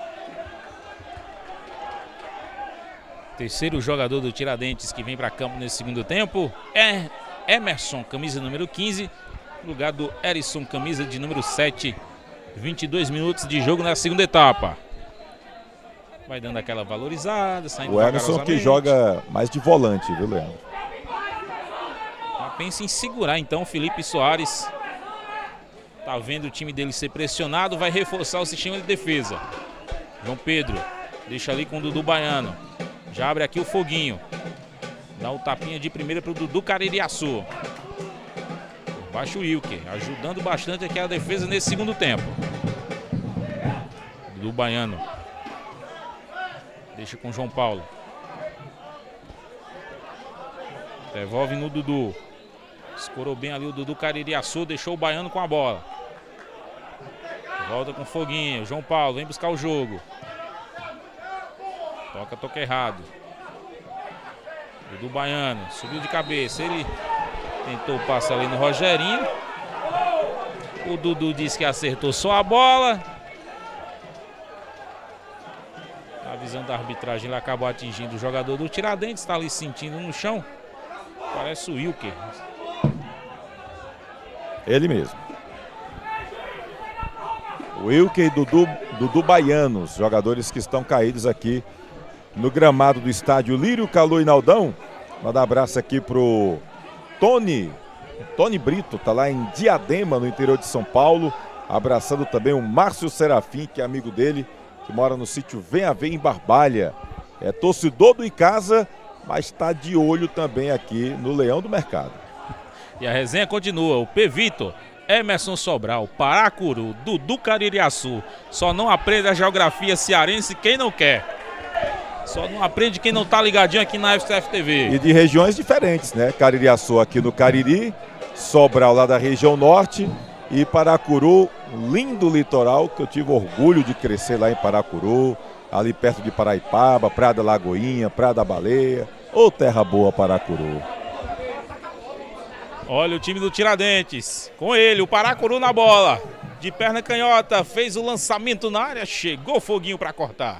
Terceiro jogador do Tiradentes que vem para campo nesse segundo tempo é Emerson, camisa número quinze, no lugar do Erison, camisa de número sete. vinte e dois minutos de jogo na segunda etapa. Vai dando aquela valorizada, saindo o Emerson que joga mais de volante, viu, Leandro? Mas pensa em segurar então o Felipe Soares. Tá vendo o time dele ser pressionado, vai reforçar o sistema de defesa. João Pedro deixa ali com o Dudu Baiano. Já abre aqui o foguinho. Dá o tapinha de primeira para o Dudu Caririaçu. Por baixo o Wilker, ajudando bastante aqui a defesa nesse segundo tempo. Dudu Baiano. Deixa com o João Paulo. Devolve no Dudu. Escorou bem ali o Dudu Caririaçu, deixou o Baiano com a bola. Volta com o foguinho. João Paulo vem buscar o jogo. Toca, toca errado. Dudu Baiano subiu de cabeça. Ele tentou passar ali no Rogerinho. O Dudu disse que acertou só a bola. A visão da arbitragem, ele acabou atingindo o jogador do Tiradentes. Está ali sentindo no chão. Parece o Wilker. Ele mesmo. Wilker e Dudu, Dudu Baianos, jogadores que estão caídos aqui no gramado do estádio Lírio Calô Inaldão. Mandar um abraço aqui pro Tony, Tony Brito, tá lá em Diadema, no interior de São Paulo. Abraçando também o Márcio Serafim, que é amigo dele, que mora no sítio Venha Ver, em Barbalha. É torcedor do Icasa, mas está de olho também aqui no Leão do Mercado. E a resenha continua. O P. Vitor, Emerson Sobral, Paracuru, Dudu Caririaçu. Só não aprende a geografia cearense quem não quer. Só não aprende quem não tá ligadinho aqui na F C F T V. E de regiões diferentes, né? Caririaçu aqui no Cariri, Sobral lá da região norte e Paracuru, lindo litoral, que eu tive orgulho de crescer lá em Paracuru, ali perto de Paraipaba, Praia da Lagoinha, Praia da Baleia. Ô terra boa, Paracuru. Olha o time do Tiradentes, com ele, o Paracuru na bola. De perna canhota, fez o lançamento na área, chegou o foguinho para cortar.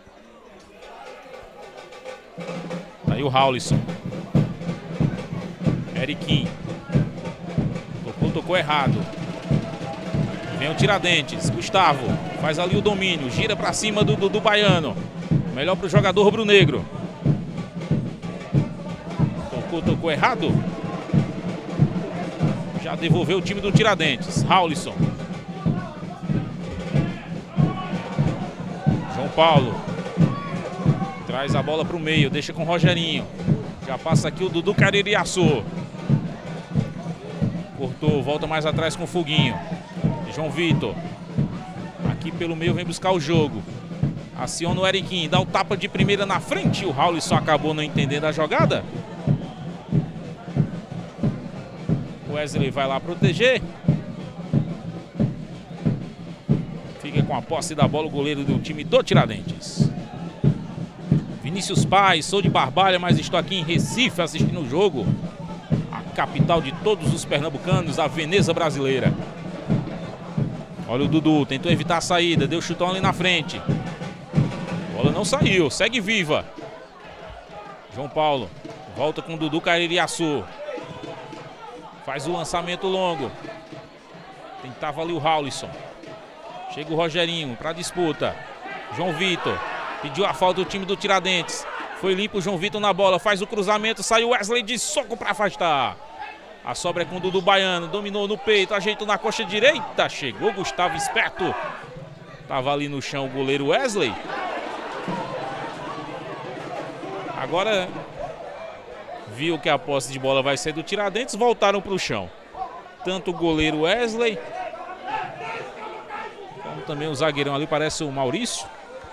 Aí o Raulisson. Eriquim. Tocou, tocou errado. Vem o Tiradentes. Gustavo faz ali o domínio. Gira para cima do Dudu Baiano. Melhor para o jogador rubro-negro. Tocou, tocou errado. Já devolveu o time do Tiradentes. Raulisson. João Paulo. Traz a bola para o meio, deixa com o Rogerinho. Já passa aqui o Dudu Caririaçu. Cortou, volta mais atrás com o Foguinho. João Vitor. Aqui pelo meio vem buscar o jogo. Aciona o Eriquim, dá o tapa de primeira na frente. O Raul só acabou não entendendo a jogada. O Wesley vai lá proteger. Fica com a posse da bola o goleiro do time do Tiradentes. Vinícius Paz, sou de Barbalha, mas estou aqui em Recife assistindo o jogo. A capital de todos os pernambucanos, a Veneza brasileira. Olha o Dudu, tentou evitar a saída, deu chutão ali na frente. A bola não saiu, segue viva. João Paulo, volta com o Dudu Caririaçu. Faz o lançamento longo. Tentava ali o Raulisson. Chega o Rogerinho para a disputa. João Vitor. Pediu a falta do time do Tiradentes. Foi limpo o João Vitor na bola. Faz o cruzamento. Saiu Wesley de soco para afastar. A sobra é com o Dudu Baiano. Dominou no peito. Ajeitou na coxa direita. Chegou Gustavo esperto. Tava ali no chão o goleiro Wesley. Agora viu que a posse de bola vai ser do Tiradentes. Voltaram para o chão. Tanto o goleiro Wesley como também o zagueirão ali, parece o Maurício.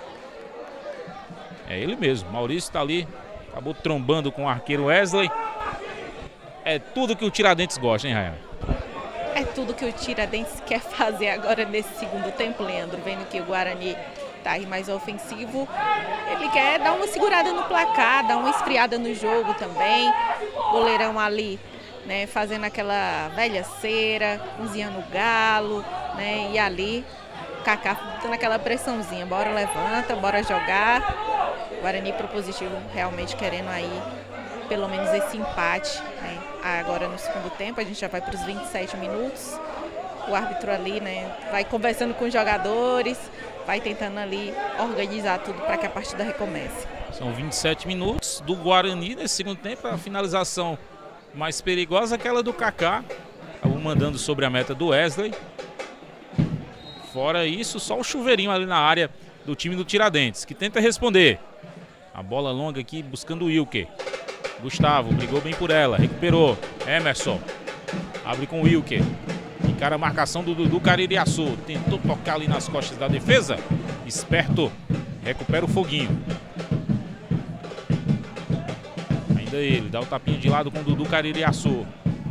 É ele mesmo, Maurício está ali, acabou trombando com o arqueiro Wesley. É tudo que o Tiradentes gosta, hein, Raia? É tudo que o Tiradentes quer fazer agora nesse segundo tempo, Leandro. Vendo que o Guarani tá aí mais ofensivo, ele quer dar uma segurada no placar, dar uma esfriada no jogo também. Goleirão ali, né, fazendo aquela velha cera, cozinhando o galo, né, e ali o Kaká dando aquela pressãozinha, bora levanta, bora jogar. Guarani propositivo, realmente querendo aí pelo menos esse empate, né. Agora no segundo tempo a gente já vai para os vinte e sete minutos, o árbitro ali, né, vai conversando com os jogadores, vai tentando ali organizar tudo para que a partida recomece. São vinte e sete minutos do Guarani nesse segundo tempo, a finalização mais perigosa, aquela do Kaká, acabou mandando sobre a meta do Wesley. Fora isso, só o chuveirinho ali na área do time do Tiradentes, que tenta responder. A bola longa aqui buscando o Wilker. Gustavo brigou bem por ela, recuperou. Emerson abre com o Wilker. Encara a marcação do Dudu Caririaçu. Tentou tocar ali nas costas da defesa. Esperto, recupera o foguinho. Ainda ele, dá o tapinha de lado com o Dudu Caririaçu.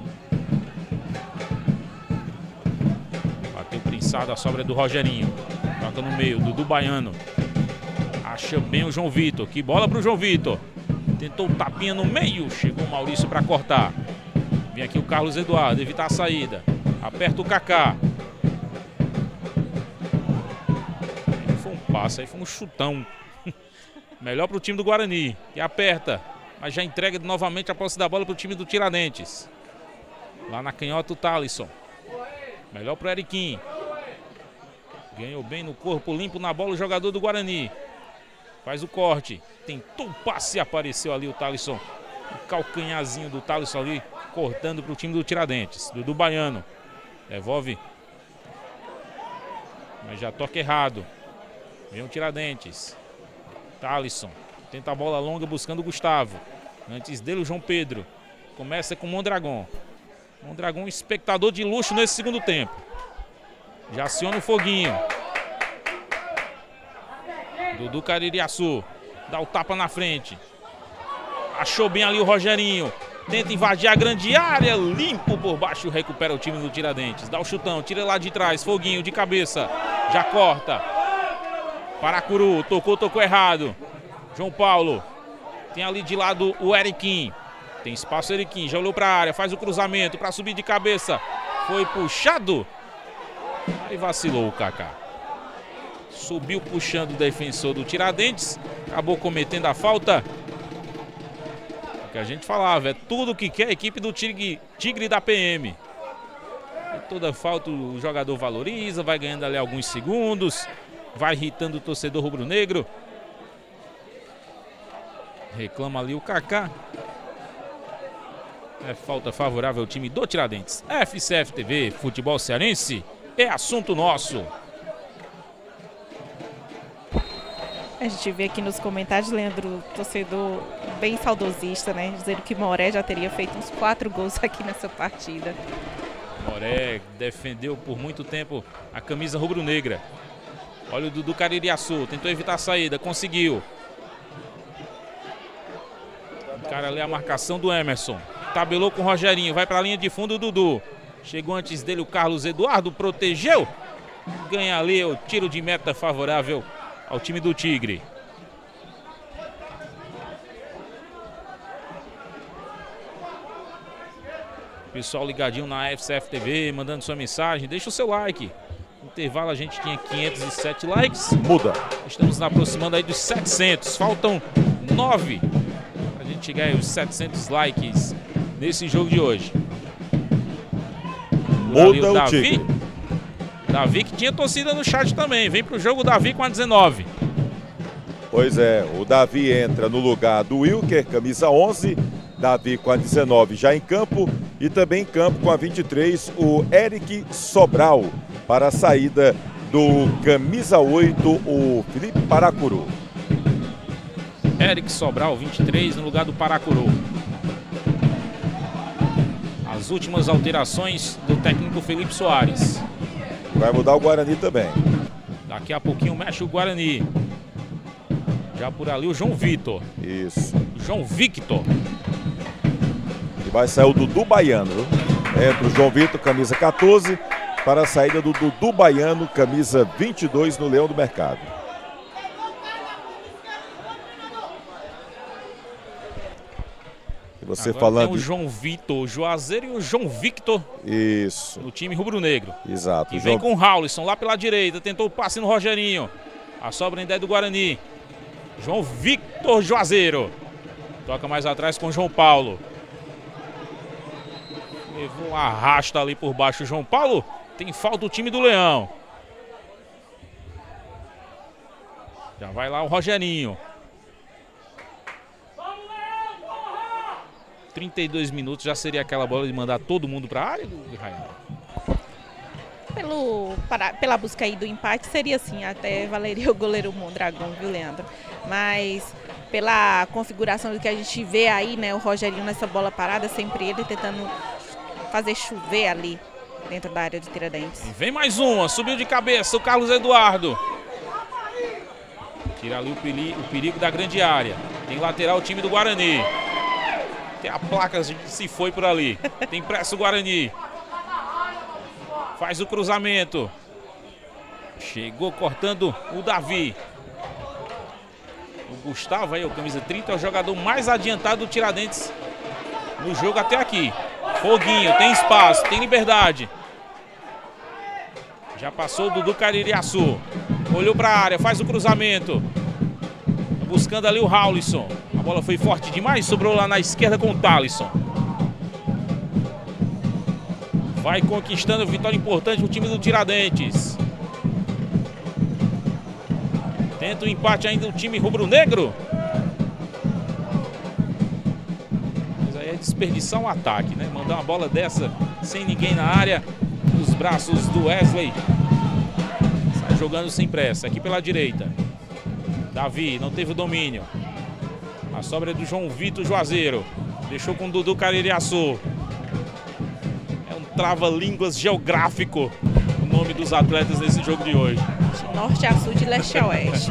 Bateu prensado, a sobra do Rogerinho. Toca no meio, Dudu Baiano. Acha bem o João Vitor. Que bola pro João Vitor. Tentou o tapinha no meio. Chegou o Maurício para cortar. Vem aqui o Carlos Eduardo, evitar a saída. Aperta o Kaká. Aí foi um passe, aí foi um chutão. Melhor para o time do Guarani, que aperta, mas já entrega novamente a posse da bola para o time do Tiradentes. Lá na canhota o Thalisson. Melhor para o Eriquim. Ganhou bem no corpo limpo na bola o jogador do Guarani. Faz o corte. Tentou o passe e apareceu ali o Thalisson. O calcanhazinho do Thalisson ali, cortando para o time do Tiradentes. Dudu Baiano. Devolve. Mas já toca errado. Vem o Tiradentes. Thalisson. Tenta a bola longa buscando o Gustavo. Antes dele o João Pedro. Começa com o Mondragon. Mondragon, espectador de luxo nesse segundo tempo. Já aciona o foguinho. Dudu Caririaçu. Dá o tapa na frente. Achou bem ali o Rogerinho. Tenta invadir a grande área. Limpo por baixo. Recupera o time do Tiradentes. Dá o chutão. Tira lá de trás. Foguinho de cabeça. Já corta. Paracuru. Tocou, tocou errado. João Paulo. Tem ali de lado o Eriquim. Tem espaço Eriquim. Já olhou para a área. Faz o cruzamento para subir de cabeça. Foi puxado. Aí vacilou o Kaká. Subiu puxando o defensor do Tiradentes. Acabou cometendo a falta. Que a gente falava, é tudo que quer a equipe do Tigre, Tigre da P M. E toda falta o jogador valoriza, vai ganhando ali alguns segundos, vai irritando o torcedor rubro-negro. Reclama ali o Kaká. É falta favorável ao time do Tiradentes. F C F T V, futebol cearense, é assunto nosso. A gente vê aqui nos comentários, Leandro, torcedor bem saudosista, né? Dizendo que Moré já teria feito uns quatro gols aqui nessa partida. Moré defendeu por muito tempo a camisa rubro-negra. Olha o Dudu Caririaçu, tentou evitar a saída, conseguiu. Encara ali a marcação do Emerson. Tabelou com o Rogerinho, vai para a linha de fundo o Dudu. Chegou antes dele o Carlos Eduardo, protegeu. Ganha ali o tiro de meta favorável ao time do Tigre. Pessoal ligadinho na F C F T V, mandando sua mensagem, deixa o seu like. No intervalo a gente tinha quinhentos e sete likes. Muda. Estamos nos aproximando aí dos setecentos. Faltam nove para a gente chegar aí aos setecentos likes nesse jogo de hoje. Muda o Davi. Tigre. Davi que tinha torcida no chat também. Vem para o jogo Davi com a dezenove. Pois é, o Davi entra no lugar do Wilker, camisa onze. Davi com a dezenove já em campo. E também em campo com a vinte e três, o Eric Sobral. Para a saída do camisa oito, o Felipe Paracuru. Eric Sobral, vinte e três, no lugar do Paracuru. As últimas alterações do técnico Felipe Soares. Vai mudar o Guarani também. pouquinho mexe o Guarani. Já por ali o João Vitor. Isso. João Victor. E vai sair o Dudu Baiano, viu? Entra o João Vitor, camisa quatorze, para a saída do Dudu Baiano, camisa vinte e dois, no Leão do Mercado. E você Agora falando... tem o João Vitor, o Juazeiro e o João Victor. Isso. No time rubro-negro. Exato. Que João... vem com o Raulison lá pela direita. Tentou o passe no Rogerinho. A sobra ainda é do Guarani. João Victor Juazeiro. Toca mais atrás com o João Paulo. Levou um arrasta ali por baixo o João Paulo. Tem falta o time do Leão. Já vai lá o Rogerinho. trinta e dois minutos, já seria aquela bola de mandar todo mundo para a área, Rayana? Pelo, para, pela busca aí do empate, seria assim, até valeria o goleiro Mondragão, viu, Leandro? Mas pela configuração do que a gente vê aí, né, o Rogerinho nessa bola parada, sempre ele tentando fazer chover ali dentro da área de Tiradentes. E vem mais uma, subiu de cabeça o Carlos Eduardo. Tira ali o perigo, o perigo da grande área. Tem lateral o time do Guarani. Tem a placa, se foi por ali. Tem pressa o Guarani. Faz o cruzamento. Chegou cortando o Davi. O Gustavo aí, o camisa trinta, é o jogador mais adiantado do Tiradentes no jogo até aqui. Foguinho, tem espaço, tem liberdade. Já passou o Dudu Caririaçu. Olhou para a área, faz o cruzamento. Buscando ali o Raulison. A bola foi forte demais, sobrou lá na esquerda com o Thalisson. Vai conquistando vitória importante o time do Tiradentes. Tenta o empate ainda o time rubro-negro. Mas aí é desperdiçar um ataque, né? Mandar uma bola dessa sem ninguém na área. Nos braços do Wesley. Sai jogando sem pressa, aqui pela direita. Davi, não teve o domínio. A sobra é do João Vitor Juazeiro. Deixou com o Dudu Caririaçu. É um trava-línguas geográfico o nome dos atletas nesse jogo de hoje. De norte a sul, de leste a oeste.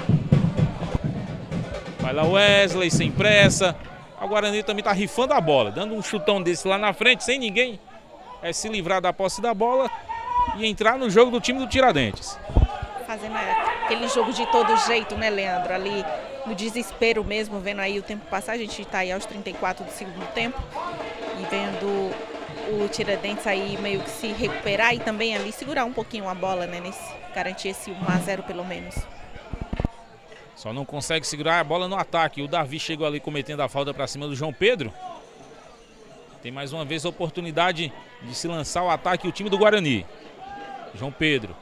Vai lá o Wesley, sem pressa. A Guarani também está rifando a bola. Dando um chutão desse lá na frente, sem ninguém. É se livrar da posse da bola e entrar no jogo do time do Tiradentes. Fazendo aquele jogo de todo jeito, né, Leandro? Ali no desespero mesmo, vendo aí o tempo passar. A gente está aí aos trinta e quatro do segundo tempo e vendo o Tiradentes aí meio que se recuperar e também ali segurar um pouquinho a bola, né? Nesse, garantir esse um a zero pelo menos. Só não consegue segurar a bola no ataque. O Davi chegou ali cometendo a falta para cima do João Pedro. Tem mais uma vez a oportunidade de se lançar o ataque o time do Guarani. João Pedro.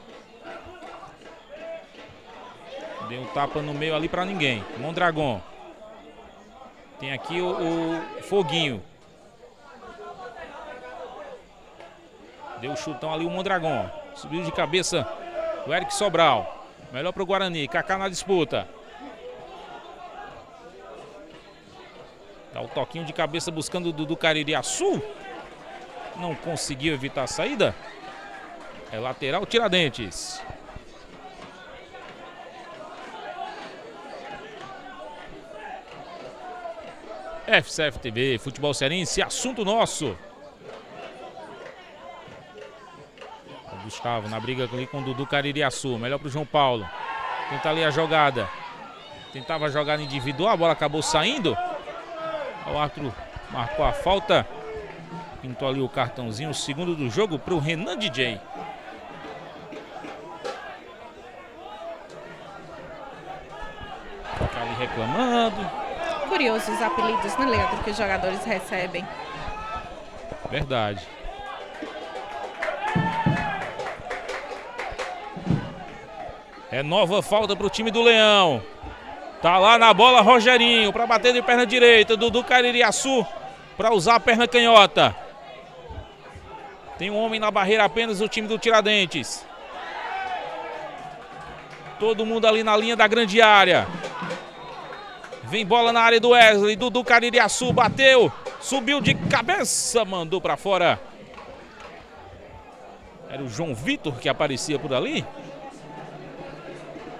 Deu um tapa no meio ali para ninguém. Mondragão. Tem aqui o, o Foguinho. Deu um chutão ali o Mondragão. Subiu de cabeça o Eric Sobral. Melhor para o Guarani. Kaká na disputa. Dá o toquinho de cabeça buscando o Dudu Caririaçu. Não conseguiu evitar a saída. É lateral Tiradentes. F C F T V, Futebol Cearense, assunto nosso. O Gustavo na briga ali com o Dudu Caririaçu. Melhor para o João Paulo. Tenta ali a jogada. Tentava jogar individual, a bola acabou saindo. O árbitro marcou a falta. Pintou ali o cartãozinho, o segundo do jogo para o Renan D J. Tá ali reclamando. Curiosos os apelidos, né, Leandro, que os jogadores recebem. Verdade. É nova falta para o time do Leão. Tá lá na bola Rogerinho para bater de perna direita. Dudu Caririaçu para usar a perna canhota. Tem um homem na barreira apenas o time do Tiradentes. Todo mundo ali na linha da grande área. Vem bola na área do Wesley. Dudu Caririaçu bateu. Subiu de cabeça. Mandou para fora. Era o João Vitor que aparecia por ali.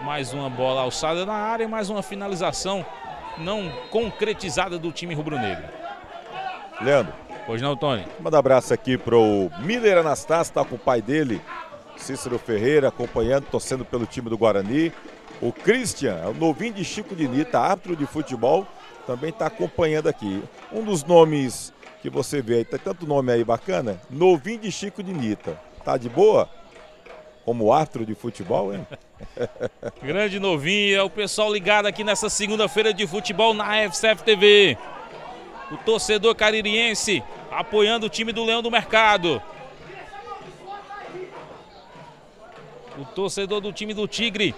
Mais uma bola alçada na área, mais uma finalização não concretizada do time rubro-negro. Leandro. Pois não, Tony? Manda um abraço aqui para o Miller Anastácio, está com o pai dele, Cícero Ferreira, acompanhando, torcendo pelo time do Guarani. O Christian, é o novinho de Chico de Nita, árbitro de futebol, também está acompanhando aqui. Um dos nomes que você vê aí, tem tanto nome aí bacana, novinho de Chico de Nita. Tá de boa? Como árbitro de futebol, hein? Grande novinho, é o pessoal ligado aqui nessa segunda-feira de futebol na F C F T V. O torcedor caririense apoiando o time do Leão do Mercado. O torcedor do time do Tigre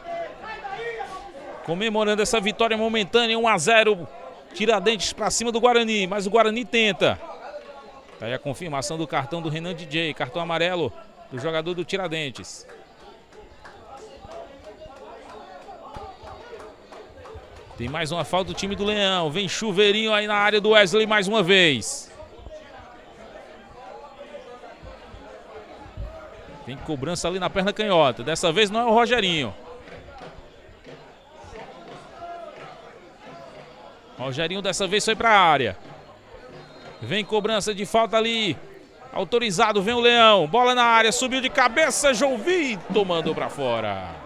comemorando essa vitória momentânea, um a zero. Tiradentes para cima do Guarani, mas o Guarani tenta. Tá aí a confirmação do cartão do Renan D J, cartão amarelo do jogador do Tiradentes. Tem mais uma falta do time do Leão. Vem chuveirinho aí na área do Wesley mais uma vez. Tem cobrança ali na perna canhota. Dessa vez não é o Rogerinho. Rogerinho dessa vez foi para a área. Vem cobrança de falta ali. Autorizado, vem o Leão. Bola na área, subiu de cabeça. João Vitor mandou para fora.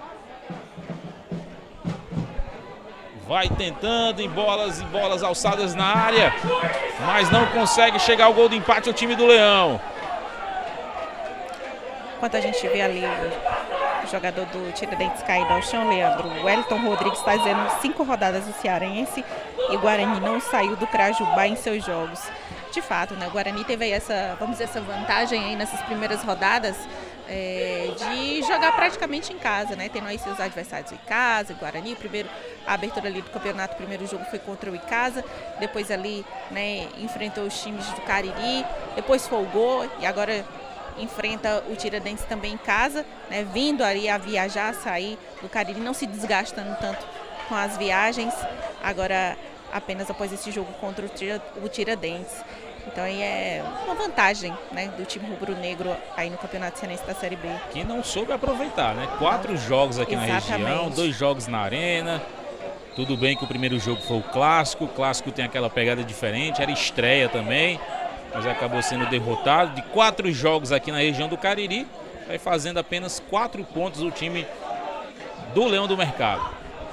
Vai tentando em bolas e bolas alçadas na área, mas não consegue chegar ao gol do empate o time do Leão. Enquanto a gente vê ali o jogador do Tiradentes caído ao chão, Leandro, o Wellington Rodrigues está dizendo cinco rodadas do Cearense e o Guarani não saiu do Crajubá em seus jogos. De fato, né, o Guarani teve aí essa, vamos dizer, essa vantagem aí nessas primeiras rodadas, É, de jogar praticamente em casa, né? Tendo aí seus adversários em casa, o Guarani, o primeiro, a abertura ali do campeonato, o primeiro jogo foi contra o Icasa, depois ali, né, enfrentou os times do Cariri, depois folgou e agora enfrenta o Tiradentes também em casa, né? Vindo ali a viajar, sair do Cariri, não se desgastando tanto com as viagens, agora apenas após esse jogo contra o, tira, o Tiradentes. Então aí é uma vantagem, né, do time rubro-negro aí no Campeonato Cearense da Série B. Que não soube aproveitar, né? Quatro jogos aqui Exatamente. na região, dois jogos na arena. Tudo bem que o primeiro jogo foi o clássico, o clássico tem aquela pegada diferente, era estreia também, mas acabou sendo derrotado. De quatro jogos aqui na região do Cariri, vai fazendo apenas quatro pontos o time do Leão do Mercado.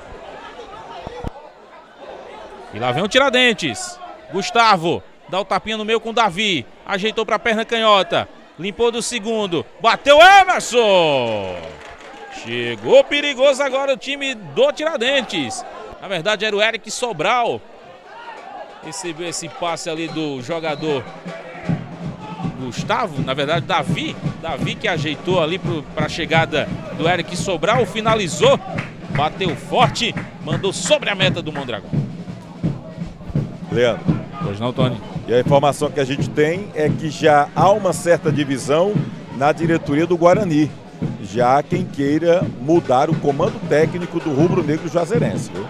E lá vem o Tiradentes. Gustavo. Dá o tapinha no meio com o Davi. Ajeitou para a perna canhota. Limpou do segundo. Bateu Emerson. Chegou perigoso agora o time do Tiradentes. Na verdade era o Eric Sobral. Recebeu esse passe ali do jogador Gustavo. Na verdade Davi. Davi que ajeitou ali para a chegada do Eric Sobral. Finalizou. Bateu forte. Mandou sobre a meta do Mondragão. Leandro. Pois não, Tony. E a informação que a gente tem é que já há uma certa divisão na diretoria do Guarani. Já há quem queira mudar o comando técnico do rubro-negro juazeirense, viu?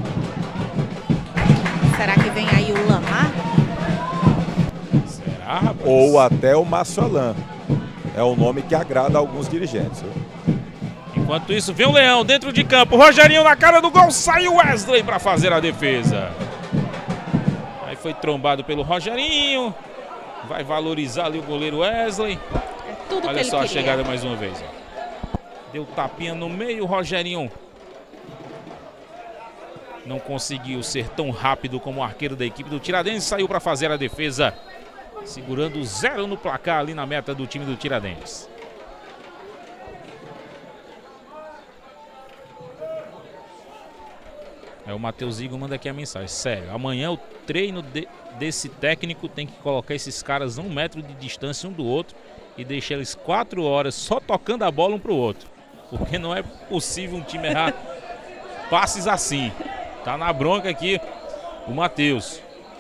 Será que vem aí o Lamar? Será, rapaz? Ou até o Márcio Alain. É um nome que agrada a alguns dirigentes, viu? Enquanto isso, vem o Leão dentro de campo. Rogerinho na cara do gol. Sai o Wesley para fazer a defesa. Foi trombado pelo Rogerinho. Vai valorizar ali o goleiro Wesley. É tudo Olha que só ele a chegada mais uma vez. Ó. Deu tapinha no meio. O Rogerinho não conseguiu ser tão rápido como o arqueiro da equipe do Tiradentes. Saiu para fazer a defesa. Segurando zero no placar ali na meta do time do Tiradentes. É, o Matheus Igo manda aqui a mensagem. Sério, amanhã o treino de, desse técnico tem que colocar esses caras a um metro de distância um do outro e deixar eles quatro horas só tocando a bola um pro outro. Porque não é possível um time errar passes assim. Tá na bronca aqui o Matheus.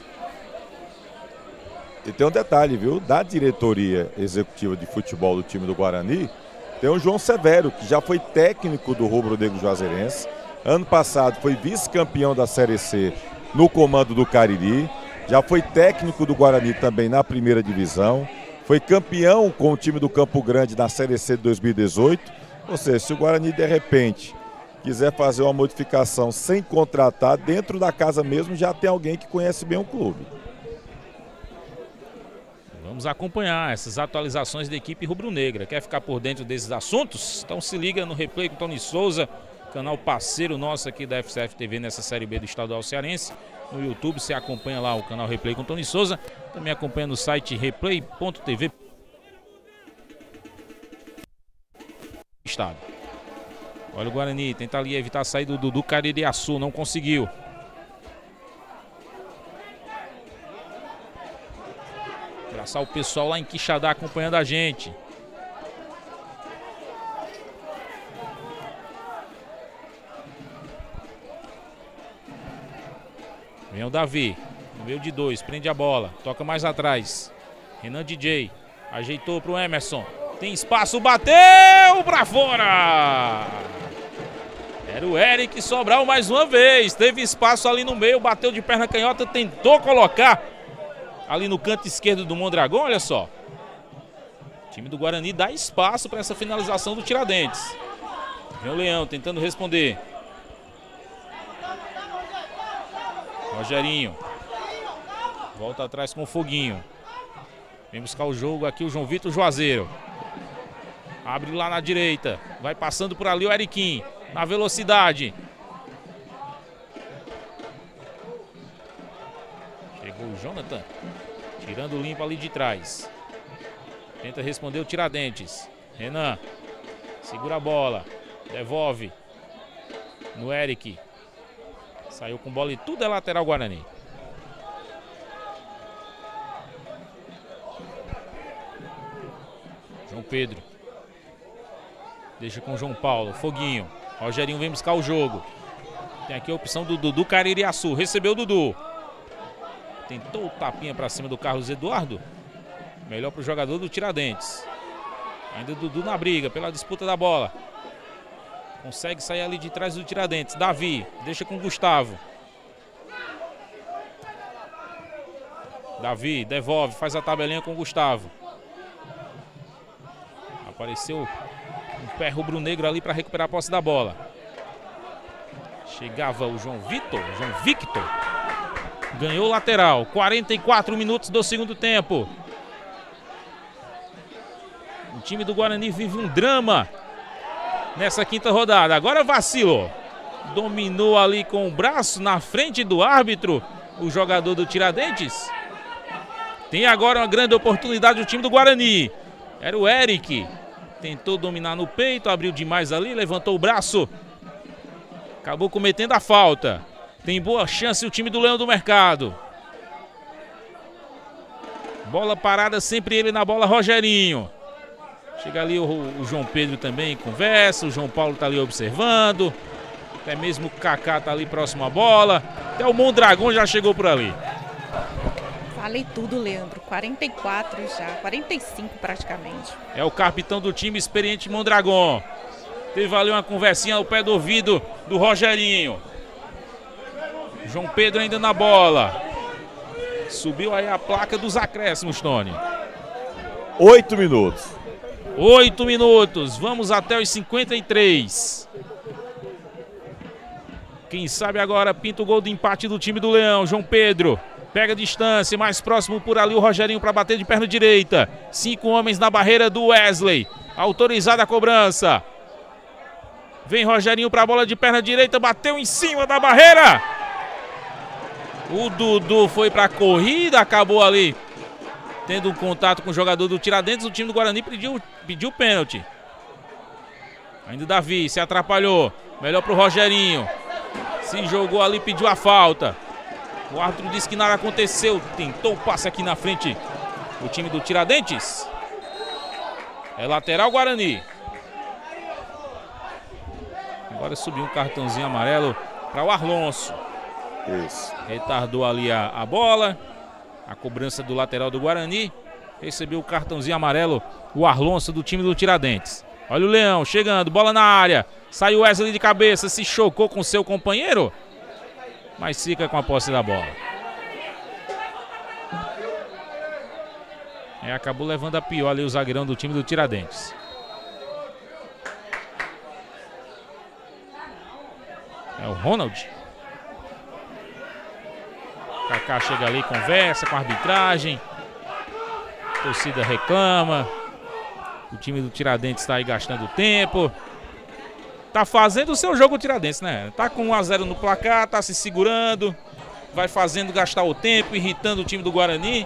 E tem um detalhe, viu? Da diretoria executiva de futebol do time do Guarani, tem o João Severo, que já foi técnico do rubro-negro juazeirense. Ano passado foi vice-campeão da Série C no comando do Cariri. Já foi técnico do Guarani também na primeira divisão. Foi campeão com o time do Campo Grande na Série C de dois mil e dezoito. Ou seja, se o Guarani de repente quiser fazer uma modificação sem contratar, dentro da casa mesmo já tem alguém que conhece bem o clube. Vamos acompanhar essas atualizações da equipe rubro-negra. Quer ficar por dentro desses assuntos? Então se liga no Replay com Tony Souza, canal parceiro nosso aqui da F C F T V nessa Série B do Estadual Cearense. No YouTube você acompanha lá o canal Replay com Tony Souza. Também acompanha no site replay ponto tv. Estado. Olha o Guarani, tenta ali evitar a saída do Dudu Caririaçu, não conseguiu. Abraçar o pessoal lá em Quixadá acompanhando a gente. Vem o Davi, no meio de dois, prende a bola, toca mais atrás. Renan D J, ajeitou para o Emerson. Tem espaço, bateu para fora. Era o Eric Sobral mais uma vez. Teve espaço ali no meio, bateu de perna canhota, tentou colocar ali no canto esquerdo do Mondragão, olha só. O time do Guarani dá espaço para essa finalização do Tiradentes. Vem o Leão tentando responder. Rogerinho. Volta atrás com o Foguinho. Vem buscar o jogo aqui o João Vitor Juazeiro. Abre lá na direita. Vai passando por ali o Eriquim. Na velocidade. Chegou o Jonathan. Tirando limpo ali de trás. Tenta responder o Tiradentes. Renan. Segura a bola. Devolve. No Eric. Saiu com bola e tudo é lateral Guarani. João Pedro. Deixa com o João Paulo. Foguinho. Rogerinho vem buscar o jogo. Tem aqui a opção do Dudu Caririaçu. Recebeu o Dudu. Tentou o tapinha para cima do Carlos Eduardo. Melhor para o jogador do Tiradentes. Ainda o Dudu na briga pela disputa da bola. Consegue sair ali de trás do Tiradentes. Davi, deixa com o Gustavo. Davi, devolve, faz a tabelinha com o Gustavo. Apareceu um pé rubro-negro ali para recuperar a posse da bola. Chegava o João Vitor, João Victor. Ganhou o lateral. quarenta e quatro minutos do segundo tempo. O time do Guarani vive um drama nessa quinta rodada. Agora vacilou. Dominou ali com o braço na frente do árbitro o jogador do Tiradentes. Tem agora uma grande oportunidade o time do Guarani. Era o Eric. Tentou dominar no peito, abriu demais ali, levantou o braço. Acabou cometendo a falta. Tem boa chance o time do Leão do Mercado. Bola parada, sempre ele na bola, Rogerinho. Chega ali o, o João Pedro também, conversa. O João Paulo tá ali observando. Até mesmo o Kaká tá ali próximo à bola. Até o Mondragão já chegou por ali. Falei tudo, Leandro. quarenta e quatro já, quarenta e cinco praticamente. É o capitão do time, experiente Mondragão. Teve ali uma conversinha ao pé do ouvido do Rogerinho. João Pedro ainda na bola. Subiu aí a placa dos acréscimos, Tony. Oito minutos. Oito minutos. Vamos até os cinquenta e três. Quem sabe agora pinta o gol de empate do time do Leão. João Pedro. Pega a distância, mais próximo por ali o Rogerinho para bater de perna direita. Cinco homens na barreira do Wesley. Autorizada a cobrança. Vem Rogerinho para a bola de perna direita, bateu em cima da barreira. O Dudu foi para a corrida, acabou ali tendo um contato com o jogador do Tiradentes. O time do Guarani pediu, pediu pênalti. Ainda o Davi se atrapalhou. Melhor para o Rogerinho. Se jogou ali, pediu a falta. O árbitro disse que nada aconteceu. Tentou o passe aqui na frente. O time do Tiradentes. É lateral Guarani. Agora subiu um cartãozinho amarelo para o Arlonso. Isso. Retardou ali a, a bola. A cobrança do lateral do Guarani. Recebeu o cartãozinho amarelo o Arlonso do time do Tiradentes. Olha o Leão chegando, bola na área. Saiu Wesley de cabeça, se chocou com seu companheiro. Mas fica com a posse da bola. É, acabou levando a pior ali o zagueirão do time do Tiradentes. É o Ronald. Kaká chega ali, conversa com a arbitragem. A torcida reclama. O time do Tiradentes está aí gastando tempo. Tá fazendo o seu jogo o Tiradentes, né? Tá com um a zero no placar, tá se segurando. Vai fazendo gastar o tempo, irritando o time do Guarani.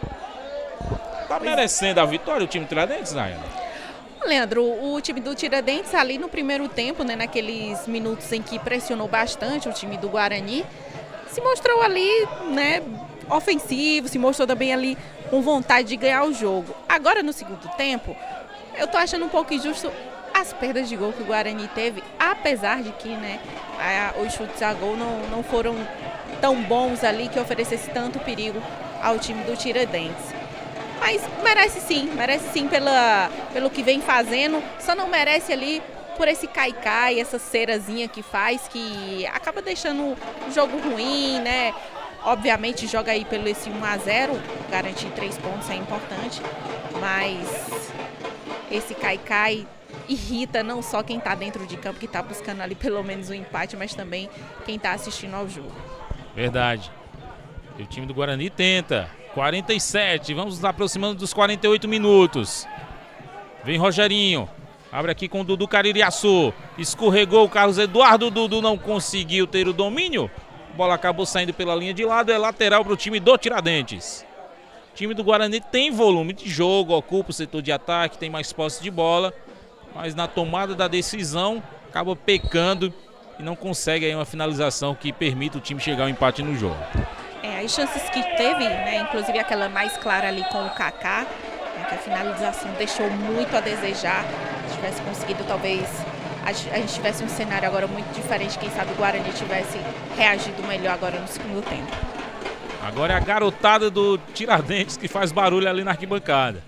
Tá merecendo a vitória o time do Tiradentes, Nayana? Leandro, o time do Tiradentes ali no primeiro tempo, né, naqueles minutos em que pressionou bastante o time do Guarani, se mostrou ali, né, ofensivo, se mostrou também ali com vontade de ganhar o jogo. Agora no segundo tempo, eu tô achando um pouco injusto as perdas de gol que o Guarani teve, apesar de que, né, a, os chutes a gol não, não foram tão bons ali que oferecesse tanto perigo ao time do Tiradentes. Mas merece sim, merece sim pela, pelo que vem fazendo, só não merece ali por esse caicai, essa cerazinha que faz, que acaba deixando o jogo ruim, né? Obviamente joga aí pelo esse um a zero, garantir três pontos é importante, mas esse caicai irrita não só quem está dentro de campo, que está buscando ali pelo menos um empate, mas também quem está assistindo ao jogo. Verdade. E o time do Guarani tenta. quarenta e sete, vamos nos aproximando dos quarenta e oito minutos. Vem Rogerinho, abre aqui com o Dudu Caririaçu. Escorregou o Carlos Eduardo, o Dudu não conseguiu ter o domínio. A bola acabou saindo pela linha de lado, é lateral para o time do Tiradentes. O time do Guarani tem volume de jogo, ocupa o setor de ataque, tem mais posse de bola, mas na tomada da decisão acaba pecando e não consegue aí uma finalização que permita o time chegar ao empate no jogo. É, as chances que teve, né, inclusive aquela mais clara ali com o Kaká, né, que a finalização deixou muito a desejar. Se tivesse conseguido, talvez a, a gente tivesse um cenário agora muito diferente. Quem sabe o Guarani tivesse reagido melhor agora no segundo tempo. Agora é a garotada do Tiradentes que faz barulho ali na arquibancada.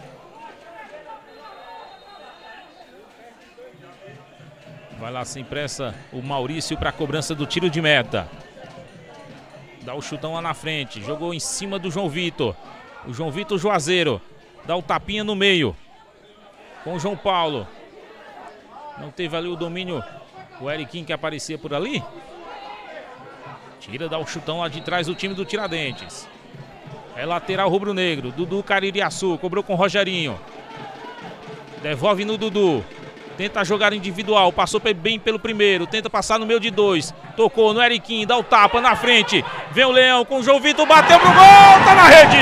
Vai lá sem pressa o Maurício para a cobrança do tiro de meta. Dá o chutão lá na frente, jogou em cima do João Vitor. O João Vitor Juazeiro dá o tapinha no meio com o João Paulo. Não teve ali o domínio o Eriquinho que aparecia por ali. Tira, dá o chutão lá de trás do time do Tiradentes. É lateral rubro-negro, Dudu Caririaçu, cobrou com o Rogerinho. Devolve no Dudu. Tenta jogar individual, passou bem pelo primeiro, tenta passar no meio de dois. Tocou no Eriquinho, dá o tapa na frente. Vem o Leão com o João Vitor, bateu pro gol, tá na rede!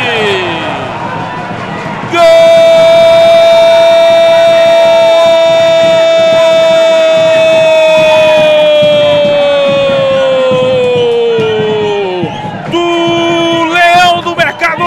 Gol! Do Leão do Mercado!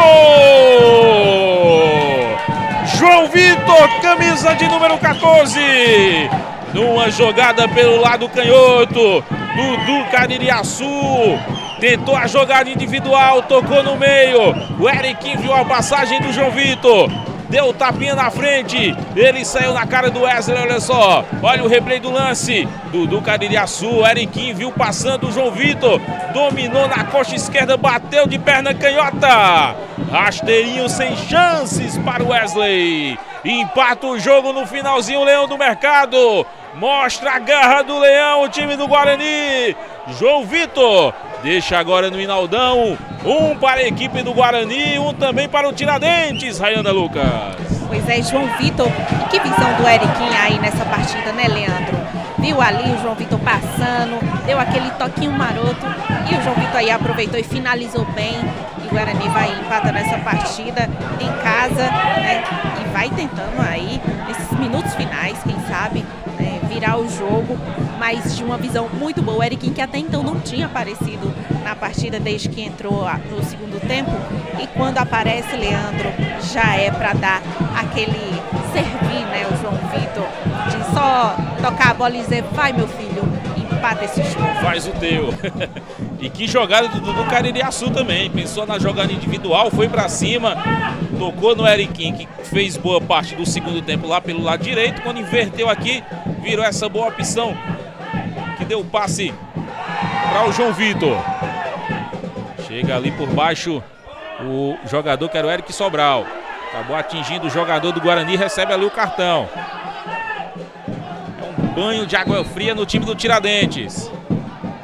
João Vitor, camisa de número quatorze. Numa jogada pelo lado canhoto, Dudu Caririaçu tentou a jogada individual, tocou no meio. O Eriquinho viu a passagem do João Vitor, deu o tapinha na frente, ele saiu na cara do Wesley, olha só. Olha o replay do lance, Dudu Caririaçu, Eriquinho viu passando o João Vitor, dominou na coxa esquerda, bateu de perna canhota. Rasteirinho sem chances para o Wesley. Empata o jogo no finalzinho, o Leão do Mercado. Mostra a garra do Leão, o time do Guarani. João Vitor deixa agora no Inaldão. Um para a equipe do Guarani, um também para o Tiradentes, Rayana Lucas. Pois é, João Vitor, que visão do Eriquinho aí nessa partida, né, Leandro? Viu ali o João Vitor passando, deu aquele toquinho maroto e o João Vitor aí aproveitou e finalizou bem. E o Guarani vai empatando essa partida em casa, né? E vai tentando aí, nesses minutos finais, quem sabe, né, virar o jogo, mas de uma visão muito boa. O Eriquinho, que até então não tinha aparecido na partida desde que entrou no segundo tempo, e quando aparece, Leandro, já é para dar aquele servir, né, o João Vitor, de só tocar a bola e dizer, vai meu filho, empata esse jogo. Faz o teu. E que jogada do Dudu Caririaçu também, pensou na jogada individual, foi para cima, tocou no Eriquinho, que fez boa parte do segundo tempo lá pelo lado direito. Quando inverteu aqui, virou essa boa opção, que deu o passe para o João Vitor. Chega ali por baixo o jogador que era o Eric Sobral. Acabou atingindo o jogador do Guarani e recebe ali o cartão. É um banho de água fria no time do Tiradentes.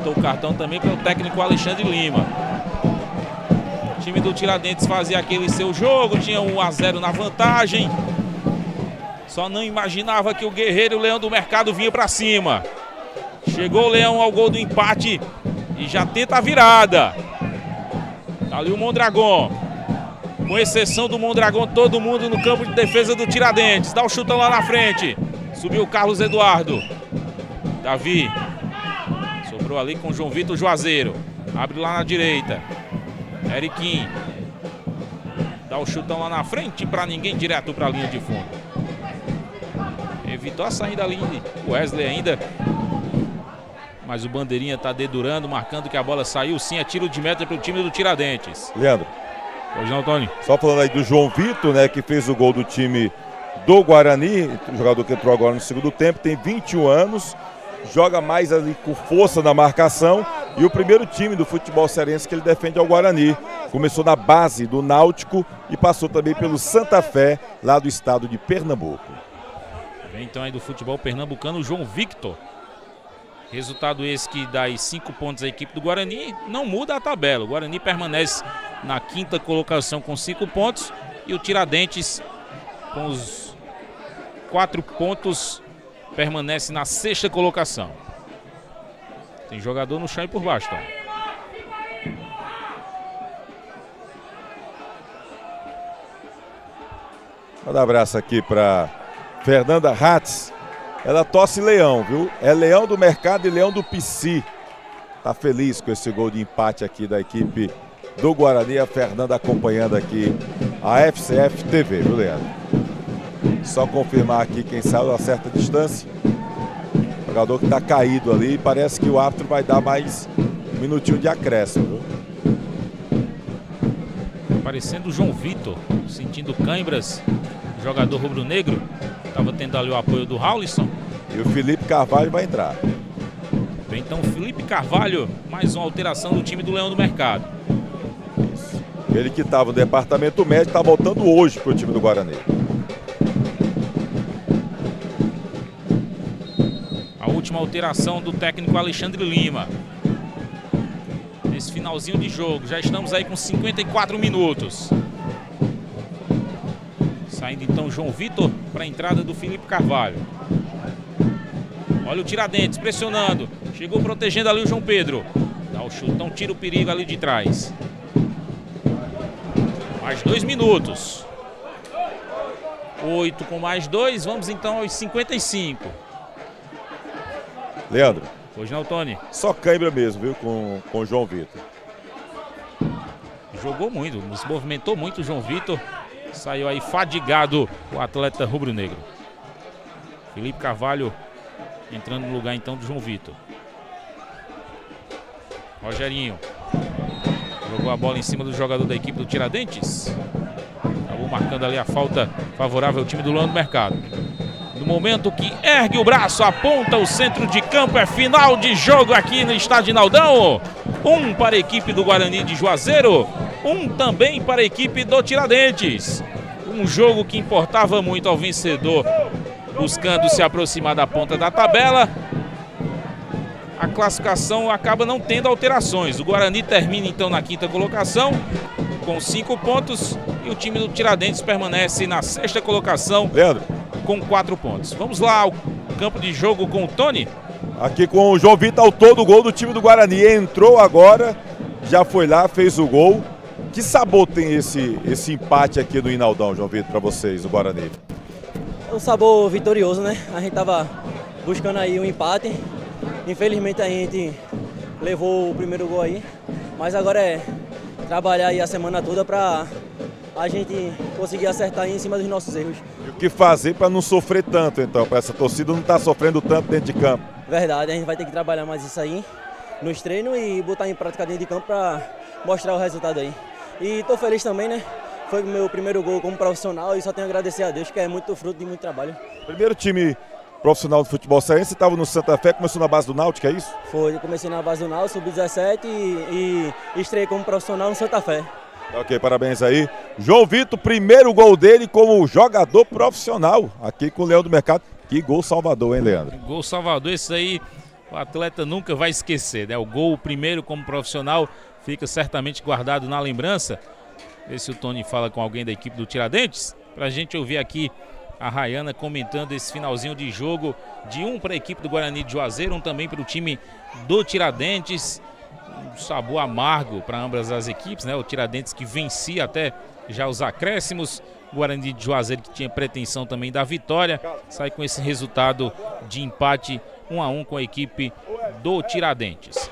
apontou o cartão também para o técnico Alexandre Lima. O time do Tiradentes fazia aquele seu jogo, tinha um a zero na vantagem. Só não imaginava que o guerreiro Leão do Mercado vinha para cima. Chegou o Leão ao gol do empate e já tenta a virada. Tá ali o Mondragon. Com exceção do Mondragon, todo mundo no campo de defesa do Tiradentes. Dá o chutão lá na frente. Subiu o Carlos Eduardo. Davi. Sobrou ali com o João Vitor Juazeiro. Abre lá na direita. Eriquim. Dá o chutão lá na frente para ninguém, direto para a linha de fundo. Evitou a saída ali. Wesley ainda. Mas o bandeirinha está dedurando, marcando que a bola saiu. Sim, é tiro de meta para o time do Tiradentes. Leandro. Pois não, Tony? Só falando aí do João Vitor, né, que fez o gol do time do Guarani, o jogador que entrou agora no segundo tempo, tem vinte e um anos, joga mais ali com força na marcação, e o primeiro time do futebol cearense que ele defende é o Guarani. Começou na base do Náutico e passou também pelo Santa Fé, lá do estado de Pernambuco. Vem então aí do futebol pernambucano, o João Victor. Resultado esse que dá aí cinco pontos à equipe do Guarani, não muda a tabela. O Guarani permanece na quinta colocação com cinco pontos e o Tiradentes com os quatro pontos permanece na sexta colocação. Tem jogador no chão e por baixo, tá? Manda um abraço aqui para Fernanda Hatz. Ela torce Leão, viu? É Leão do Mercado e Leão do Pici. Tá feliz com esse gol de empate aqui da equipe do Guarani. A Fernanda acompanhando aqui a F C F T V, viu, Leandro? Só confirmar aqui quem saiu a certa distância. O jogador que tá caído ali. Parece que o árbitro vai dar mais um minutinho de acréscimo, viu? Parecendo o João Vitor, sentindo câimbras. Jogador rubro-negro. Estava tendo ali o apoio do Raulisson. E o Felipe Carvalho vai entrar. Vem então o Felipe Carvalho, mais uma alteração do time do Leão do Mercado. Isso. Ele que estava no departamento médico está voltando hoje para o time do Guarani. A última alteração do técnico Alexandre Lima. Nesse finalzinho de jogo, já estamos aí com cinquenta e quatro minutos. Saindo então João Vitor para a entrada do Felipe Carvalho. Olha o Tiradentes pressionando. Chegou protegendo ali o João Pedro. Dá o chutão, tira o perigo ali de trás. Mais dois minutos. Oito com mais dois. Vamos então aos cinquenta e cinco. Leandro. Hoje não, Tony. Só cãibra mesmo, viu? Com, com o João Vitor. Jogou muito, se movimentou muito o João Vitor. Saiu aí fadigado o atleta rubro-negro. Felipe Carvalho entrando no lugar então do João Vitor. Rogerinho. Jogou a bola em cima do jogador da equipe do Tiradentes. Acabou marcando ali a falta favorável ao time do Leão do Mercado. No momento que ergue o braço, aponta o centro de campo, é final de jogo aqui no estádio Inaldão. Um para a equipe do Guarani de Juazeiro, um também para a equipe do Tiradentes. Um jogo que importava muito ao vencedor, buscando se aproximar da ponta da tabela. A classificação acaba não tendo alterações. O Guarani termina então na quinta colocação com cinco pontos e o time do Tiradentes permanece na sexta colocação, Leandro, com quatro pontos. Vamos lá ao campo de jogo com o Tony. Aqui com o João Vitor, autor do gol do time do Guarani. Entrou agora, já foi lá, fez o gol. Que sabor tem esse, esse empate aqui do Inaldão, João Vitor, para vocês, o Guarani? É um sabor vitorioso, né? A gente tava buscando aí um empate. Infelizmente a gente levou o primeiro gol aí. Mas agora é trabalhar aí a semana toda para a gente conseguir acertar aí em cima dos nossos erros. E o que fazer para não sofrer tanto, então? Para essa torcida não estar tá sofrendo tanto dentro de campo? Verdade, a gente vai ter que trabalhar mais isso aí nos treinos e botar em prática dentro de campo para mostrar o resultado aí. E tô feliz também, né? Foi o meu primeiro gol como profissional e só tenho a agradecer a Deus, que é muito fruto de muito trabalho. Primeiro time profissional do futebol cearense, estava no Santa Fé, começou na base do Náutico, é isso? Foi, eu comecei na base do Náutico, sub dezessete e, e estrei como profissional no Santa Fé. Ok, parabéns aí. João Vitor, primeiro gol dele como jogador profissional aqui com o Leão do Mercado. Que gol salvador, hein, Leandro? Gol salvador, esse aí o atleta nunca vai esquecer, né? O gol, o primeiro como profissional, fica certamente guardado na lembrança. Vê se o Tony fala com alguém da equipe do Tiradentes, para a gente ouvir aqui a Rayana comentando esse finalzinho de jogo, de um para a equipe do Guarani de Juazeiro, um também para o time do Tiradentes. Um sabor amargo para ambas as equipes, né? O Tiradentes que vencia até já os acréscimos, o Guarani de Juazeiro que tinha pretensão também da vitória, sai com esse resultado de empate um a um com a equipe do Tiradentes.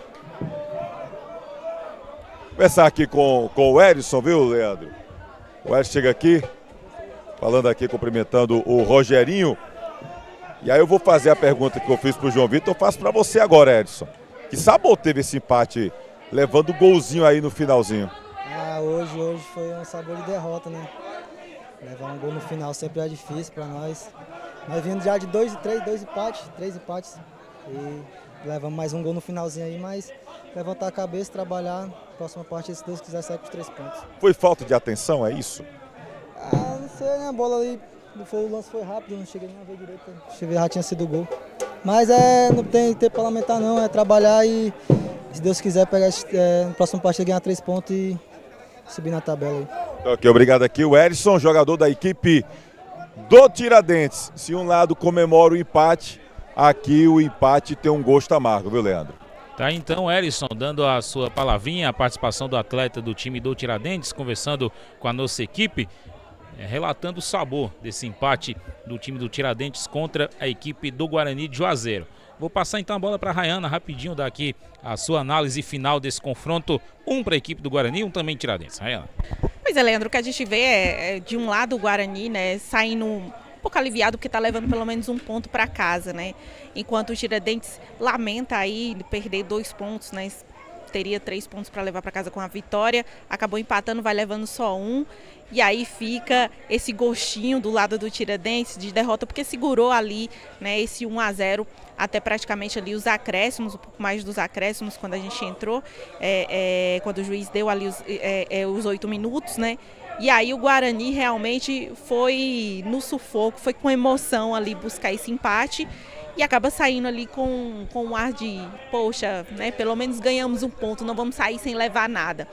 Vou começar aqui com, com o Erisson, viu, Leandro? O Erisson chega aqui, falando aqui, cumprimentando o Rogerinho. E aí eu vou fazer a pergunta que eu fiz pro João Vitor, eu faço para você agora, Erisson. Que sabor teve esse empate, levando o golzinho aí no finalzinho? Ah, hoje, hoje foi um sabor de derrota, né? Levar um gol no final sempre é difícil para nós. Nós vindo já de dois, três, dois empates, três empates. E levamos mais um gol no finalzinho aí, mas levantar a cabeça, trabalhar. Próxima parte, se Deus quiser, sair com os três pontos. Foi falta de atenção, é isso? Ah, não sei, né? A bola ali, foi, o lance foi rápido, não cheguei nem a ver direito. Cheguei, já tinha sido gol. Mas é, não tem tempo para lamentar não, é trabalhar e, se Deus quiser, pegar é, no próximo partido ganhar três pontos e subir na tabela aí. Ok, obrigado aqui. O Erisson, jogador da equipe do Tiradentes. Se um lado comemora o empate, aqui o empate tem um gosto amargo, viu, Leandro? Tá então, Erisson, dando a sua palavrinha, a participação do atleta do time do Tiradentes, conversando com a nossa equipe, é, relatando o sabor desse empate do time do Tiradentes contra a equipe do Guarani de Juazeiro. Vou passar então a bola para a Rayana, rapidinho, dar aqui a sua análise final desse confronto, um para a equipe do Guarani, um também Tiradentes. Rayana. Pois é, Leandro, o que a gente vê é, é de um lado o Guarani, né, saindo um pouco aliviado porque está levando pelo menos um ponto para casa, né? Enquanto o Tiradentes lamenta aí perder dois pontos, né? Teria três pontos para levar para casa com a vitória, acabou empatando, vai levando só um. E aí fica esse gostinho do lado do Tiradentes de derrota, porque segurou ali, né, esse um a zero até praticamente ali os acréscimos, um pouco mais dos acréscimos quando a gente entrou, é, é, quando o juiz deu ali os, é, é, os oito minutos, né? E aí o Guarani realmente foi no sufoco, foi com emoção ali buscar esse empate e acaba saindo ali com, com um ar de, poxa, né, pelo menos ganhamos um ponto, não vamos sair sem levar nada.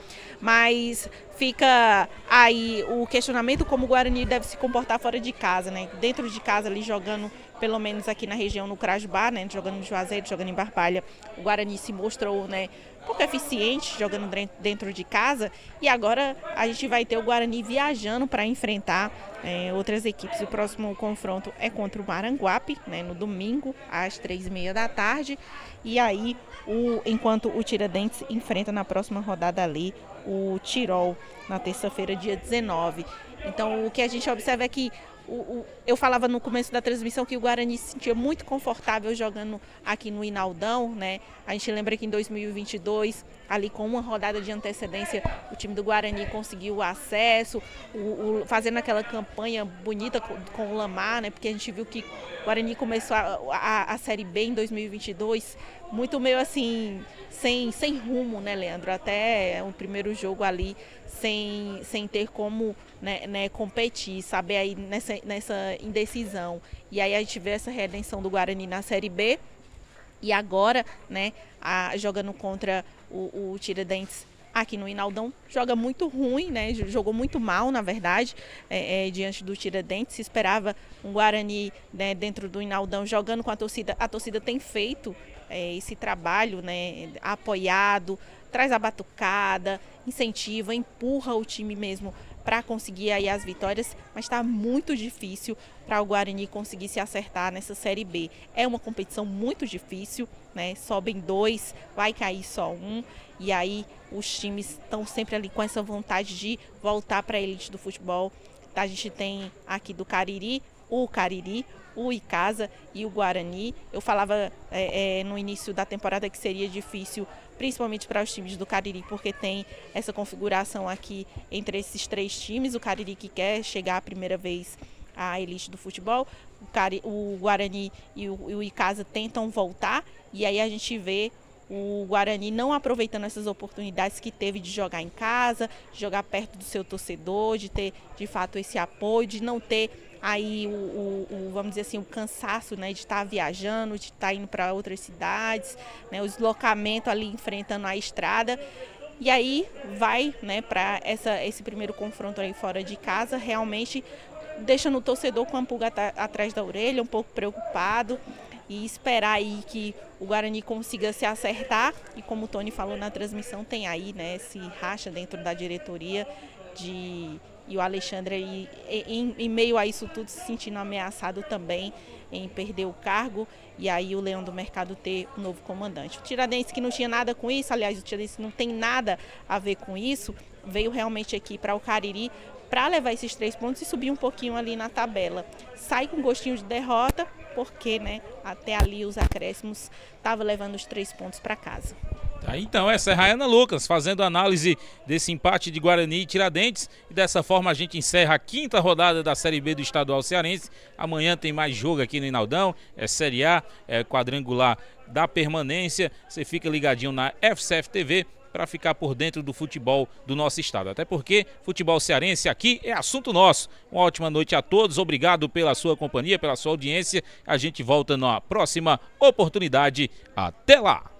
Mas fica aí o questionamento como o Guarani deve se comportar fora de casa, né? Dentro de casa ali jogando, pelo menos aqui na região no Crajubá, né, jogando em Juazeiro, jogando em Barbalha, o Guarani se mostrou, né, pouco eficiente jogando dentro de casa, e agora a gente vai ter o Guarani viajando para enfrentar é, outras equipes. O próximo confronto é contra o Maranguape, né, no domingo às três e meia da tarde, e aí o, enquanto o Tiradentes enfrenta na próxima rodada ali o Tirol na terça-feira, dia dezenove. Então o que a gente observa é que O, o, eu falava no começo da transmissão que o Guarani se sentia muito confortável jogando aqui no Inaldão, né? A gente lembra que em dois mil e vinte e dois, ali com uma rodada de antecedência, o time do Guarani conseguiu o acesso, o, o, fazendo aquela campanha bonita com, com o Lamar, né? Porque a gente viu que o Guarani começou a, a, a Série B em dois mil e vinte e dois, muito meio assim, sem, sem rumo, né, Leandro? Até o primeiro jogo ali, sem, sem ter como, né, né, competir, saber aí nessa, nessa indecisão. E aí a gente vê essa redenção do Guarani na Série B e agora, né, a, jogando contra o, o Tiradentes aqui no Inaldão, joga muito ruim, né, jogou muito mal, na verdade, é, é, diante do Tiradentes. Se esperava um Guarani, né, dentro do Inaldão jogando com a torcida. A torcida tem feito é, esse trabalho, né, apoiado, traz a batucada, incentiva, empurra o time mesmo para conseguir aí as vitórias, mas está muito difícil para o Guarani conseguir se acertar nessa Série B. É uma competição muito difícil, né? Sobem dois, vai cair só um, e aí os times estão sempre ali com essa vontade de voltar para a elite do futebol. A gente tem aqui do Cariri, o Cariri, o Icasa e o Guarani. Eu falava é, é, no início da temporada que seria difícil, principalmente para os times do Cariri, porque tem essa configuração aqui entre esses três times. O Cariri que quer chegar a primeira vez à elite do futebol, o, Cari, o Guarani e o, e o Icasa tentam voltar, e aí a gente vê o Guarani não aproveitando essas oportunidades que teve de jogar em casa, de jogar perto do seu torcedor, de ter de fato esse apoio, de não ter aí o, o, o vamos dizer assim, o cansaço, né, de estar viajando, de estar indo para outras cidades, né, o deslocamento ali enfrentando a estrada. E aí vai, né, para essa esse primeiro confronto aí fora de casa, realmente deixando o torcedor com a pulga atrás da orelha, um pouco preocupado, e esperar aí que o Guarani consiga se acertar. E como o Tony falou na transmissão, tem aí, né, esse racha dentro da diretoria de... E o Alexandre, aí, em, em meio a isso tudo, se sentindo ameaçado também em perder o cargo, e aí o Leão do Mercado ter um novo comandante. O Tiradentes, que não tinha nada com isso, aliás, o Tiradentes não tem nada a ver com isso, veio realmente aqui para o Cariri para levar esses três pontos e subir um pouquinho ali na tabela. Sai com gostinho de derrota, porque, né, até ali os acréscimos estavam levando os três pontos para casa. Tá, então, essa é a Rayana Lucas fazendo análise desse empate de Guarani e Tiradentes. E dessa forma a gente encerra a quinta rodada da Série B do Estadual Cearense. Amanhã tem mais jogo aqui no Inaldão, é Série A, é quadrangular da permanência. Você fica ligadinho na F C F T V para ficar por dentro do futebol do nosso estado. Até porque futebol cearense aqui é assunto nosso. Uma ótima noite a todos, obrigado pela sua companhia, pela sua audiência. A gente volta na próxima oportunidade. Até lá!